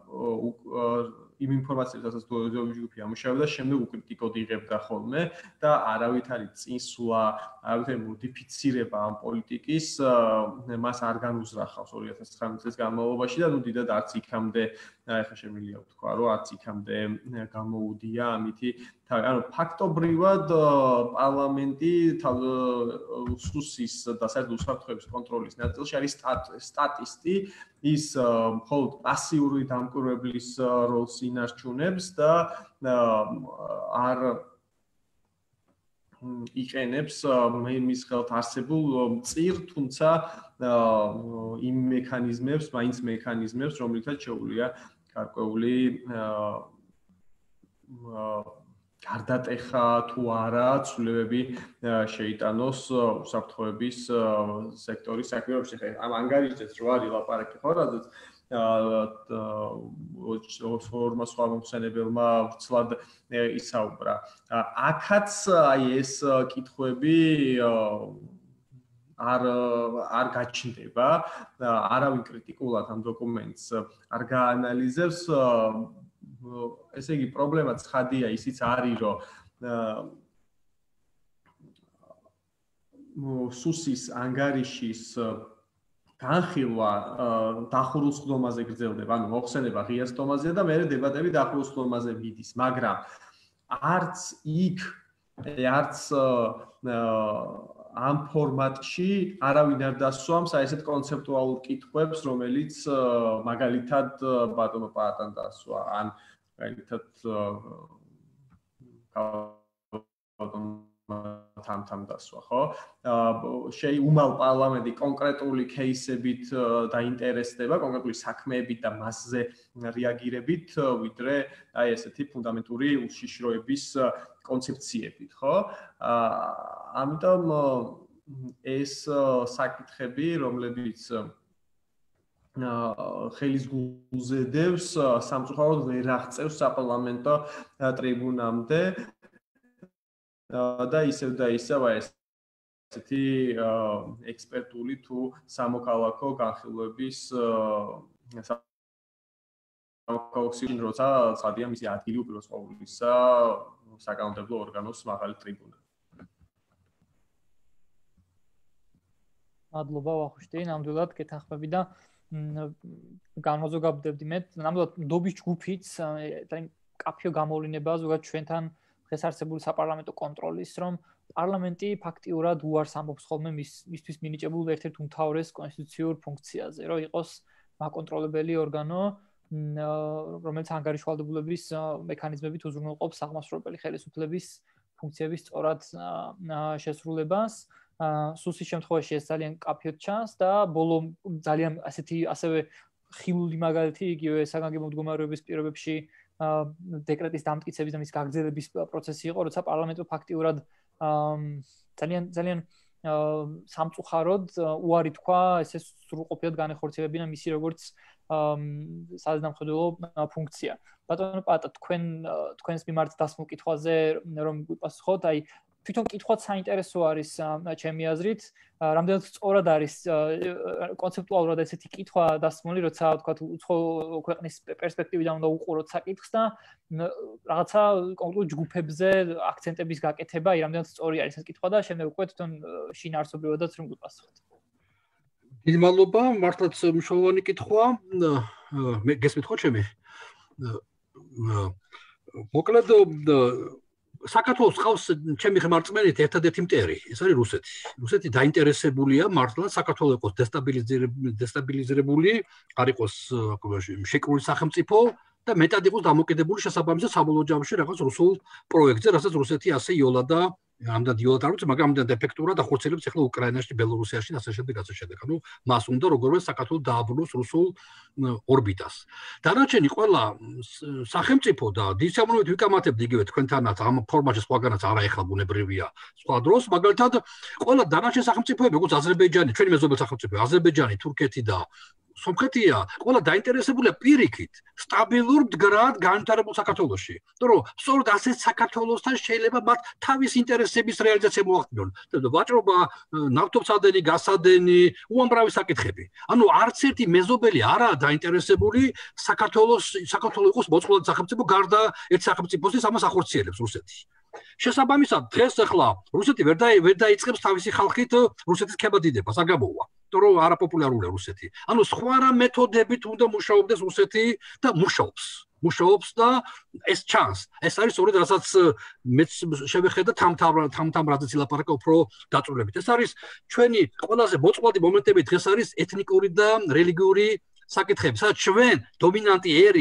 იმ ინფორმაციას, რასაც დობის ჯგუფი ამუშავებდა, შემდეგ უკრიტიკოდ იღებდა ხოლმე და არავითარი წინსვლა, არავითარი მოდიფიცირება ამ პოლიტიკის მას არ განუზრახავს ორი ათას ცხრამეტი წლის განმავლობაში და ნუ დიდად არც იქამდე, ეხლა შემიძლია ვთქვა, რომ არც იქამდე გამოუდია ამითი. ანუ ფაქტობრივად პარლამენტი სუსის და საერთოდ უსაფრთხოების კონტროლის ნაწილში არის სტატისტი, ის მხოლოდ პასიური დამკვირვებლის როლს ინარჩუნებს და არ იყენებს მის ხელთ არსებულ წირ, თუმცა იმ მექანიზმებს, მაინც მექანიზმებს, რომლითაც შეუძლია გარკვეული გარდატეხა თუ არა ცვლილებები შეიტანოს უსაფრთხოების სექტორის საქმიანობაში. ამ ანგარიშზეც რო არის ლაპარაკი, ხო, რადგან ფორმა სხვა მომხსენებელმა ვრცლად ისაუბრა. აქაც აი ეს კითხვები არ არ გაჩნდება, არავინ კრიტიკულად ამ დოკუმენტს არ გაანალიზებს. ესე იგი, პრობლემა ცხადია, ისიც არის, რომ სუსის ანგარიშის განხილვა დახურულ სხდომაზე გრძელდება, ანუ მოხსენება ღია სხდომაზეა და მერე დებატები დახურულ სხდომაზე მიდის, მაგრამ არც იქ, არც ამ ფორმატში არავინ არ დასვამს აი ესეთ კონცეპტუალურ კითხვებს, რომელიც მაგალითად ბატონო პაატან დასვა, ან მაგალითად თამ-თამ დასვა, ხო? შეუმალ პარლამენტი კონკრეტული кейსებით დაინტერესდება, კონკრეტული საქმეებით და მასზე რეაგირებით, ვიდრე აი ესეთი ფუნდამენტური უშიშროების კონცეფციებით, ხო? ამიტომ ეს საკითხები, რომლებიც ხელის გულზე დევს, სამწუხაროდ ვერ აღწევს საპარლამენტო ტრიბუნამდე და ისევ და ისევ ესეთი ექსპერტული თუ სამოქალაქო განხილვების სამოქალაქო როცა ცხადია მისი ადგილი უპირველეს ყოვლისა საკანონმდებლო ორგანოს მაღალი ტრიბუნა. მადლობა ვახუშტი, ნამდვილად გეთანხმები და განმოზოგავებდი მე, ნამდვილად დობის ჯგუფიც და კაფეო გამოვლინება ზოგადად ჩვენთან დღეს არსებული საპარლამენტო კონტროლის, რომ პარლამენტი ფაქტიურად უარს ამბობს ხოლმე მისთვის მინიჭებულ ერთ-ერთ უმთავრეს კონსტიტუციურ ფუნქციაზე, რომ იყოს მაკონტროლებელი ორგანო რომელიც ანგარიშვალდებულების მექანიზმებით უზრუნველყოფს აღმასრულებელი ხელისუფლების ფუნქციების სწორად შესრულებას. სუსის შემთხვევაში ეს ძალიან კაფეოდ ჩანს და ბოლო ძალიან ასეთი ასევე ხილული მაგალითი იგივე საგანგებო მდგომარეობის პირობებში დეკრეტის დამტკიცების და მის გაგრძელების პროცესი იყო, როცა პარლამენტო ფაქტიურად ძალიან ძალიან სამწუხაროდ უარი თქვა ესე სრულყოფილად განეხორციელებინა მისი როგორც საზნამხედველო ფუნქცია. ბატონო პატა, თქვენ თქვენს მიმართ დასმულ კითხვაზე რომ გვიპასუხოთ, აი თვითონ კითხვაც საინტერესო არის ჩემი აზრით, რამდენად სწორად არის კონცეპტუალურად ესეთი კითხვა დასმული, როცა ვთქვათ უცხო ქვეყნის პერსპექტივიდან უნდა უყუროთ საკითხს და რაღაცა კონკრეტულ ჯგუფებზე აქცენტების გაკეთება, აი რამდენად სწორი არის ეს კითხვა და შემდეგ უკვე თვითონ შინაარსობრივადაც რომ გვიპასუხოთ. დიდი მადლობა, მართლაც მნიშვნელოვანი კითხვა. მე გესმით ხო ჩემი? მოკლედ საქართველოს ყავს ჩემი ხმარწმენით ერთადერთი მტერი, ეს არის რუსეთი. რუსეთი დაინტერესებულია მართლა საქართველოს იყოს დესტაბილიზირებული, არ იყოს შეკრული სახელმწიფო და მეტად იყოს დამოკიდებული შესაბამისად საბოლოო ჯამში რაღაც რუსულ პროექტზე, რასაც რუსეთი ასე იოლა და ამდენ იოლად არ უწევს, მაგრამ ამდენ ეფექტურად ახორციელებს ახლა უკრაინაში, ბელორუსიაში და ასე შემდეგ, ასე შემდეგ. ანუ მას უნდა როგორიც საქართველოს დააბრუნოს რუსულ ორბიტას. დანარჩენი ყველა სახელმწიფო და დისციპლინით ვიკამათებთ იგივე თქვენთანაც ამ ფორმატში სხვაგანაც არა ეხლა ბუნებრივია სხვა დროს, მაგალითად ყველა დანარჩენ სახელმწიფოები, როგორც აზერბაიჯანი, ჩვენი მეზობელი სახელმწიფო, აზერბაიჯანი, თურქეთი და სომხეთია, ყველა დაინტერესებულია პირიქით სტაბილურ მდგრად განვითარებულ საქართველოში. იმიტომ რომ სწორედ ასეთ საქართველოსთან შეიძლება მათ თავის ინტერესების რეალიზაცია მოახდინონ. ვაჭრობა, ნავთობსადენი, გასადენი, უამრავი საკითხები. ანუ არც ერთი მეზობელი არაა დაინტერესებული საქართველოს საქართველოს იყოს მოწყვლადი სახელმწიფო გარდა ერთ სახელმწიფოსთვის ამას ახორციელებს რუსეთი. შესაბამისად, დღეს ახლა რუსეთი ვერ დაიწყებს თავისი ხალხით რუსეთის ქებადიდებას, არ გამოვა. იმიტომ რომ არაპოპულარულია რუსეთი. ანუ სხვა რა მეთოდებით უნდა მუშაობდეს რუსეთი და მუშაობს. მუშაობს და ეს ჩანს. ეს არის სწორედ რასაც მეც შევეხედა თამთავრად თამთამრადაც ილაპარაკა უფრო დაწვრილებით. ეს არის ჩვენი ყველაზე მოწყვლადი მომენტები დღეს არის ეთნიკური და რელიგიური საკითხები. სადაც ჩვენ დომინანტი ერი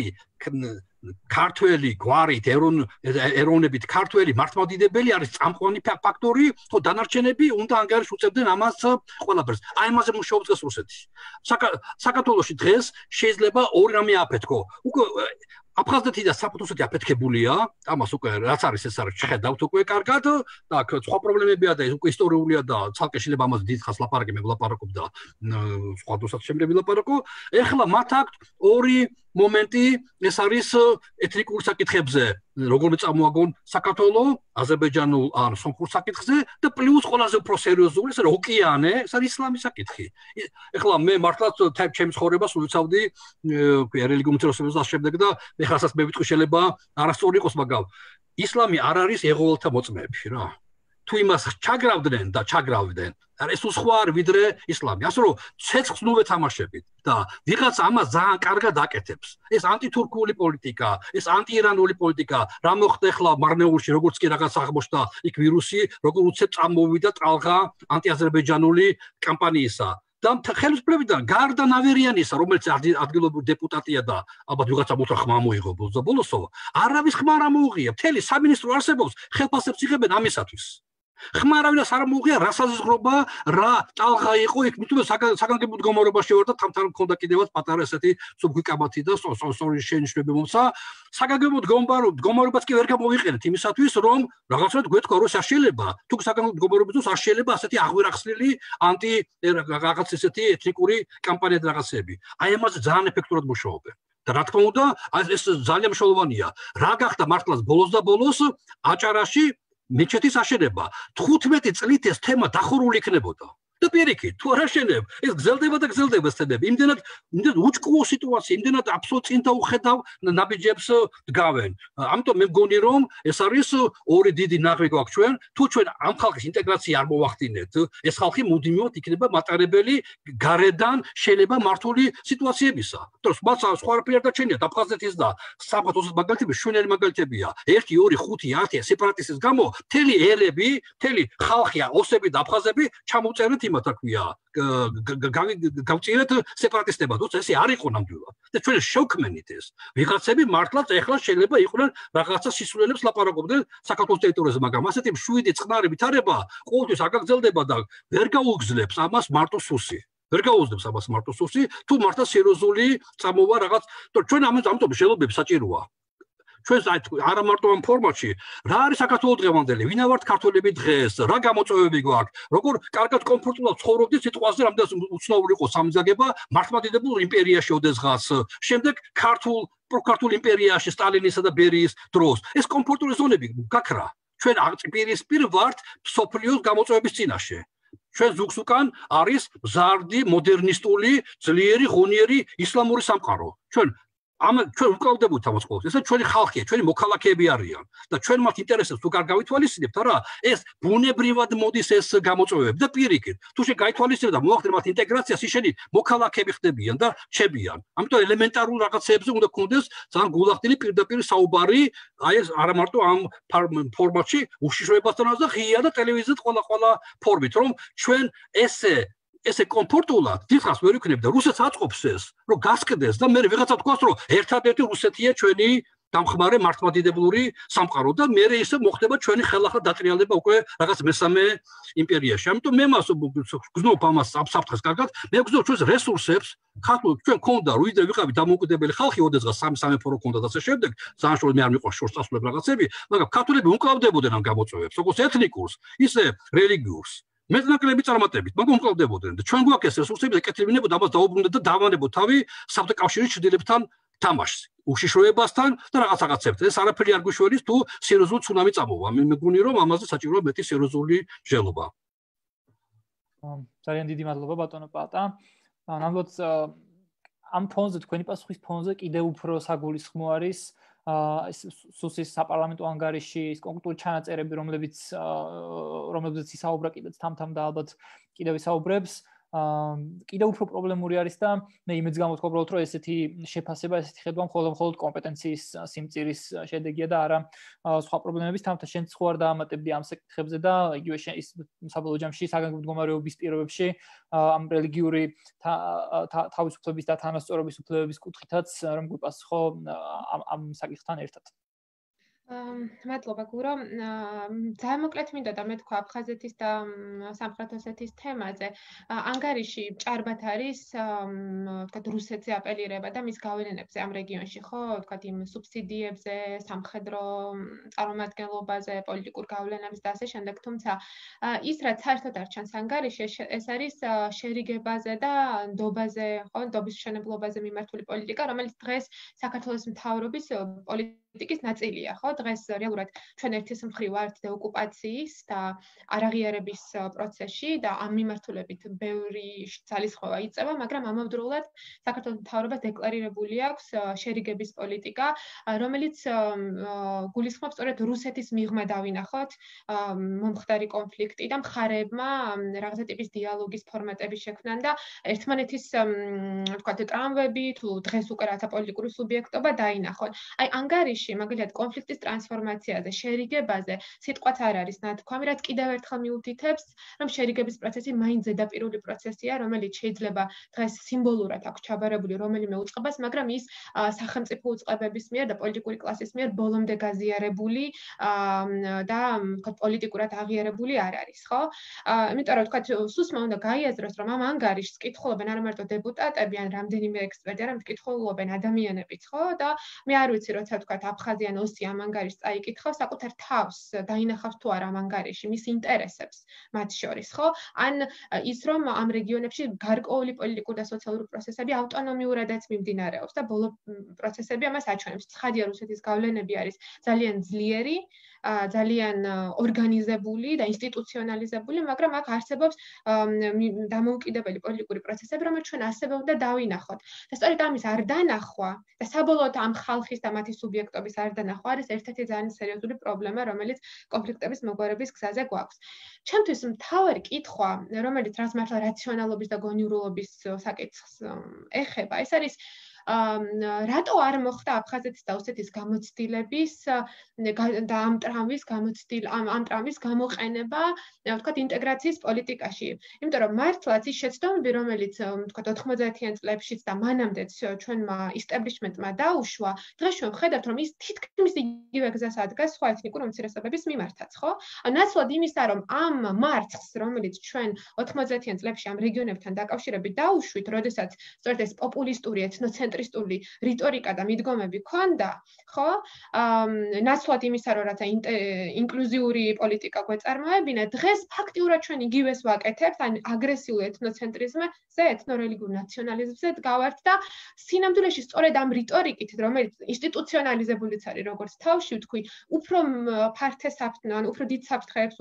ქართველი გვარით ეროვნებით ქართველი მართლმადიდებელი არის წამყვანი ფაქტორი, ხო დანარჩენები უნდა ანგარიშ უწევდნენ ამას ყველაფერს. აი ამაზე მუშაობს დღეს რუსეთი. საქართველოში დღეს შეიძლება ორი რამე აფეთქო. უკვე აფხაზეთი და საფრთხე აფეთქებულია, ამას უკვე რაც არის ეს არის შეხედავთ უკვე კარგად და აქ სხვა პრობლემებია და ეს უკვე ისტორიულია და ცალკე შეიძლება ამას დიდხანს ლაპარაკი მე ვლაპარაკობ და სხვა დროსაც შემდგები ლაპარაკო. ეხლა მათ აქვთ ორი მომენტი, ეს არის ეთნიკური საკითხებზე, როგორ წამოაგონ საქართველოს, აზერბაიჯანულ ან სომხურ საკითხზე და პლუს ყველაზე უფრო სერიოზული, ეს არის ოკეანე, ეს არის ისლამის საკითხი. ეხლა მე მართლაც ჩემს ცხოვრებას უვიცავდი რელიგიურ უმცირესობებს და შემდეგ და ეხლასაც მე ვიტყვი შეიძლება არასწორი იყოს, მაგრამ ისლამი არ არის ეღოველთა მოწმეები რა. თუ იმას ჩაგრავდნენ და ჩაგრავდნენ, ეს სხვა არ ვიდრე ისლამი. ასე რომ ცეცხლს ნუ ვეთამაშებით და ვიღაც ამას ძალიან კარგად აკეთებს. ეს ანტითურქული პოლიტიკა, ეს ანტიირანული პოლიტიკა, რა მოხდა ახლა მარნეულში, როგორც კი რაღაც აღმოჩნდა იქ ვირუსი, როგორ უცებ წამოვიდა ტალღა ანტიაზერბაიჯანული კამპანიისა. და ხელისუფლებიდან გარდა ნავერიანისა, რომელიც ადგილობრივი დეპუტატია და ალბათ ვიღაცა მოთხრა ხმა მოიღო ბოლოსო, არავის ხმა არ მოუღია. მთელი სამინისტრო არსებობს, ხელფასებს იღებენ ამისათვის. ხმა არავის არ მოუღია, რა საზღვრობა, რა ტალღა იყო იქ, მithumbe საგანგებო მდგომარეობაში ვარ და თამთან მქონდა კიდევაც პატარა ესეთი სუბგვი კამათი და სწორი შენიშვნები მომცა. საგანგებო მდგომარეობას კი ვერ გამოვიყენეთ იმისათვის, რომ რაღაცნაირად გვეთქვა, რომ შეიძლება, თუ საგანგებო მდგომარეობისთვის არ შეიძლება ასეთი აღვირახსნილი ანტი რაღაც ესეთი ეთნიკური კამპანია და რაღაცები. აი ამაზე ძალიან ეფექტურად მუშაობენ. და რა თქმა უნდა, ეს ძალიან მნიშვნელოვანია. რა გახდა მართლაც ბოლოს და ბოლოს აჭარაში მეჩეთის აშენება. თხუთმეტი წლით ეს თემა დახურული იქნებოდა. და პირიქით, თუ არ აშენებ, ეს გრძელდება და გრძელდება ეს თემები. იმდენად, იმდენად უჭკუო სიტუაცია, იმდენად აბსოლუტ წინ დაუხედავ ნაბიჯებს დგავენ. ამიტომ მე მგონი, რომ ეს არის ორი დიდი ნაღვი გვაქვს ჩვენ, თუ ჩვენ ამ ხალხის ინტეგრაცია არ მოვახდინეთ, ეს ხალხი მუდმივად იქნება მატარებელი გარედან შეიძლება მართული სიტუაციებისა. თორემ მას სხვა არაფერი არ დაჩენია, აფხაზეთის და საბათოს მაგალითები შვენელი მაგალითებია. ერთი, ორი, ხუთი, ათი სეპარატისტის გამო მთელი ერები, მთელი ხალხი, ოსები და აფხაზები ჩამოწერეთ იმათ აქვია გავწირეთ სეპარატისტებად, თორემ ესე არ იყო ნამდვილად. და ჩვენ შევქმნით ეს. ვიღაცები მართლაც ეხლა შეიძლება იყვნენ რაღაცა სისულელებს ლაპარაკობდნენ საქართველოს ტერიტორიაზე, მაგრამ ასეთი მშვიდი წყნარი ვითარება ყოველთვის არ გაგრძელდება და ვერ გაუგზნებს ამას მარტო სუსი. ვერ გაუგზნებს ამას მარტო სუსი, თუ მართლა სერიოზული წამოვა რაღაც, ჩვენ ამას ამიტომ შელობები საჭიროა. ჩვენ არა მარტო ამ ფორმატში, რა არის საქართველოს დღევანდელი, ვინა ვართ ქართველები დღეს, რა გამოწვევები გვაქვს, როგორ კარგად კომფორტულად ცხოვრობდით სიტყვაზე, რამდენად უცნაური იყო სამზაგება მართლმადიდებულ იმპერიაში ოდესღაც, შემდეგ ქართულ პროქართულ იმპერიაში სტალინისა და ბერიის დროს. ეს კომფორტული ზონები გაქრა. ჩვენ პირისპირ ვართ სოფლიოს გამოწვევების წინაშე. ჩვენ ზუგს უკან არის მზარდი, მოდერნისტული, ძლიერი, ღონიერი ისლამური სამყარო. ჩვენ ამ ჩვენ უკავდებთ ამას ყოველთვის. ეს ჩვენი ხალხია, ჩვენი მოქალაქეები არიან და ჩვენ მათ ინტერესებს თუ არ გავითვალისწინებთ, არა, ეს ბუნებრივად მოდის ეს გამოწვევები და პირიქით. თუ შე გაითვალისწინებთ და მოახდინეთ მათ ინტეგრაციას, ისინი მოქალაქეები ხდებიან და რჩებიან. ამიტომ ელემენტარულ რაღაცებზე უნდა გქონდეს ძალიან გულახდილი პირდაპირ საუბარი, აი ეს არა მარტო ამ ფორმატში უშიშროებასთანაც და ღია და ტელევიზიაზე ყველა ყველა ფორმით, რომ ჩვენ ესე ესე კომფორტულად დიდხანს ვერ იქნებ და რუსეთს აწყობს ეს, რომ გასკდეს და მე ვიღაცა თქვას, რომ ერთადერთი რუსეთია ჩვენი დამხმარე მართლმადიდებლური სამყარო და მე ისე მოხდება ჩვენი ხელახლა დატრიალდება უკვე რაღაც მესამე იმპერიაში. ამიტომ მე მას გზნობ ამას საფრთხეს კარგად, მე გზნობ ჩვენს რესურსებს, ქართულ ჩვენ ქონდა რომ ვიდრე ვიყავი დამოუკიდებელი ხალხი, ოდესღაც სამი სამეფო რო ქონდა და ასე შემდეგ, ძალიან შორს მე არ მიყვარს შორს წასვლები რაღაცები, მაგრამ ქართველები უკრავდებოდნენ ამ გამოწვევებს, როგორც ეთნიკურს, ისე რელიგიურს. მეტნაკლები წარმატებით, მაგრამ უკრავდებოდნენ და ჩვენ გვაქვს ეს რესურსები და კეთილინებოდ ამას დაუბრუნდეთ და დავანებოთ თავი საბჭოთა კავშირის ჩრდილებთან თამაშს, უშიშროებასთან და რაღაც რაღაცებთან. ეს არაფერი არ გვიშველის თუ სერიოზული ცუნამი წამოვა. მე მეგონი რომ ამაზე საჭიროა მეტი სერიოზული ჟელობა. ძალიან დიდი მადლობა ბატონო პატა. ნამდვილად ამ ფონზე თქვენი პასუხის ფონზე კიდევ უფრო საგულისხმო არის ეს სუსის საპარლამენტო ანგარიში, ის კონკრეტული ჩანაწერები, რომლებიც რომლებიც ისაუბრა კიდეც თამთამ და ალბათ კიდევ ისაუბრებს, კიდევ უფრო პრობლემური არის და მე იმედს გამოვთქვა უბრალოდ რომ ესეთი შეფასება, ესეთი ხედვა მხოლოდ მხოლოდ კომპეტენციის სიმწირის შედეგია და არა სხვა პრობლემების. თამთა შენ ხო არ დაამატებდი ამ საკითხებზე და იგივე ის საბოლოო ჯამში საგანგებო მდგომარეობის პირობებში ამ რელიგიური თავისუფლების და თანასწორობის უფლებების კუთხითაც რომ გვიპასუხო ამ საკითხთან ერთად. მადლობა გურო. ძალიან მოკლედ მინდა და მე თქვა აფხაზეთის და სამხრეთ ოსეთის თემაზე. ანგარიში ჭარბად არის ვთქვათ რუსეთზე აპელირება და მის გავლენებზე ამ რეგიონში, ხო? ვთქვათ იმ სუბსიდიებზე, სამხედრო წარმომადგენლობაზე, პოლიტიკურ გავლენებზე და ასე შემდეგ. თუმცა ის რაც საერთოდ არ ჩანს ანგარიში, ეს არის შერიგებაზე და ნდობაზე, ხო? ნდობის მშენებლობაზე მიმართული პოლიტიკა, რომელიც დღეს საქართველოს მთავრობის პოლიტიკის ნაწილია, ხო? დღეს რეალურად ჩვენ ერთის მხრივ ვართ დეოკუპაციის და არაღიარების პროცესში და ამ მიმართულებით ბევრი ძალისხმევა იწევა, მაგრამ ამავდროულად საქართველოს მთავრობას დეკლარირებული აქვს შერიგების პოლიტიკა, რომელიც გულისხმობს სწორედ რუსეთის მიღმა დავინახოთ მომხდარი კონფლიქტი და მხარეებმა რაღაცა ტიპის დიალოგის ფორმატების შექმნან და ერთმანეთის ვთქვათ ტრამვები თუ დღეს უკვე რაღაცა პოლიტიკური სუბიექტობა დაინახონ. აი ანგარიში მაგალითად კონფლიქტის ტრანსფორმაციაზე, შერიგებაზე სიტყვაც არ არის ნათქვამი, რაც კიდევ ერთხელ მიუთითებს, რომ შერიგების პროცესი მაინც ზედაპირული პროცესია, რომელიც შეიძლება დღეს სიმბოლურად აქვს ჩაბარებული რომელიმე უწყებას, მაგრამ ის სახელმწიფო უწყებების მიერ და პოლიტიკური კლასის მიერ ბოლომდე გაზიარებული და ვთქვათ პოლიტიკურად აღიარებული არ არის, ხო? იმიტომ რომ ვთქვათ სუსმა უნდა გაიაზროს, რომ ამ ანგარიშს კითხულობენ არა მარტო დეპუტატები ან რამდენიმე ექსპერტი, არამედ კითხულობენ ადამიანებიც, ხო? და მე არ ვიცი, როცა ვთქვათ აფხაზი ან ოსი ამ ანგარიშს წაიკითხავს, საკუთარ თავს დაინახავს თუ არა ამ ანგარიში, მის ინტერესებს მათ შორის, ხო? ან ის რომ ამ რეგიონებში გარკვეული პოლიტიკური და სოციალური პროცესები ავტონომიურადაც მიმდინარეობს და ბოლო პროცესები ამას აჩვენებს. ცხადია რუსეთის გავლენები არის ძალიან ძლიერი, ძალიან ორგანიზებული და ინსტიტუციონალიზებული, მაგრამ აქ არსებობს დამოუკიდებელი პოლიტიკური პროცესები, რომელიც ჩვენ ასევე უნდა დავინახოთ. და სწორედ ამის არ დანახვა და საბოლოოდ ამ ხალხის და მათი სუბიექტობის არ დანახვა არის ერთ-ერთი ძალიან სერიოზული პრობლემა, რომელიც კონფლიქტების მოგვარების გზაზე გვაქვს. ჩემთვის მთავარი კითხვა, რომელიც რაც მართლა რაციონალობის და გონიურულობის საკითხს ეხება, ეს არის რატო არ მოხდა აფხაზეთის და ოსეთის გამოცდილების და ამ ტრამვის გამოცდილ ამ ამ ტრამვის გამოყენება, ვთქვათ, ინტეგრაციის პოლიტიკაში. იმიტომ რომ მართლაც ის შეცდომები, რომელიც ვთქვათ ოთხმოცდაათიან წლებშიც და მანამდეც ჩვენმა ისტაბლიშმენტმა დაუშვა, დღეს ჩვენ ვხედავთ, რომ ის თითქმის იგივე გზას ადგას სხვა ეთნიკური უმცირესობების მიმართაც, ხო? ნაცვლად იმისა, რომ ამ მარცხს, რომელიც ჩვენ ოთხმოცდაათიან წლებში ამ რეგიონებთან დაკავშირებით დაუშვით, როდესაც სწორედ ეს პოპულისტური, ეთნოცენტრისტული რიტორიკა და მიდგომები ქონდა, ხო? ნაცვლად იმისა, რომ რაცა ინკლუზიური პოლიტიკა გვეწარმოებინა, დღეს ფაქტიურად ჩვენ იგივეს ვაკეთებთ, ან აგრესიულ ეთნოცენტრიზმზე, ეთნორელიგიურ ნაციონალიზმზე დგავართ და სინამდვილეში სწორედ ამ რიტორიკით, რომელიც ინსტიტუციონალიზებულიც არის, როგორც თავში ვთქვი, უფრო ფართე საფრთხე, ან უფრო დიდ საფრთხეებს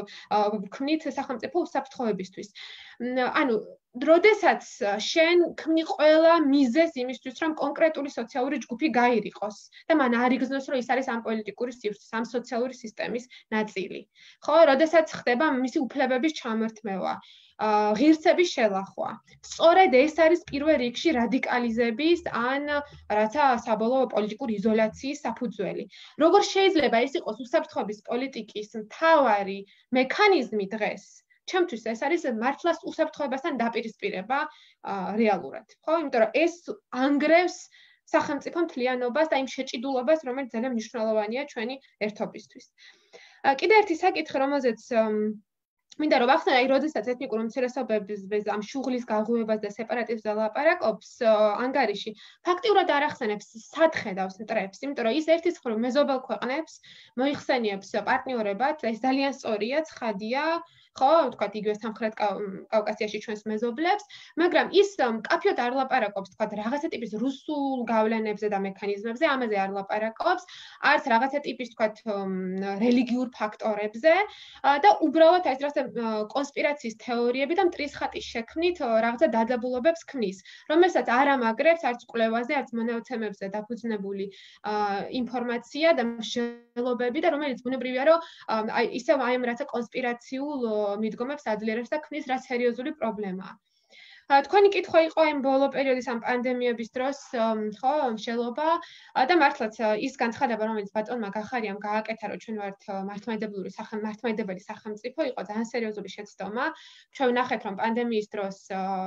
ქმნით სახელმწიფო უსაფრთხოებისთვის. ანუ როდესაც შენ ქმნი ყველა მიზეზს იმისთვის, რომ კონკრეტული სოციალური ჯგუფი გაირიყოს და მან არ იგრძნოს, რომ ის არის ამ პოლიტიკური სივრცის, ამ სოციალური სისტემის ნაწილი. ხო, როდესაც ხდება მისი უფლებების ჩამორთმევა, ღირსების შელახვა. სწორედ ეს არის პირველ რიგში რადიკალიზების ან რაცა საბოლოო პოლიტიკური იზოლაციის საფუძველი. როგორ შეიძლება ეს იყოს უსაფრთხოების პოლიტიკის მთავარი მექანიზმი დღეს? ჩემთვის ეს არის მართლაც უსაფრთხოებასთან დაპირისპირება რეალურად. ხო, იმიტომ რომ ეს ანგრევს სახელმწიფო მთლიანობას და იმ შეჭიდულობას, რომელიც ძალიან მნიშვნელოვანია ჩვენი ერთობისთვის. კიდე ერთი საკითხი, რომელზეც მინდა რომ ახსენო, აი, როდესაც ეთნიკურ უმცირესობების ამ შუღლის გაღვივებას და სეპარატიზმს ლაპარაკობს ანგარიში, ფაქტიურად არ ახსენებს სათხედავს მტრებს, იმიტომ რომ ის ერთის მხრივ მეზობელ ქვეყნებს მოიხსენიებს პარტნიორებად, ეს ძალიან სწორია, ცხადია, ხო, ვთქვათ, იგივე სამხრეთ კავკასიაში ჩვენს მეზობლებს, მაგრამ ის მკაფიოდ არ ლაპარაკობს, ვთქვათ, რაღაცა ტიპის რუსულ გავლენებზე და მექანიზმებზე, ამაზე არ ლაპარაკობს, არც რაღაცა ტიპის, ვთქვათ, რელიგიურ ფაქტორებზე და უბრალოდ ეს რაღაცა კონსპირაციის თეორიები და მტრის ხატის შექმნით რაღაცა დაძაბულობებს ქმნის, რომელსაც არ ამაგრებს არც კვლევაზე, არც მონაცემებზე დაფუძნებული ინფორმაცია და მსჯელობები და რომელიც ბუნებრივია, რომ აი ისევ აი ამ რაღაცა კონსპირაციულ მიდგომებს აძლიერებს და ქმნის რა სერიოზული პრობლემაა. თქვენი კითხვა იყო იმ ბოლო პერიოდის ამ პანდემიების დროს, ხო, მსჯელობა და მართლაც ის განცხადება, რომელიც ბატონმა გახარიამ გააკეთა, რომ ჩვენ ვართ მართლმადიდებლური მართლმადიდებელი სახელმწიფო, იყო ძალიან სერიოზული შეცდომა. ჩვენ ვნახეთ, რომ პანდემიის დროს,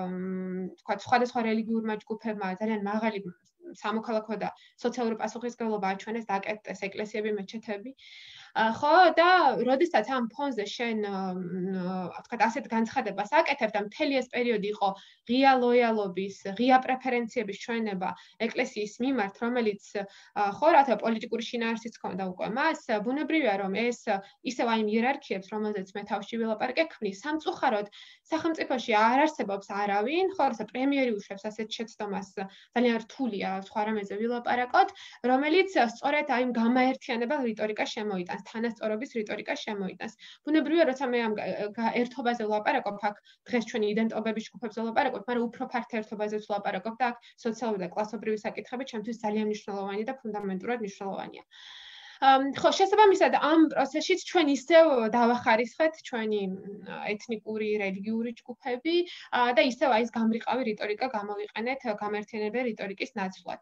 თქვათ, სხვადასხვა რელიგიურმა ჯგუფებმა ძალიან მაღალი სამოქალაქო და სოციალური პასუხისმგებლობა აჩვენეს, დააკეტეს ეკლესიები, მეჩეთები. ხო, და როდესაც ამ ფონზე შენ, ვთქვათ, ასეთ განცხადებას აკეთებ და მთელი ეს პერიოდი იყო ღია ლოიალობის, ღია პრეფერენციების ჩვენება ეკლესიის მიმართ, რომელიც ხო, რათა პოლიტიკური შინაარსიც ჰქონდა უკვე მას, ბუნებრივია, რომ ეს ისევ აი იერარქიებს, რომელზეც მე თავში ვილაპარაკე, ქმნის. სამწუხაროდ, სახელმწიფოში არ არსებობს არავინ, ხო, რათა პრემიერი უშვებს ასეთ შეცდომას, ძალიან რთულია სხვა რამეზე ვილაპარაკოთ, რომელიც სწორედ აი ამ გამაერთიანებელ რიტორიკას შემოიტანს, თანასწორობის რიტორიკა შემოიტანს. ბუნებრივია, როცა მე ამ ერთობაზე ვლაპარაკობ, აქ დღეს ჩვენი იდენტობების ჯგუფებზე ვლაპარაკობ, მაგრამ უფრო ფართო ერთობაზეც ვლაპარაკობ და აქ სოციალური და კლასობრივი საკითხები ჩემთვის ძალიან მნიშვნელოვანი და ფუნდამენტურად მნიშვნელოვანია. ხო, შესაბამისად ამ პროცესშიც ჩვენ ისევ დავახარისხეთ ჩვენი ეთნიკური, რელიგიური ჯგუფები და ისევ აი ეს გამრიყავი რიტორიკა გამოვიყენეთ გამაერთიანებელი რიტორიკის ნაცვლად.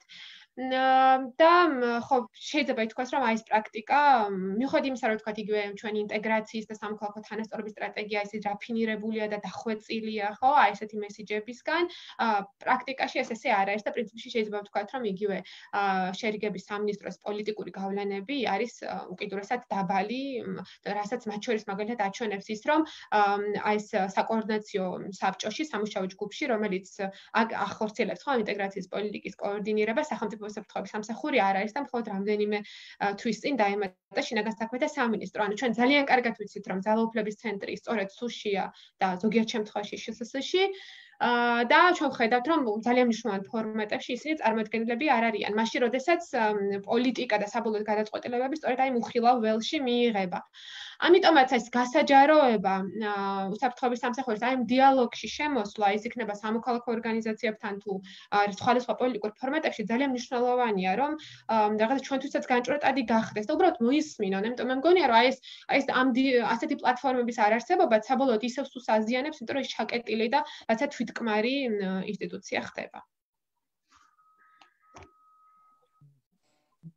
და ხო, შეიძლება ითქვას, რომ აი ეს პრაქტიკა, მიუხედავად იმისა, რომ თქვათ, იგივე ჩვენი ინტეგრაციის და სამოქალაქო თანასწორობის სტრატეგია ისე რაფინირებულია და დახვეწილია, ხო, აი ესეთი მესიჯებისგან, პრაქტიკაში ეს ესე არ არის და პრინციპში შეიძლება ვთქვათ, რომ იგივე შერიგების სამინისტროს პოლიტიკური გავლენები არის უკიდურესად დაბალი, რასაც მათ შორის მაგალითად აჩვენებს ის, რომ აი ეს საკოორდინაციო საბჭოში, სამუშაო ჯგუფში, რომელიც ახორციელებს ხო ინტეგრაციის პოლიტიკის კოორდინირება, სახელმწიფო უსაფრთხოების სამსახური არ არის და მხოლოდ რამდენიმე თვის წინ დაემატა შინაგან საქმეთა სამინისტრო. ანუ ჩვენ ძალიან კარგად ვიცით, რომ ძალაუფლების ცენტრი სწორედ სუშია და ზოგიერთ შემთხვევაში შსს-ში და ჩვენ ხედავთ, რომ ძალიან მნიშვნელოვან ფორმატებში ისინი წარმოადგენლები არ არიან. მაშინ, როდესაც პოლიტიკა და საბოლოო გადაწყვეტილებები სწორედ აი უხილავ ველში მიიღება. ამიტომაც ეს გასაჯაროება უსაფრთხოების სამსახურის აი დიალოგში შემოსვლა, ის იქნება სამოქალაქო ორგანიზაციებთან თუ სხვადასხვა პოლიტიკურ ფორმატებში ძალიან მნიშვნელოვანია, რომ რაღაც ჩვენთვისაც განჭვრეტადი გახდეს და უბრალოდ მოისმინონ. ამიტომ მე მგონია, რომ აი ეს აი ეს ამ ასეთი პლატფორმების არარსებობა საბოლოოდ ისევ სულს აზიანებს, იმიტომ რომ ის ჩაკეტილი და რაცა თვითკმარი ინსტიტუცია ხდება.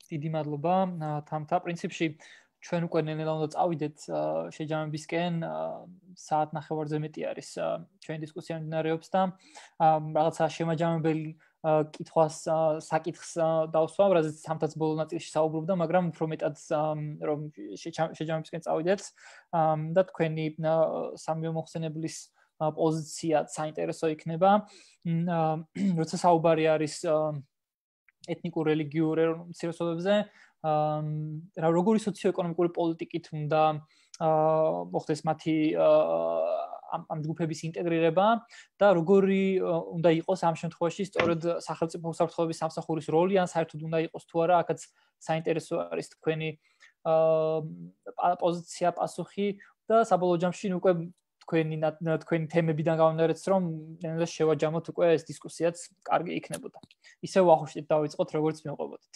დიდი მადლობა თამთა. პრინციპში ჩვენ უკვე ნელ-ნელა უნდა წავიდეთ შეჯამებისკენ, საათ ნახევარზე მეტი არის ჩვენი დისკუსია მიმდინარეობს და რაღაცა შემაჯამებელი კითხვას საკითხს დავსვამ, რაზეც თამთაც ბოლო ნაწილში საუბრობდა, მაგრამ უფრო მეტად რომ შეჯამებისკენ წავიდეთ და თქვენი სამივე მოხსენებლის პოზიცია საინტერესო იქნება. როცა საუბარი არის ეთნიკურ რელიგიურ უმცირესობებზე, რა როგორი სოციო-ეკონომიკური პოლიტიკით უნდა მოხდეს მათი ამ ჯგუფების ინტეგრირება და როგორი უნდა იყოს ამ შემთხვევაში სწორედ სახელმწიფო უსაფრთხოების სამსახურის როლი, ან საერთოდ უნდა იყოს თუ არა, აქაც საინტერესო არის თქვენი პოზიცია, პასუხი და საბოლოო ჯამში უკვე თქვენი თქვენი თემებიდან გამომდინარეც რომ შევაჯამოთ უკვე ეს დისკუსიაც კარგი იქნებოდა. ისევ ვახუშტით დავიწყოთ როგორც მივყვებოდით.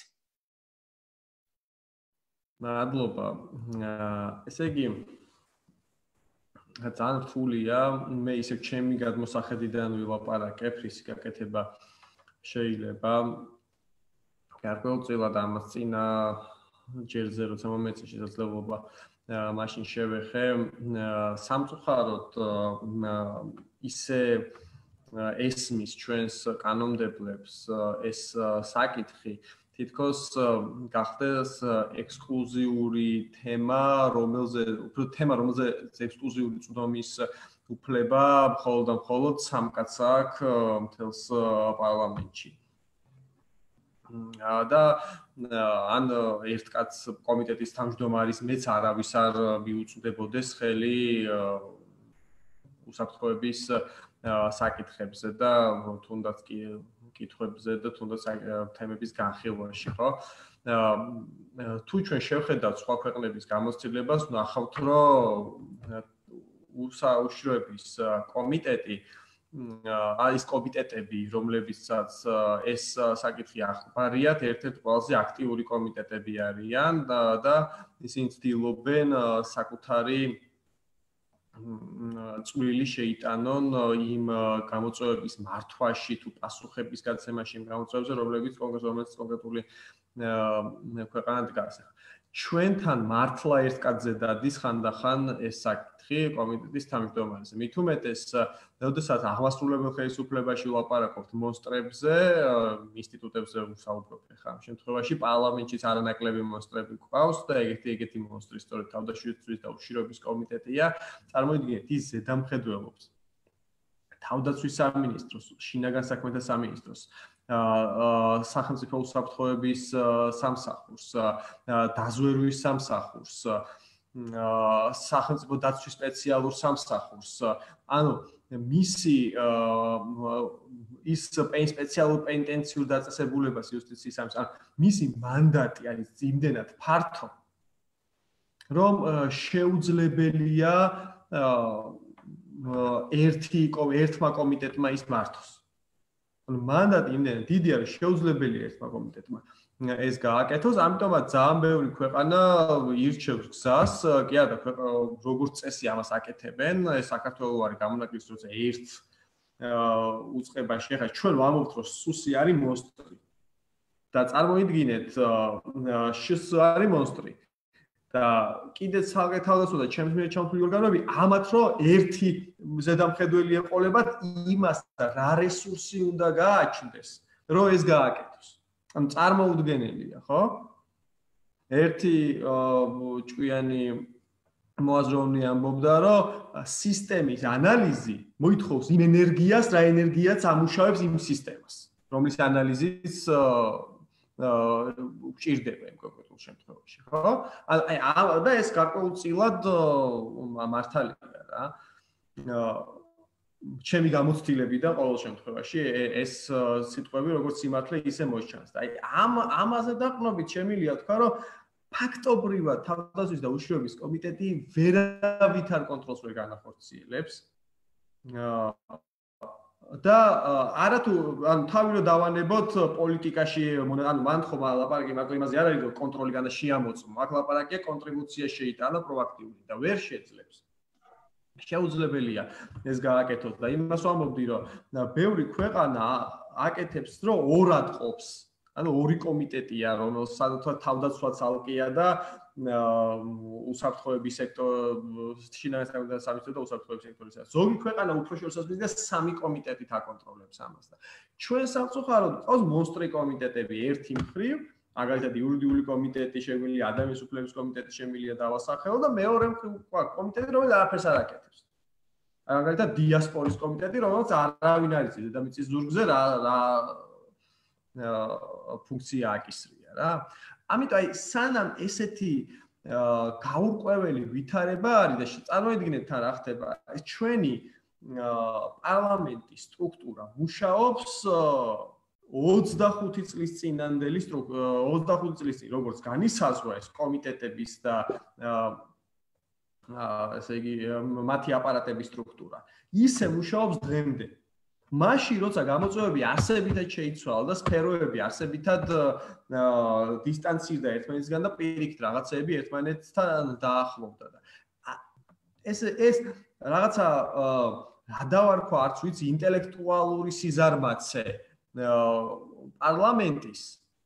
მადლობა. ესე იგი ძალიან რთულია, მე ისე ჩემი გადმოსახედიდან ვილაპარაკებ, რის გაკეთება შეიძლება გარკვეულწილად ამას წინა ჯერზე როცა მომეწე შესაძლებლობა მაშინ შევეხე სამწუხაროდ ისე ესმის ჩვენს კანონმდებლებს ეს საკითხი თითქოს გახდეს ექსკლუზიური თემა, რომელზე უფრო თემა, რომელზე ექსკლუზიური წვდომის უფლება მხოლოდ და მხოლოდ სამკაცს აქვს მთელს პარლამენტში. და ან ერთ კაც კომიტეტის თავმჯდომარის მეც არავის არ მიუწვდებოდეს ხელი უსაფრთხოების საკითხებზე და თუნდაც კი კითხვებზე და თუნდაც თემების განხილვაში, ხო? თუ ჩვენ შევხედავთ სხვა ქვეყნების გამოცდილებას, ვნახავთ, რომ უშიშროების კომიტეტი არის კომიტეტები, რომლებიცაც ეს საკითხი ახბარიათ, ერთ-ერთი ყველაზე აქტიური კომიტეტები არიან და და ისინი ცდილობენ საკუთარი წვლილი შეიტანონ იმ გამოწვევების მართვაში თუ პასუხების გაცემაში იმ გამოწვევებზე, რომლებიც კონკრეტული ქვეყანა დგას. ჩვენთან მართლა ერთ კაცზე დადის ხანდახან ეს საკითხი კომიტეტის თავმჯდომარეს. მით უმეტეს, როდესაც აღმასრულებელ ხელისუფლებაში ვლაპარაკობთ მონსტრებზე, ინსტიტუტებზე ვსაუბრობთ ხა ამ შემთხვევაში პარლამენტშიც არანაკლები მონსტრები გვყავს და ეგეთი ეგეთი მონსტრი სწორედ თავდაცვის და უშიშროების კომიტეტია. წარმოიდგინეთ, ის ზედამხედველობს თავდაცვის სამინისტროს, შინაგან საქმეთა სამინისტროს, სახელმწიფო უსაფრთხოების სამსახურს, დაზვერვის სამსახურს, სახელმწიფო დაცვის სპეციალურ სამსახურს. ანუ მისი ის სპეციალურ პენტენციურ დაწესებულებას იუსტიციის სამსახურს, ანუ მისი მანდატი არის იმდენად ფართო, რომ შეუძლებელია ერთი ერთმა კომიტეტმა ის მართოს. ანუ მანდატი იმდენად დიდი არის, შეუძლებელია ერთმა კომიტეტმა ეს გააკეთოს, ამიტომაც ძალიან ბევრი ქვეყანა ირჩევს გზას, კი არა, როგორც წესი ამას აკეთებენ, ეს საქართველოს არის გამონაკლისი, როცა ერთ უწყებაში ხა ჩვენ ვამბობთ, რომ სუსი არის მონსტრი. და წარმოიდგინეთ, შს არის მონსტრი. და კიდეც ცალკე თავდაცვა და ჩემს მიერ ჩამოთვლილი ორგანოები ამათ რომ ერთი ზედამხედველი ეყოლებათ იმას რა რესურსი უნდა გააჩნდეს, რომ ეს გააკეთოს. ანუ წარმოუდგენელია, ხო? ერთი ჭკვიანი მოაზროვნე ამბობდა, რომ სისტემის ანალიზი მოითხოვს იმ ენერგიას, რა ენერგიაც ამუშავებს იმ სისტემას, რომლის ანალიზიც უჭირდება იმ კონკრეტულ შემთხვევაში, ხო? აი და ეს გარკვეულწილად მართალია რა. ჩემი გამოცდილებიდან ყოველ შემთხვევაში ეს სიტყვები როგორც სიმართლე ისე მოსჩანს. და აი ამ ამაზე დაყრდნობით შემიძლია თქვა, რომ ფაქტობრივად თავდაცვის და უშიშროების კომიტეტი ვერავითარ კონტროლს ვერ განახორციელებს. და არათუ ანუ თავი რომ დავანებოთ პოლიტიკაში, ანუ მან ხო ლაპარაკი მაგ იმაზე არ არის, რომ კონტროლი განა შეამოწმო. აქ ლაპარაკია კონტრიბუცია შეიტანა პროაქტიული და ვერ შეძლებს. შეუძლებელია ეს გააკეთოს და იმას ვამბობდი, რომ ბევრი ქვეყანა აკეთებს, რომ ორად ყოფს ანუ ორი კომიტეტია, რომელსაც თავდაცვა ცალკეა და უსაფრთხოების სექტორის შინაგანსაკუთრებათა სამინისტრო და უსაფრთხოების სექტორის. ზოგი ქვეყანა უფროსშორისას მისგა სამი კომიტეტით აკონტროლებს ამას და ჩვენ სამწუხაროდ ყავს მონსტრი კომიტეტები ერთი მხრივ, მაგალითად იურიდიული კომიტეტი შეგვიძლია, ადამიანის უფლებების კომიტეტი შემიძლია დავასახელო და მეორე მხრივ გვაქვს კომიტეტი, რომელიც არაფერს არ აკეთებს. მაგალითად დიასპორის კომიტეტი, რომელიც არავინ არ იცის დედამიწის ზურგზე რა რა ფუნქცია აკისრია რა. ამიტომ აი სანამ ესეთი გაურკვეველი ვითარება არის და წარმოიდგინეთ თან რა ხდება, ეს ჩვენი პარლამენტის სტრუქტურა მუშაობს ოცდახუთი წლის წინანდელი ოცდახუთი წლის წინ, როგორც განისაზღვრა ეს კომიტეტების და ესე იგი მათი აპარატების სტრუქტურა. ისე მუშაობს დღემდე. მაშინ როცა გამოწვევები არსებითად შეიცვალა და სფეროები არსებითად დისტანცირდა ერთმანეთისგან და პირიქით რაღაცეები ერთმანეთთან დაახლოვდა და ეს ეს რაღაცა რა დავარქვა არც ვიცი ინტელექტუალური სიზარმაცე პარლამენტის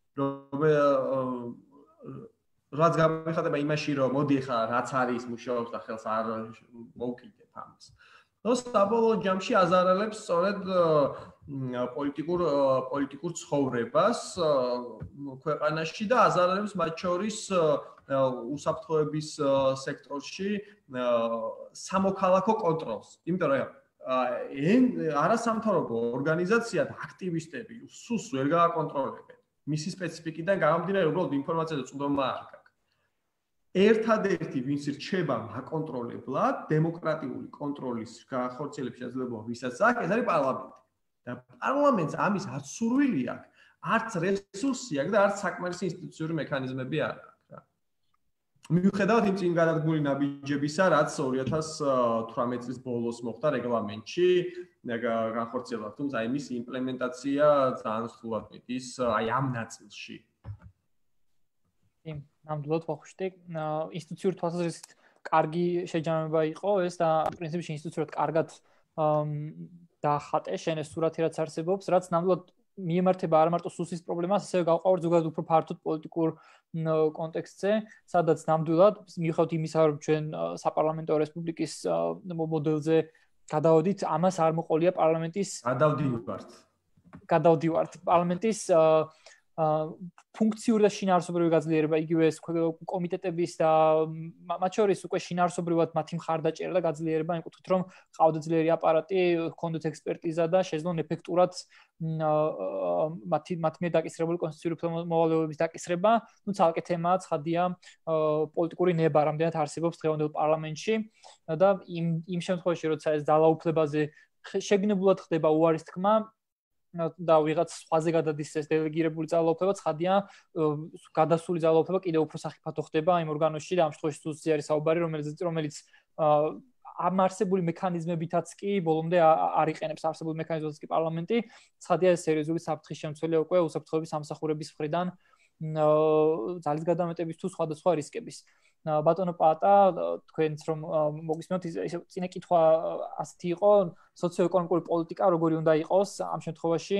რაც გამიხატება იმაში რომ მოდი ხა რაც არის მუშაობს და ხელს არ მოვკიდებ ამას. ნუ საბოლოო ჯამში აზარალებს სწორედ პოლიტიკურ პოლიტიკურ ცხოვრებას ქვეყანაში და აზარალებს მათ შორის უსაფრთხოების სექტორში სამოქალაქო კონტროლს. იმიტომ რომ არასამთავრობო ორგანიზაცია და აქტივისტები სულს ვერ გააკონტროლებენ. მისი სპეციფიკიდან გამომდინარე უბრალოდ ინფორმაცია და წვდომა არ გაქვს. ერთადერთი ვინც რჩება მაკონტროლებლად დემოკრატიული კონტროლის განხორციელების შესაძლებლობა ვისაც აქვს ეს არის პარლამენტი. და პარლამენტს ამის არც სურვილი აქვს, არც რესურსი აქვს და არც საკმარისი ინსტიტუციური მექანიზმები არ აქვს რა. მიუხედავად იმ წინ გადადგმული ნაბიჯებისა, რაც ორი ათას თვრამეტი წლის ბოლოს მოხდა რეგლამენტში განხორციელება, თუმცა აი მისი იმპლემენტაცია ძალიან სრულად მიდის აი ამ ნაწილში. ნამდვილად ვახუშტი, ინსტიტუციური თვალსაზრისით კარგი შეჯამება იყო ეს და პრინციპში ინსტიტუციურად კარგად დაახატე შენ ეს სურათი რაც არსებობს, რაც ნამდვილად მიემართება არა მარტო სუსის პრობლემას, ასევე გავყავართ ზოგადად უფრო ფართოდ პოლიტიკურ კონტექსტზე, სადაც ნამდვილად მიუხედავად იმისა, რომ ჩვენ საპარლამენტო რესპუბლიკის მოდელზე გადავდით, ამას არ მოყოლია პარლამენტის გადავდივართ. გადავდივართ პარლამენტის ფუნქციური და შინაარსობრივი გაძლიერება, იგივე ეს კომიტეტების და მათ შორის უკვე შინაარსობრივად მათი მხარდაჭერა და გაძლიერება იმ კუთხით, რომ ყავდა ძლიერი აპარატი, ჰქონდათ ექსპერტიზა და შეძლონ ეფექტურად მათი მათ მიერ დაკისრებული კონსტიტუციური მოვალეობების დაკისრება, ну ცალკე თემაა, ცხადია პოლიტიკური ნება რამდენად არსებობს დღევანდელ პარლამენტში და იმ იმ შემთხვევაში, როცა ეს ძალაუფლებაზე შეგნებულად ხდება უარის თქმა და ვიღაც სხვაზე გადადის ეს დელეგირებული ძალაუფლება, ცხადია გადასული ძალაუფლება კიდევ უფრო სახიფათო ხდება იმ ორგანოში და ამ შემთხვევაში სუსზე არის საუბარი, რომელიც რომელიც ამ არსებული მექანიზმებითაც კი ბოლომდე არ იყენებს არსებული მექანიზმებიც კი პარლამენტი, ცხადია ეს სერიოზული საფრთხის შემცველია უკვე უსაფრთხოების სამსახურების მხრიდან ძალის გადამეტების თუ სხვადასხვა რისკების. ბატონო პატა, თქვენც რომ მოგისმენთ ისე წინა კითხვა ასეთი იყო, სოციო-ეკონომიკური პოლიტიკა როგორი უნდა იყოს ამ შემთხვევაში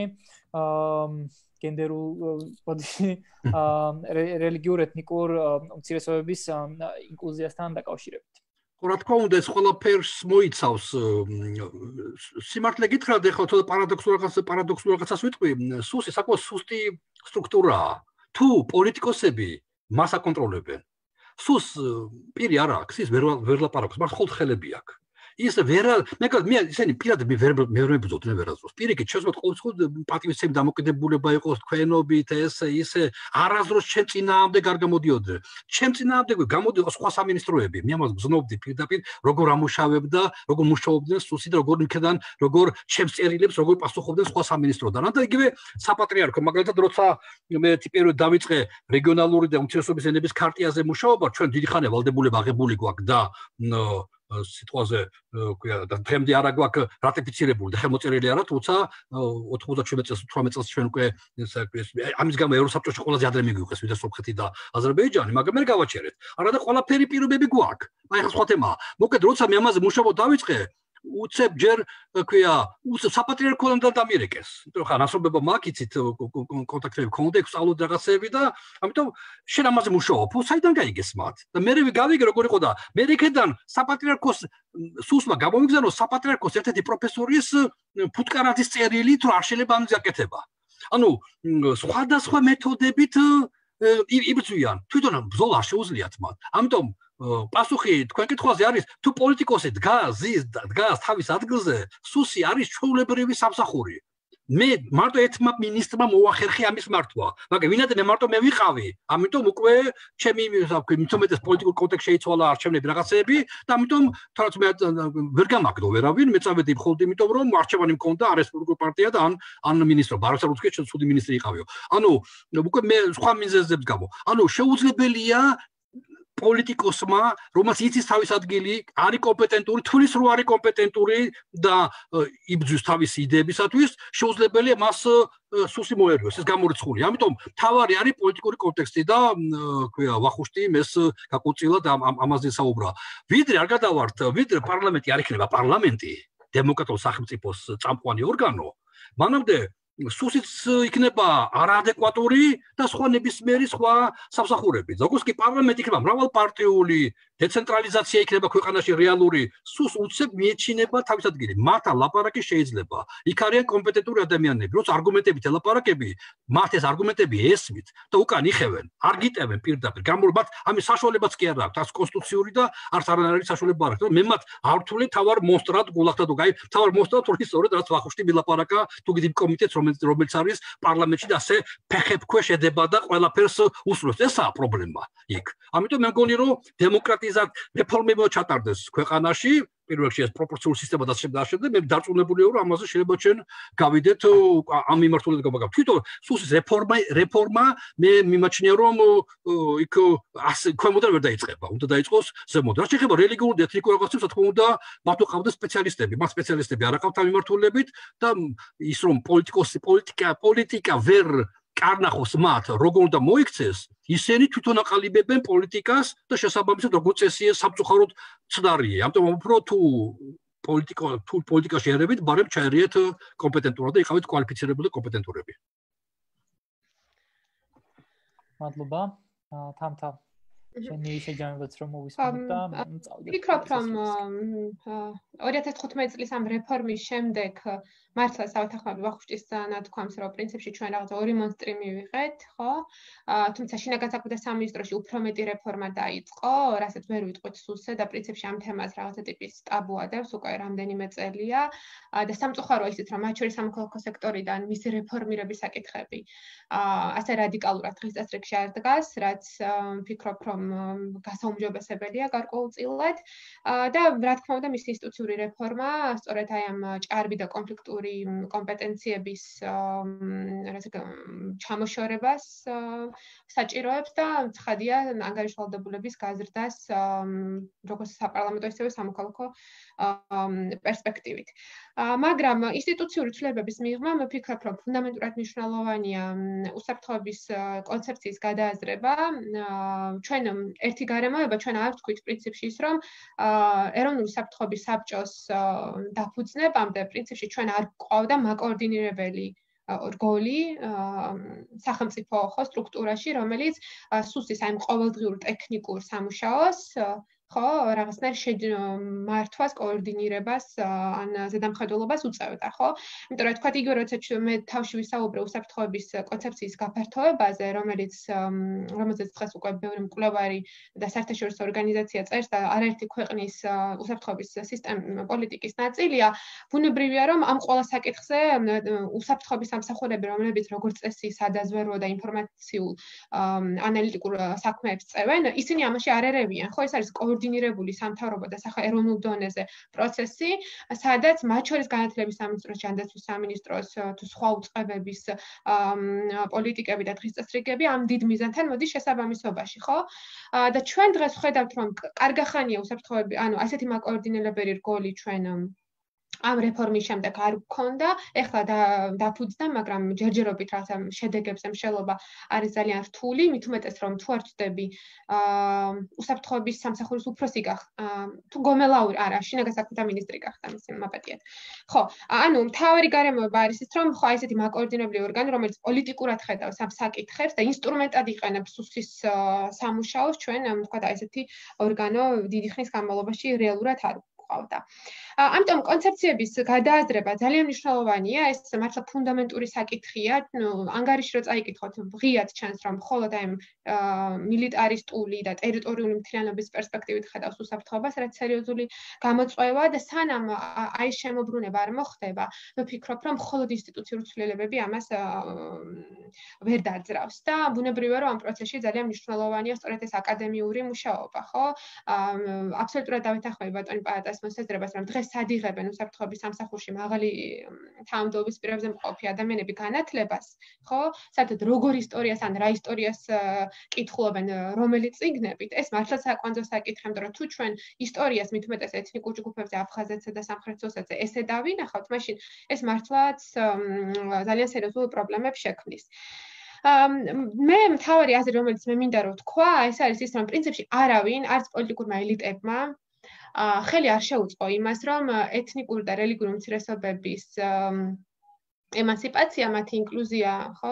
გენდერულ ბოდიში რელიგიურ ეთნიკურ უმცირესობების ინკლუზიასთან დაკავშირებით. რა თქმა უნდა, ეს ყველაფერს მოიცავს სიმართლე გითხრათ, ეხლა თორე პარადოქსულ რაღაცას პარადოქსულ რაღაცას ვიტყვი, სუსი საკმაოდ სუსტი სტრუქტურაა. თუ პოლიტიკოსები მას აკონტროლებენ, სუს პირი არ აქვს, ის ვერ ვერ ლაპარაკობს, მას მხოლოდ ხელები აქვს. ის ვერ მე მე ისინი პირადად მე ვერ ვერ მებრძოლდნენ ვერასდროს. პირიქით შესაძლოა ყოველთვის პატივისცემი დამოკიდებულება იყოს თქვენობით, ეს ისე არასდროს ჩემ წინააღმდეგ არ გამოდიოდნენ. ჩემ წინააღმდეგ გამოდიოდა სხვა სამინისტროები. მე ამას გზნობდი პირდაპირ, როგორ ამუშავებდა, როგორ მუშაობდნენ სუსი და როგორ მიქედან, როგორ ჩემს წერილებს, როგორ პასუხობდნენ სხვა სამინისტროდან. და იგივე საპატრიარქო, მაგალითად, როცა მე პირველად დავიწყე რეგიონალური და უმცირესობის ენების ქარტიაზე მუშაობა, ჩვენ დიდი ხანია ვალდებულება აღებული გვაქვს და სიტყვაზე და დღემდე არა გვაქვს რატიფიცირებული და ხელმოწერილი არა, თუმცა ოთხმოცდაშვიდ წელს თვრამეტ წელს ჩვენ უკვე ამის გამო ევროსაბჭოში ყველაზე ადრე მიგვიღეს ვიდრე სომხეთი და აზერბაიჯანი, მაგრამ მე გავაჩერეთ. არა და ყველაფერი პირობები გვაქვს. აი ახლა სხვა თემაა. მოკლედ როცა მე ამაზე მუშაობა დავიწყე, უცებ ჯერ ქვია უცებ საპატრიარქოდან დამირეკეს. იმიტომ ხან ასობება მაგიცით კონტაქტები ქონდა ექსალოდ რაღაცები და ამიტომ შენ ამაზე მუშაობ. საიდან გაიგეს მათ? და მე გავიგე როგორ იყო და ამერიკიდან საპატრიარქოს სუსმა გამომიგზავნო საპატრიარქოს ერთ-ერთი პროფესორის ფუტკარაძის წერილი თუ არ შეიძლება ამაზე აკეთება. ანუ სხვადასხვა მეთოდებით იბრძვიან. თვითონ ბრძოლა შეუძლიათ მათ. ამიტომ პასუხი თქვენ კითხვაზე არის თუ პოლიტიკოსი დგას ზის დგას თავის ადგილზე სუსი არის ჩვეულებრივი სამსახური მე მარტო ერთმა მინისტრმა მოახერხე ამის მართვა მაგრამ ვინაიდან მე მარტო მე ვიყავი ამიტომ უკვე ჩემი მithometes პოლიტიკურ კონტექსტში შეიცვალა არჩევნები რაღაცეები და ამიტომ თორემ მე ვერ გამაგდო ვერავინ მე წავედი მხოლოდ იმიტომ რომ არჩევანი მქონდა რესპუბლიკურ პარტია და ან ან მინისტრო ბაროსა რუცკე ცუდი მინისტრი იყავიო ანუ უკვე მე სხვა მიზეზებს გამო ანუ შეუძლებელია პოლიტიკოსმა, რომელსაც იცის თავის ადგილი, არის კომპეტენტური, თulis რო არის კომპეტენტური და იბძვის თავისი იდეებისათვის, შეუძლებელია მას სუსი მოერგოს, ეს გამორიცხული. ამიტომ თავარი არის პოლიტიკური კონტექსტი და ქვია ვახუშტი ეს გაკუწილა და ამაზე საუბრა. ვიდრე არ გადავართ, ვიდრე პარლამენტი არ იქნება პარლამენტი, დემოკრატიულ სახელმწიფოს წამყვანი ორგანო, მანამდე სუსიც იქნება არაადეკვატური და სხვა ნებისმიერი სხვა სამსახურები. როგორც კი პარლამენტი იქნება მრავალპარტიული დეცენტრალიზაცია იქნება ქვეყანაში რეალური, სუს უცებ მიეჩინება თავის ადგილი. მათთან ლაპარაკი შეიძლება. იქ არიან კომპეტენტური ადამიანები, როცა არგუმენტებით ელაპარაკები, მათ ეს არგუმენტები ესმით და უკან იხევენ, არ გიტევენ პირდაპირ. გამორბათ ამის საშუალებაც კი არ აქვს, არც კონსტიტუციური და არც არანაირი საშუალება არ აქვს. მე მათ არ ვთვლი თავარ მონსტრად გულახდა თუ გაი, თავარ მონსტრად თურქი სწორედ რაც ვახუშტი მილაპარაკა თუ გიდიმ კომიტეტს რომელიც არის პარლამენტში და ასე ფეხებ ქვეშ ედება და ყველაფერს უსწრებს. ესაა პრობლემა იქ. ამიტომ მე მგონი რომ დემოკრატიზად რეფორმები ჩატარდეს ქვეყანაში, პირველ რიგში ეს პროპორციული სისტემა და შედა მე დარწმუნებული ვარ რომ ამაზე შეიძლება ჩვენ გავიდეთ ამ მიმართულებით გავაგებ. თვითონ სუსის რეფორმა რეფორმა მე მიმაჩნია რომ იქ ასე ქვემოდან ვერ დაიწყება. უნდა დაიწყოს ზემოდან. რაც შეეხება რელიგიურ და ეთნიკურ რაღაცებს, რა თქმა უნდა, მათ უყავდა სპეციალისტები. მათ სპეციალისტები არ აყავთ ამ მიმართულებით და ის რომ პოლიტიკოსი პოლიტიკა პოლიტიკა ვერ კარნახოს მათ როგორ უნდა მოიქცეს, ისინი თვითონ აყალიბებენ პოლიტიკას და შესაბამისად როგორ წესია სამწუხაროდ ცდარია. ამიტომ უფრო თუ პოლიტიკა თუ პოლიტიკაში ერებით, ბარემ ჩაერიეთ კომპეტენტურად და იყავით კვალიფიცირებული კომპეტენტურები. მადლობა. თამთა შენი შეჯამებაც რომ მოვისმენთ და წავიდეთ. ვფიქრობ რომ ორი ათას თხუთმეტი წლის ამ რეფორმის შემდეგ მართლა საერთაშორისო ვახუშტის ნათქვამს რომ პრინციპში ჩვენ რაღაცა ორი მონსტრი მივიღეთ, ხო? თუმცა შინაგან საქმეთა სამინისტროში უფრო მეტი რეფორმა დაიწყო, რასაც ვერ ვიტყვით სუსე და პრინციპში ამ თემას რაღაცა ტიპის ტაბუ ადევს უკვე რამდენიმე წელია და სამწუხაროა ისიც რომ მათ შორის სამოქალაქო სექტორიდან მისი რეფორმირების საკითხები ასე რადიკალურად დღის წესრიგში არ დგას, რაც ვფიქრობ რომ გასაუმჯობესებელია გარკვეულწილად და რა თქმა უნდა მისი ინსტიტუციური რეფორმა სწორედ აი ამ ჭარბი და კონფლიქტური კომპეტენციების ჩამოშორებას საჭიროებს და ცხადია ანგარიშვალდებულების გაზრდას როგორც საპარლამენტო ისევე სამოქალაქო პერსპექტივით. მაგრამ ინსტიტუციური ცვლილებების მიღმა მე ვფიქრობ რომ ფუნდამენტურად მნიშვნელოვანია უსაფრთხოების კონცეფციის გადააზრება. ჩვენ ერთი გარემოება ჩვენ არ ვთქვით პრინციპში ის რომ ეროვნული საფრთხოების საბჭოს დაფუძნებამდე პრინციპში ჩვენ არ გვყავდა მაკოორდინირებელი რგოლი სახელმწიფო ხო სტრუქტურაში რომელიც სუსის აი ყოველდღიურ ტექნიკურ სამუშაოს ხო რაღაცნაირ მართვას კოორდინირებას ან ზედამხედველობას უწევდა ხო იმიტომ რომ თქვა იგივე როცა მე თავში ვისაუბრე უსაფრთხოების კონცეფციის გაფართოებაზე რომელიც რომელზეც დღეს უკვე ბევრი მკვლევარი და საერთაშორისო ორგანიზაცია წერს და არაერთი ქვეყნის უსაფრთხოების სისტემა პოლიტიკის ნაწილია ბუნებრივია რომ ამ ყველა საკითხზე უსაფრთხოების სამსახურები რომლებიც როგორც წესი სადაზვერვო და ინფორმაციულ ანალიტიკურ საქმეებს წევენ ისინი ამაში არ ერევიან ხო ეს არის კოორდინირებული სამთავრობო და სახა ეროვნულ დონეზე პროცესი, სადაც მათ შორის განათლების სამინისტროს, ჯანდაცვის სამინისტროს თუ სხვა უწყებების პოლიტიკები და დღის წესრიგები ამ დიდ მიზანთან მოდის შესაბამისობაში, ხო? და ჩვენ დღეს ვხედავთ, რომ კარგახანია უსაფრთხოები, ანუ ასეთი მაკოორდინირებელი რგოლი ჩვენ ამ რეფორმის შემდეგ არ გქონდა, ეხლა დაფუძდა, მაგრამ ჯერჯერობით რაღაცა შედეგებზე მსჯელობა არის ძალიან რთული, მით უმეტეს რომ თუ არ ვწდები, აა უსაფრთხოების სამსახურის უფროსი გახ, თუ გომელაური არა, შინაგან საქმეთა მინისტრი გახდა მისი მაპატიეთ. ხო, ანუ მთავარი გარემოება არის ის, რომ ხო აი ესეთი მაკოორდინებლივი ორგანო, რომელიც პოლიტიკურად ხედავს ამ საკითხებს და ინსტრუმენტად იყენებს სუსის სამუშაოს, ჩვენ ვთქვათ აი ესეთი ორგანო დიდი ხნის განმავლობაში რეალურად არ ყავდა. ამიტომ კონცეფციების გადააზრება ძალიან მნიშვნელოვანია, ეს მართლა ფუნდამენტური საკითხია. ანგარიში რო წაიკითხოთ, ღიად ჩანს, რომ მხოლოდ აი მილიტარისტული და ტერიტორიული მთლიანობის პერსპექტივით ხედავს უსაფრთხოებას, რაც სერიოზული გამოწვევა და სანამ აი შემოbrunება არ მოხდება, ვფიქრობ, რომ მხოლოდ ინსტიტუციური ცვლილებები ამას ვერ დაძრავს და ბუნებრივია, რომ ამ პროცესში ძალიან მნიშვნელოვანია სწორედ ეს აკადემიური მუშაობა, ხო? აბსოლუტურად დავეთანხმები ბატონი პაატას მოსაზრებას, რომ დღეს სად იღებენ უსაფრთხოების სამსახურში მაღალი თანამდებობის პირებზე მყოფი ადამიანები განათლებას, ხო? საერთოდ როგორ ისტორიას ან რა ისტორიას კითხულობენ რომელი წიგნებით, ეს მართლა საკვანძო საკითხი, იმიტომ რომ თუ ჩვენ ისტორიას მით უმეტეს ეთნიკურ ჯგუფებზე, აფხაზეთსა და სამხრეთ ოსეთზე ესე დავინახავთ, მაშინ ეს მართლაც ძალიან სერიოზულ პრობლემებს შექმნის. მე მთავარი აზრი, რომელიც მე მინდა რომ თქვა, ეს არის ის, რომ პრინციპში არავინ, არც პოლიტიკურმა ელიტებმა ხელი არ შეუწყო იმას, რომ ეთნიკური და რელიგიური უმცირესობების ემანსიპაცია, მათი ინკლუზია, ხო,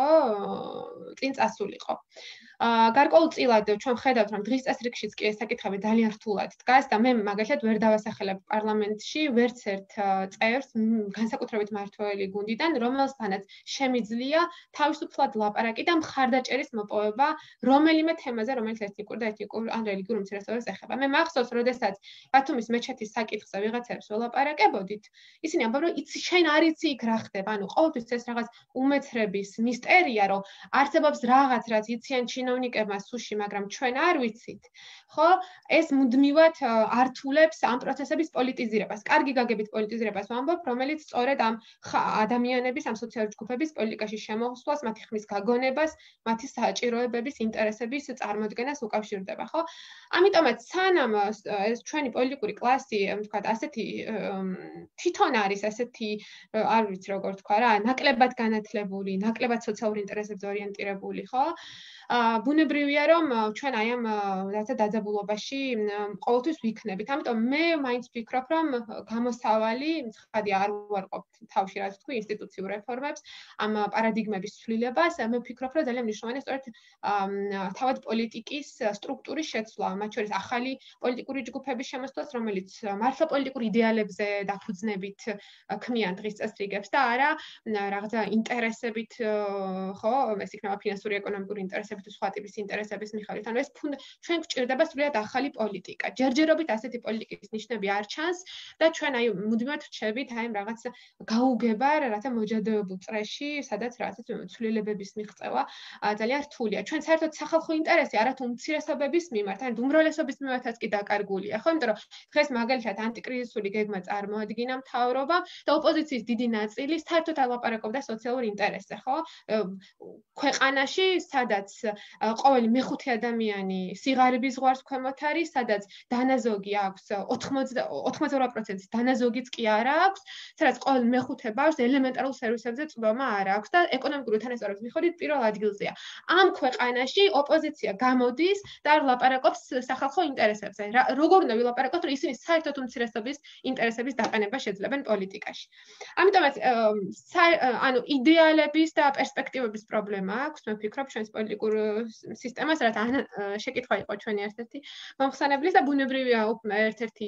წინ წასულიყო. გარკვეულწილად ჩვენ ხედავთ, რომ დღის წესრიგშიც კი ეს საკითხები ძალიან რთულად დგას და მე მაგალითად ვერ დავასახელებ პარლამენტში ვერც ერთ წევრს განსაკუთრებით მმართველი გუნდიდან, რომელთანაც შემიძლია თავისუფლად ლაპარაკი და მხარდაჭერის მოპოვება რომელიმე თემაზე, რომელიც ეთნიკურ და ეთნიკურ ან რელიგიურ უმცირესობებს ეხება. მე მახსოვს, როდესაც ბათუმის მეჩეთის საკითხზე ვიღაცებს ველაპარაკებოდით, ისინი ამბობენ, რომ იცი შენ არ იცი იქ რა ხდება, ანუ ყოველთვის ეს რაღაც უმეცრების მისტერია, რომ არსებობს რაღაც, რაც იციან ჩინოვნიკებმა სუში, მაგრამ ჩვენ არ ვიცით, ხო? ეს მუდმივად ართულებს ამ პროცესების პოლიტიზირებას, კარგი გაგებით პოლიტიზირებას ვამბობ, რომელიც სწორედ ამ ადამიანების, ამ სოციალური ჯგუფების პოლიტიკაში შემოსვლას, მათი ხმის გაგონებას, მათი საჭიროებების, ინტერესების წარმოდგენას უკავშირდება, ხო? ამიტომაც სანამ ეს ჩვენი პოლიტიკური კლასი, ვთქვათ, ასეთი თვითონ არის ასეთი, არ ვიცი როგორ თქვა რა, ნაკლებად განათლებული, ნაკლებად სოციალურ ინტერესებზე ორიენტირებული, ხო? ბუნებრივია, რომ ჩვენ აი ამ რაღაცა დაძაბულობაში ყოველთვის ვიქნებით. ამიტომ მე მაინც ვფიქრობ, რომ გამოსავალი, ცხადი არ ვარყოფ თავში რაც თქვი ინსტიტუციურ რეფორმებს, ამ პარადიგმების ცვლილებას, მე ვფიქრობ, რომ ძალიან მნიშვნელოვანია სწორედ თავად პოლიტიკის სტრუქტურის შეცვლა, მათ შორის ახალი პოლიტიკური ჯგუფების შემოსვლას, რომელიც მართლა პოლიტიკურ იდეალებზე დაფუძნებით ქმნიან დღის წესრიგებს და არა რაღაცა ინტერესებით, ხო, ეს იქნება ფინანსური ეკონომიკური ინტერესები თუ სხვა ტიპის ინტერესების მიხედვით. ანუ ეს ჩვენ გვჭირდება სრულიად ახალი პოლიტიკა. ჯერჯერობით ასეთი პოლიტიკის ნიშნები არ ჩანს და ჩვენ აი მუდმივად ვჩებით აი რაღაც გაუგებარ, რათა მოჯადოებულ წრეში, სადაც რაღაც ცვლილებების მიღწევა ძალიან რთულია. ჩვენ საერთოდ სახალხო ინტერესი არათუ უმცირესობების მიმართ, ან უმრავლესობის მიმართაც კი დაკარგულია, ხო? იმიტომ რომ დღეს მაგალითად ანტიკრიზისული გეგმა წარმოადგინა მთავრობა და ოპოზიციის დიდი ნაწილი საერთოდ არ ლაპარაკობდა სოციალურ ინტერესზე, ხო? ქვეყანაში, სადაც ყოველი მეხუთე ადამიანი სიღარიბის ზღვარს ქვემოთ არის, სადაც დანაზოგი აქვს ოცდაოთხ პროცენტის დანაზოგიც კი არა აქვს, სადაც ყოველი მეხუთე ბავშვს ელემენტარულ სერვისებზე წვდომა არ აქვს და ეკონომიკური თანასწორობის მიხედვით პირველ ადგილზეა. ამ ქვეყანაში ოპოზიცია გამოდის და არ ლაპარაკობს სახალხო ინტერესებზე. როგორ უნდა ვილაპარაკოთ, რომ ისინი საერთოდ უმცირესობის ინტერესების დაყენება შეძლებენ პოლიტიკაში. ამიტომაც ანუ იდეალების და პერსპექტივების პრობლემა აქვს, მე ვფიქრობ, ჩვენს პოლიტიკურ სისტემას, რათა შეკითხვა იყო ჩვენი ერთ-ერთი მომხსენებლის და ბუნებრივია ერთ-ერთი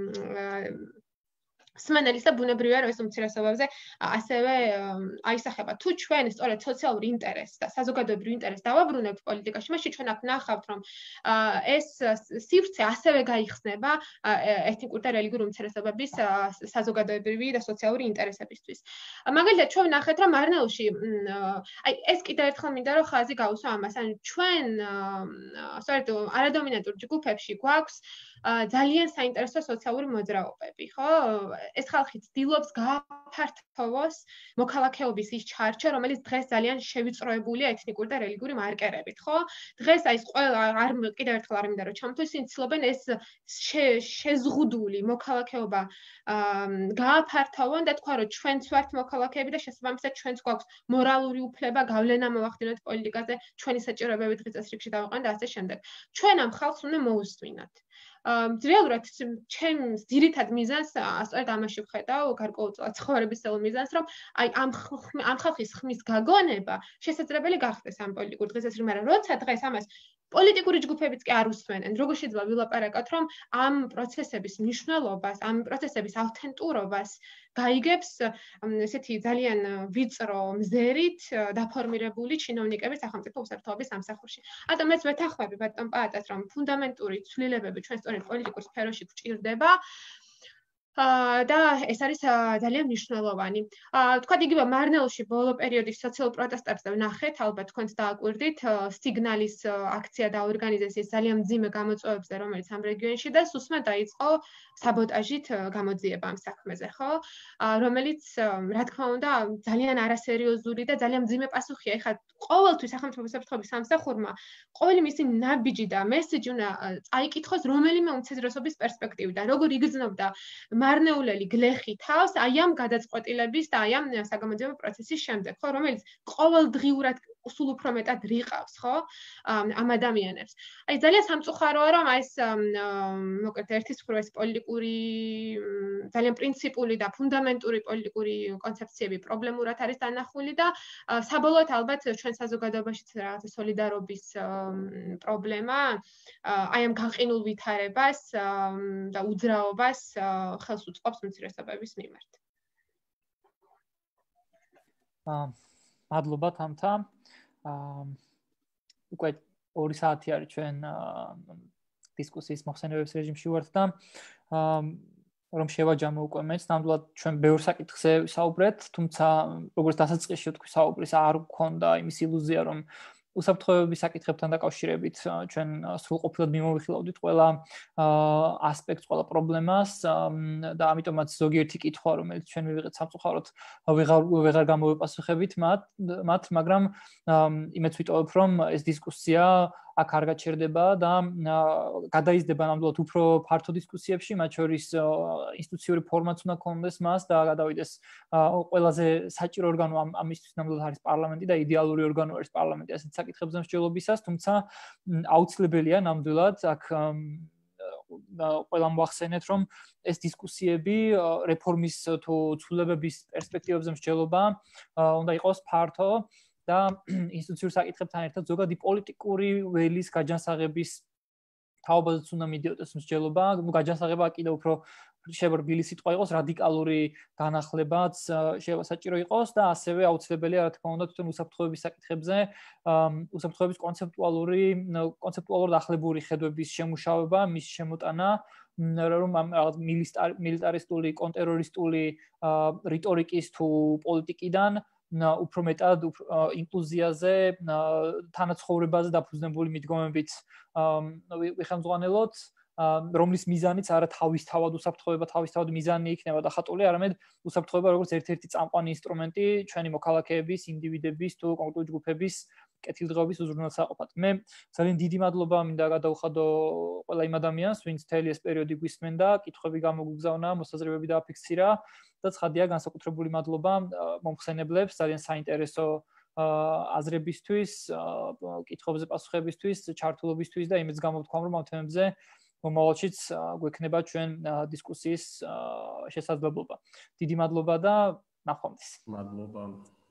სმენელის და ბუნებრივია, რომ ეს უმცირესობებზე ასევე აისახება. თუ ჩვენ სწორედ სოციალურ ინტერესს და საზოგადოებრივ ინტერესს დავაბრუნებთ პოლიტიკაში, მაშინ ჩვენ აქ ვნახავთ, რომ ეს სივრცე ასევე გაიხსნება ეთნიკური და რელიგიური უმცირესობების საზოგადოებრივი და სოციალური ინტერესებისთვის. მაგალითად, ჩვენ ვნახეთ, რომ მარნეულში აი ეს კიდევ ერთხელ მინდა რომ ხაზი გავუსვა ამას, ანუ ჩვენ სწორედ არადომინანტურ ჯგუფებში გვაქვს ძალიან საინტერესო სოციალური მოძრაობები, ხო? ეს ხალხი ცდილობს გააფართოვოს მოქალაქეობის ის ჩარჩო, რომელიც დღეს ძალიან შევიწროებულია ეთნიკური და რელიგიური მარკერებით, ხო? დღეს აი ეს ყველა არ კიდევ ერთხელ არ მინდა რომ ჩამოთვლი, ისინი ცდილობენ ეს შეზღუდული მოქალაქეობა გააფართოვონ და თქვა რომ ჩვენც ვართ მოქალაქეები და შესაბამისად ჩვენც გვაქვს მორალური უფლება გავლენა მოვახდინოთ პოლიტიკაზე, ჩვენი საჭიროებები დღის წესრიგში დავაყენოთ და ასე შემდეგ. ჩვენ ამ ხალხს უნდა მოусვინოთ. რეალურად ჩემს ძირითად მიზანს სწორედ ამაში ვხედავ, გარკვეულწილად ცხოვრებისეულ მიზანს, რომ აი ამ ამ ხალხის ხმის გაგონება შესაძლებელი გახდეს ამ პოლიტიკურ დღესასწაულს, მაგრამ როცა დღეს ამას პოლიტიკური ჯგუფებიც კი არ უსვენენ. როგორ შეიძლება ვილაპარაკოთ, რომ ამ პროცესების მნიშვნელობას, ამ პროცესების ავთენტურობას გაიგებს ესეთი ძალიან ვიწრო მზერით დაფორმირებული ჩინოვნიკები სახელმწიფო უსაფრთხოების სამსახურში. ანუ მეც ვეთანხმები ბატონ პაატას, რომ ფუნდამენტური ცვლილებები ჩვენ სწორედ პოლიტიკურ სფეროში გვჭირდება. და ეს არის ძალიან მნიშვნელოვანი. თქვა იგივე მარნეულში ბოლო პერიოდის სოციალურ პროტესტებზე ვნახეთ, ალბათ თქვენც დააკვირდით, სიგნალის აქცია დაორგანიზეს ძალიან მძიმე გამოწვევებზე, რომელიც ამ რეგიონში და სუსმე დაიწყო საბოტაჟით გამოძიება ამ საქმეზე, ხო? რომელიც რა თქმა უნდა ძალიან არასერიოზული და ძალიან მძიმე პასუხია. ეხლა ყოველთვის სახელმწიფო უსაფრთხოების სამსახურმა ყოველი მისი ნაბიჯი და მესიჯი უნდა წაიკითხოს რომელიმე უმცირესობის პერსპექტივიდან, როგორ იგრძნობდა მარნეულელი გლეხი თავს აი ამ გადაწყვეტილების და აი ამ საგამოძიებო პროცესის შემდეგ, ხო, რომელიც ყოველდღიურად სულ უფრო მეტად რიყავს, ხო, ამ ადამიანებს. აი ძალიან სამწუხაროა, რომ აი ეს მოკლედ ერთის მხრივ ეს პოლიტიკური ძალიან პრინციპული და ფუნდამენტური პოლიტიკური კონცეფციები პრობლემურად არის დანახული და საბოლოოდ ალბათ ჩვენ საზოგადოებაშიც რაღაცა სოლიდარობის პრობლემა აი ამ გაყინულ ვითარებას და უძრაობას ხელს უწყობს უმცირესობების მიმართ. აა მადლობა თამთა. აა უკვე ორი საათი არის ჩვენ დისკუსიის მოხსენებების რეჟიმში ვართ და აა რომ შევაჯამო უკვე მეც, ნამდვილად ჩვენ ბევრ საკითხზე ვისაუბრეთ, თუმცა როგორც დასაწყისში თქვი საუბრის არ გქონდა იმის ილუზია, რომ უსაფრთხოების საკითხებთან დაკავშირებით ჩვენ სრულყოფილად მიმოვიხილავდით ყველა ასპექტს, ყველა პრობლემას და ამიტომაც ზოგიერთი კითხვა, რომელიც ჩვენ ვივიღეთ სამწუხაროდ ვეღარ ვეღარ გამოვიპასუხებით მათ, მათ, მაგრამ იმეც ვიტოვებ, რომ ეს დისკუსია აქ არ გაჩერდება და გადაიზრდება ნამდვილად უფრო ფართო დისკუსიებში, მათ შორის ინსტიტუციური ფორმაც უნდა ქონდეს მას და გადავიდეს ყველაზე საჭირო ორგანო ამისთვის ნამდვილად არის პარლამენტი და იდეალური ორგანო არის პარლამენტი ასეთ საკითხებზე მსჯელობისას, თუმცა აუცილებელია ნამდვილად აქ ყველამ მოახსენეთ, რომ ეს დისკუსიები რეფორმის თუ ცვლილებების პერსპექტივებზე მსჯელობა უნდა იყოს ფართო და ინსტიტუციურ საკითხებთან ერთად ზოგადი პოლიტიკური ველის გაჯანსაღების თაობაზეც უნდა მიდიოდეს მსჯელობა. ნუ გაჯანსაღება კიდევ უფრო შებრბილი სიტყვა იყოს, რადიკალური განახლებაც შეიძლება საჭირო იყოს და ასევე აუცილებელია, რა თქმა უნდა, თვითონ უსაფრთხოების საკითხებზე უსაფრთხოების კონცეპტუალური კონცეპტუალურად ახლებური ხედვების შემუშავება, მის შემოტანა, რომ რაღაც მილიტარისტული, კონტერორისტული რიტორიკის თუ პოლიტიკიდან უფრო მეტად ინკლუზიაზე, თანაცხოვრებაზე დაფუძნებული მიდგომებით ვიხელმძღვანელოთ, რომლის მიზანიც არა თავისთავად უსაფრთხოება, თავისთავად მიზანი იქნება დახატული, არამედ უსაფრთხოება როგორც ერთ-ერთი წამყვანი ინსტრუმენტი ჩვენი მოქალაქეების, ინდივიდების თუ კონკრეტული ჯგუფების კეთილდღეობის უზრუნველსაყოფად. მე ძალიან დიდი მადლობა მინდა გადაუხადო ყველა იმ ადამიანს, ვინც მთელი ეს პერიოდი გვისმენდა, კითხვები გამოგვიგზავნა, მოსაზრებები დააფიქსირა და ცხადია განსაკუთრებული მადლობა მომხსენებლებს ძალიან საინტერესო აზრებისთვის, კითხვებზე პასუხებისთვის, ჩართულობისთვის და იმედს გამოვთქვამ, რომ ამ თემებზე მომავალშიც გვექნება ჩვენ დისკუსიის შესაძლებლობა. დიდი მადლობა და ნახვამდის. მადლობა.